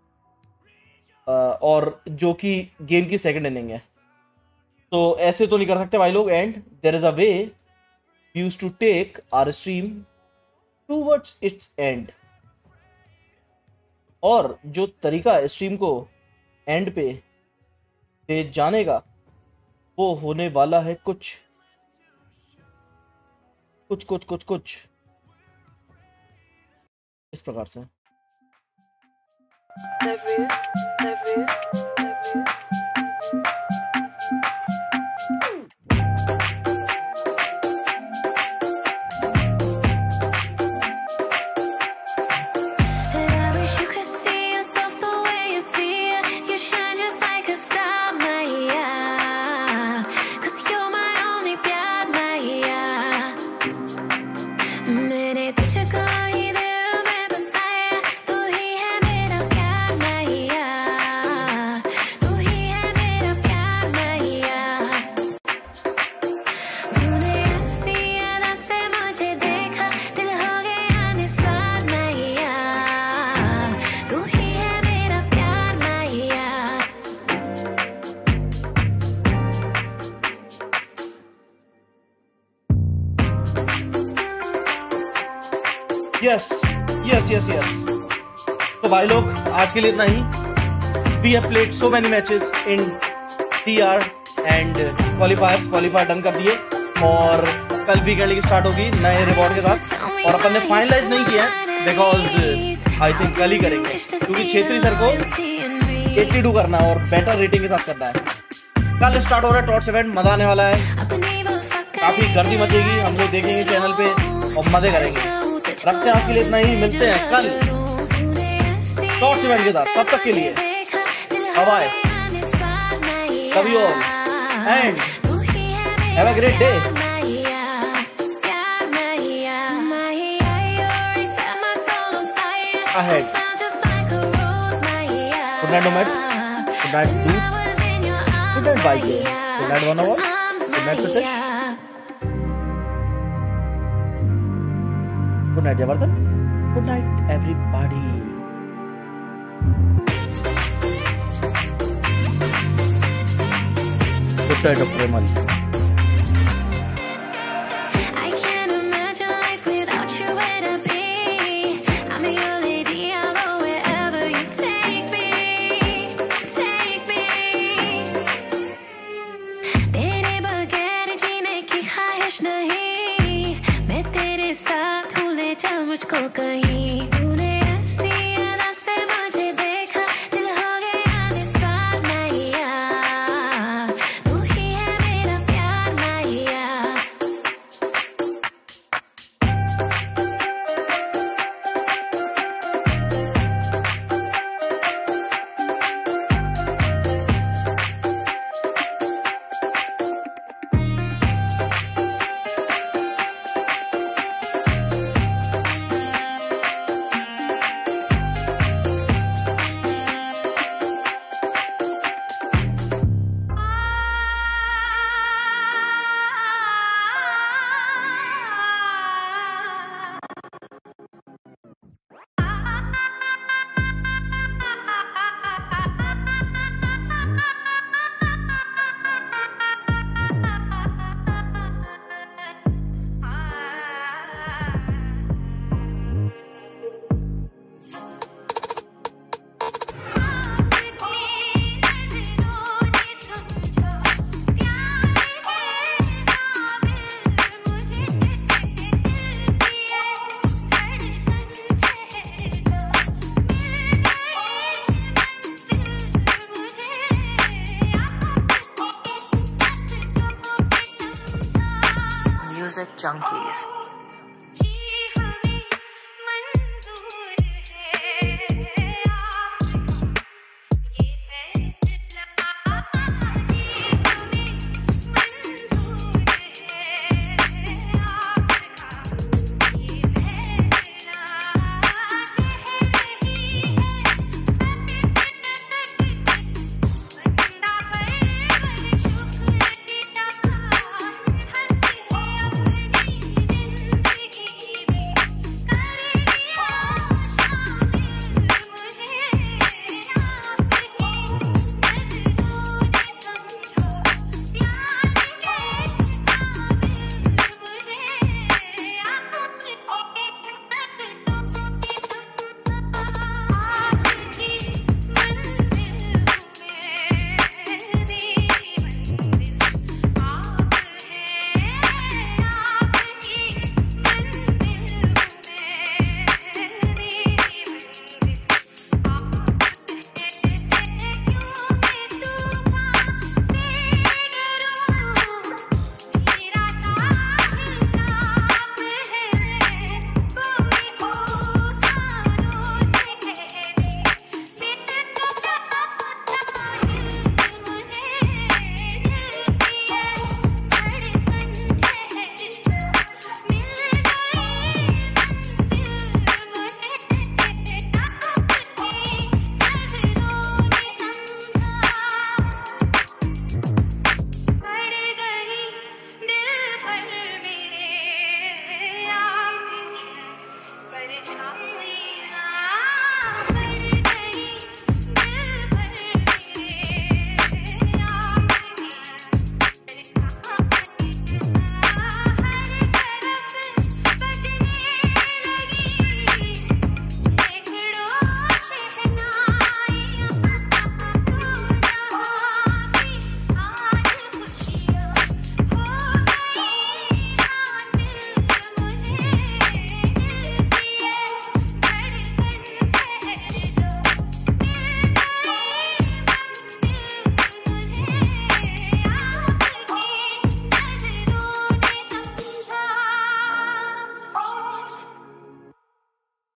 और जो कि गेम की सेकंड इनिंग है। तो ऐसे तो नहीं कर सकते भाई लोग। And there is a way use to take our stream towards its end, और जो तरीका स्ट्रीम को एंड पे ले जाने का वो होने वाला है कुछ कुछ कुछ कुछ कुछ इस प्रकार से। यस यस यस यस तो भाई लोग आज के लिए इतना ही। We have played so many matches in T R and qualifiers. Qualifier done कर दिए और कल वीकेंड लीग स्टार्ट होगी नए रिवॉर्ड के साथ, और अपन ने फाइनलाइज नहीं किया है बिकॉज आई थिंक कल ही करेंगे क्योंकि छेत्री सर को बयासी करना है और बेटर रेटिंग के साथ करना है। कल स्टार्ट हो रहा है टॉट्स इवेंट, मजा आने वाला है, काफी गर्दी मचेगी, हम लोग देखेंगे चैनल पे और मजे करेंगे। रखते हैं आज के लिए इतना ही, मिलते हैं कल टॉट्स इवेंट के साथ। तब तक के लिए bye bye, love you all and have a great day ahead. Good night, Nomad. Good night, Dude. Good night, Bike. Good night, One Hour. Good night, Pritesh. Good night, Javardhan. Good night, everybody. Good night, Doctor Emal. मुझको कहीं तूने ऐसी अदा से मुझे देखा, दिल हो गया निसार मैया, तू ही है मेरा प्यार मैया। music junkies.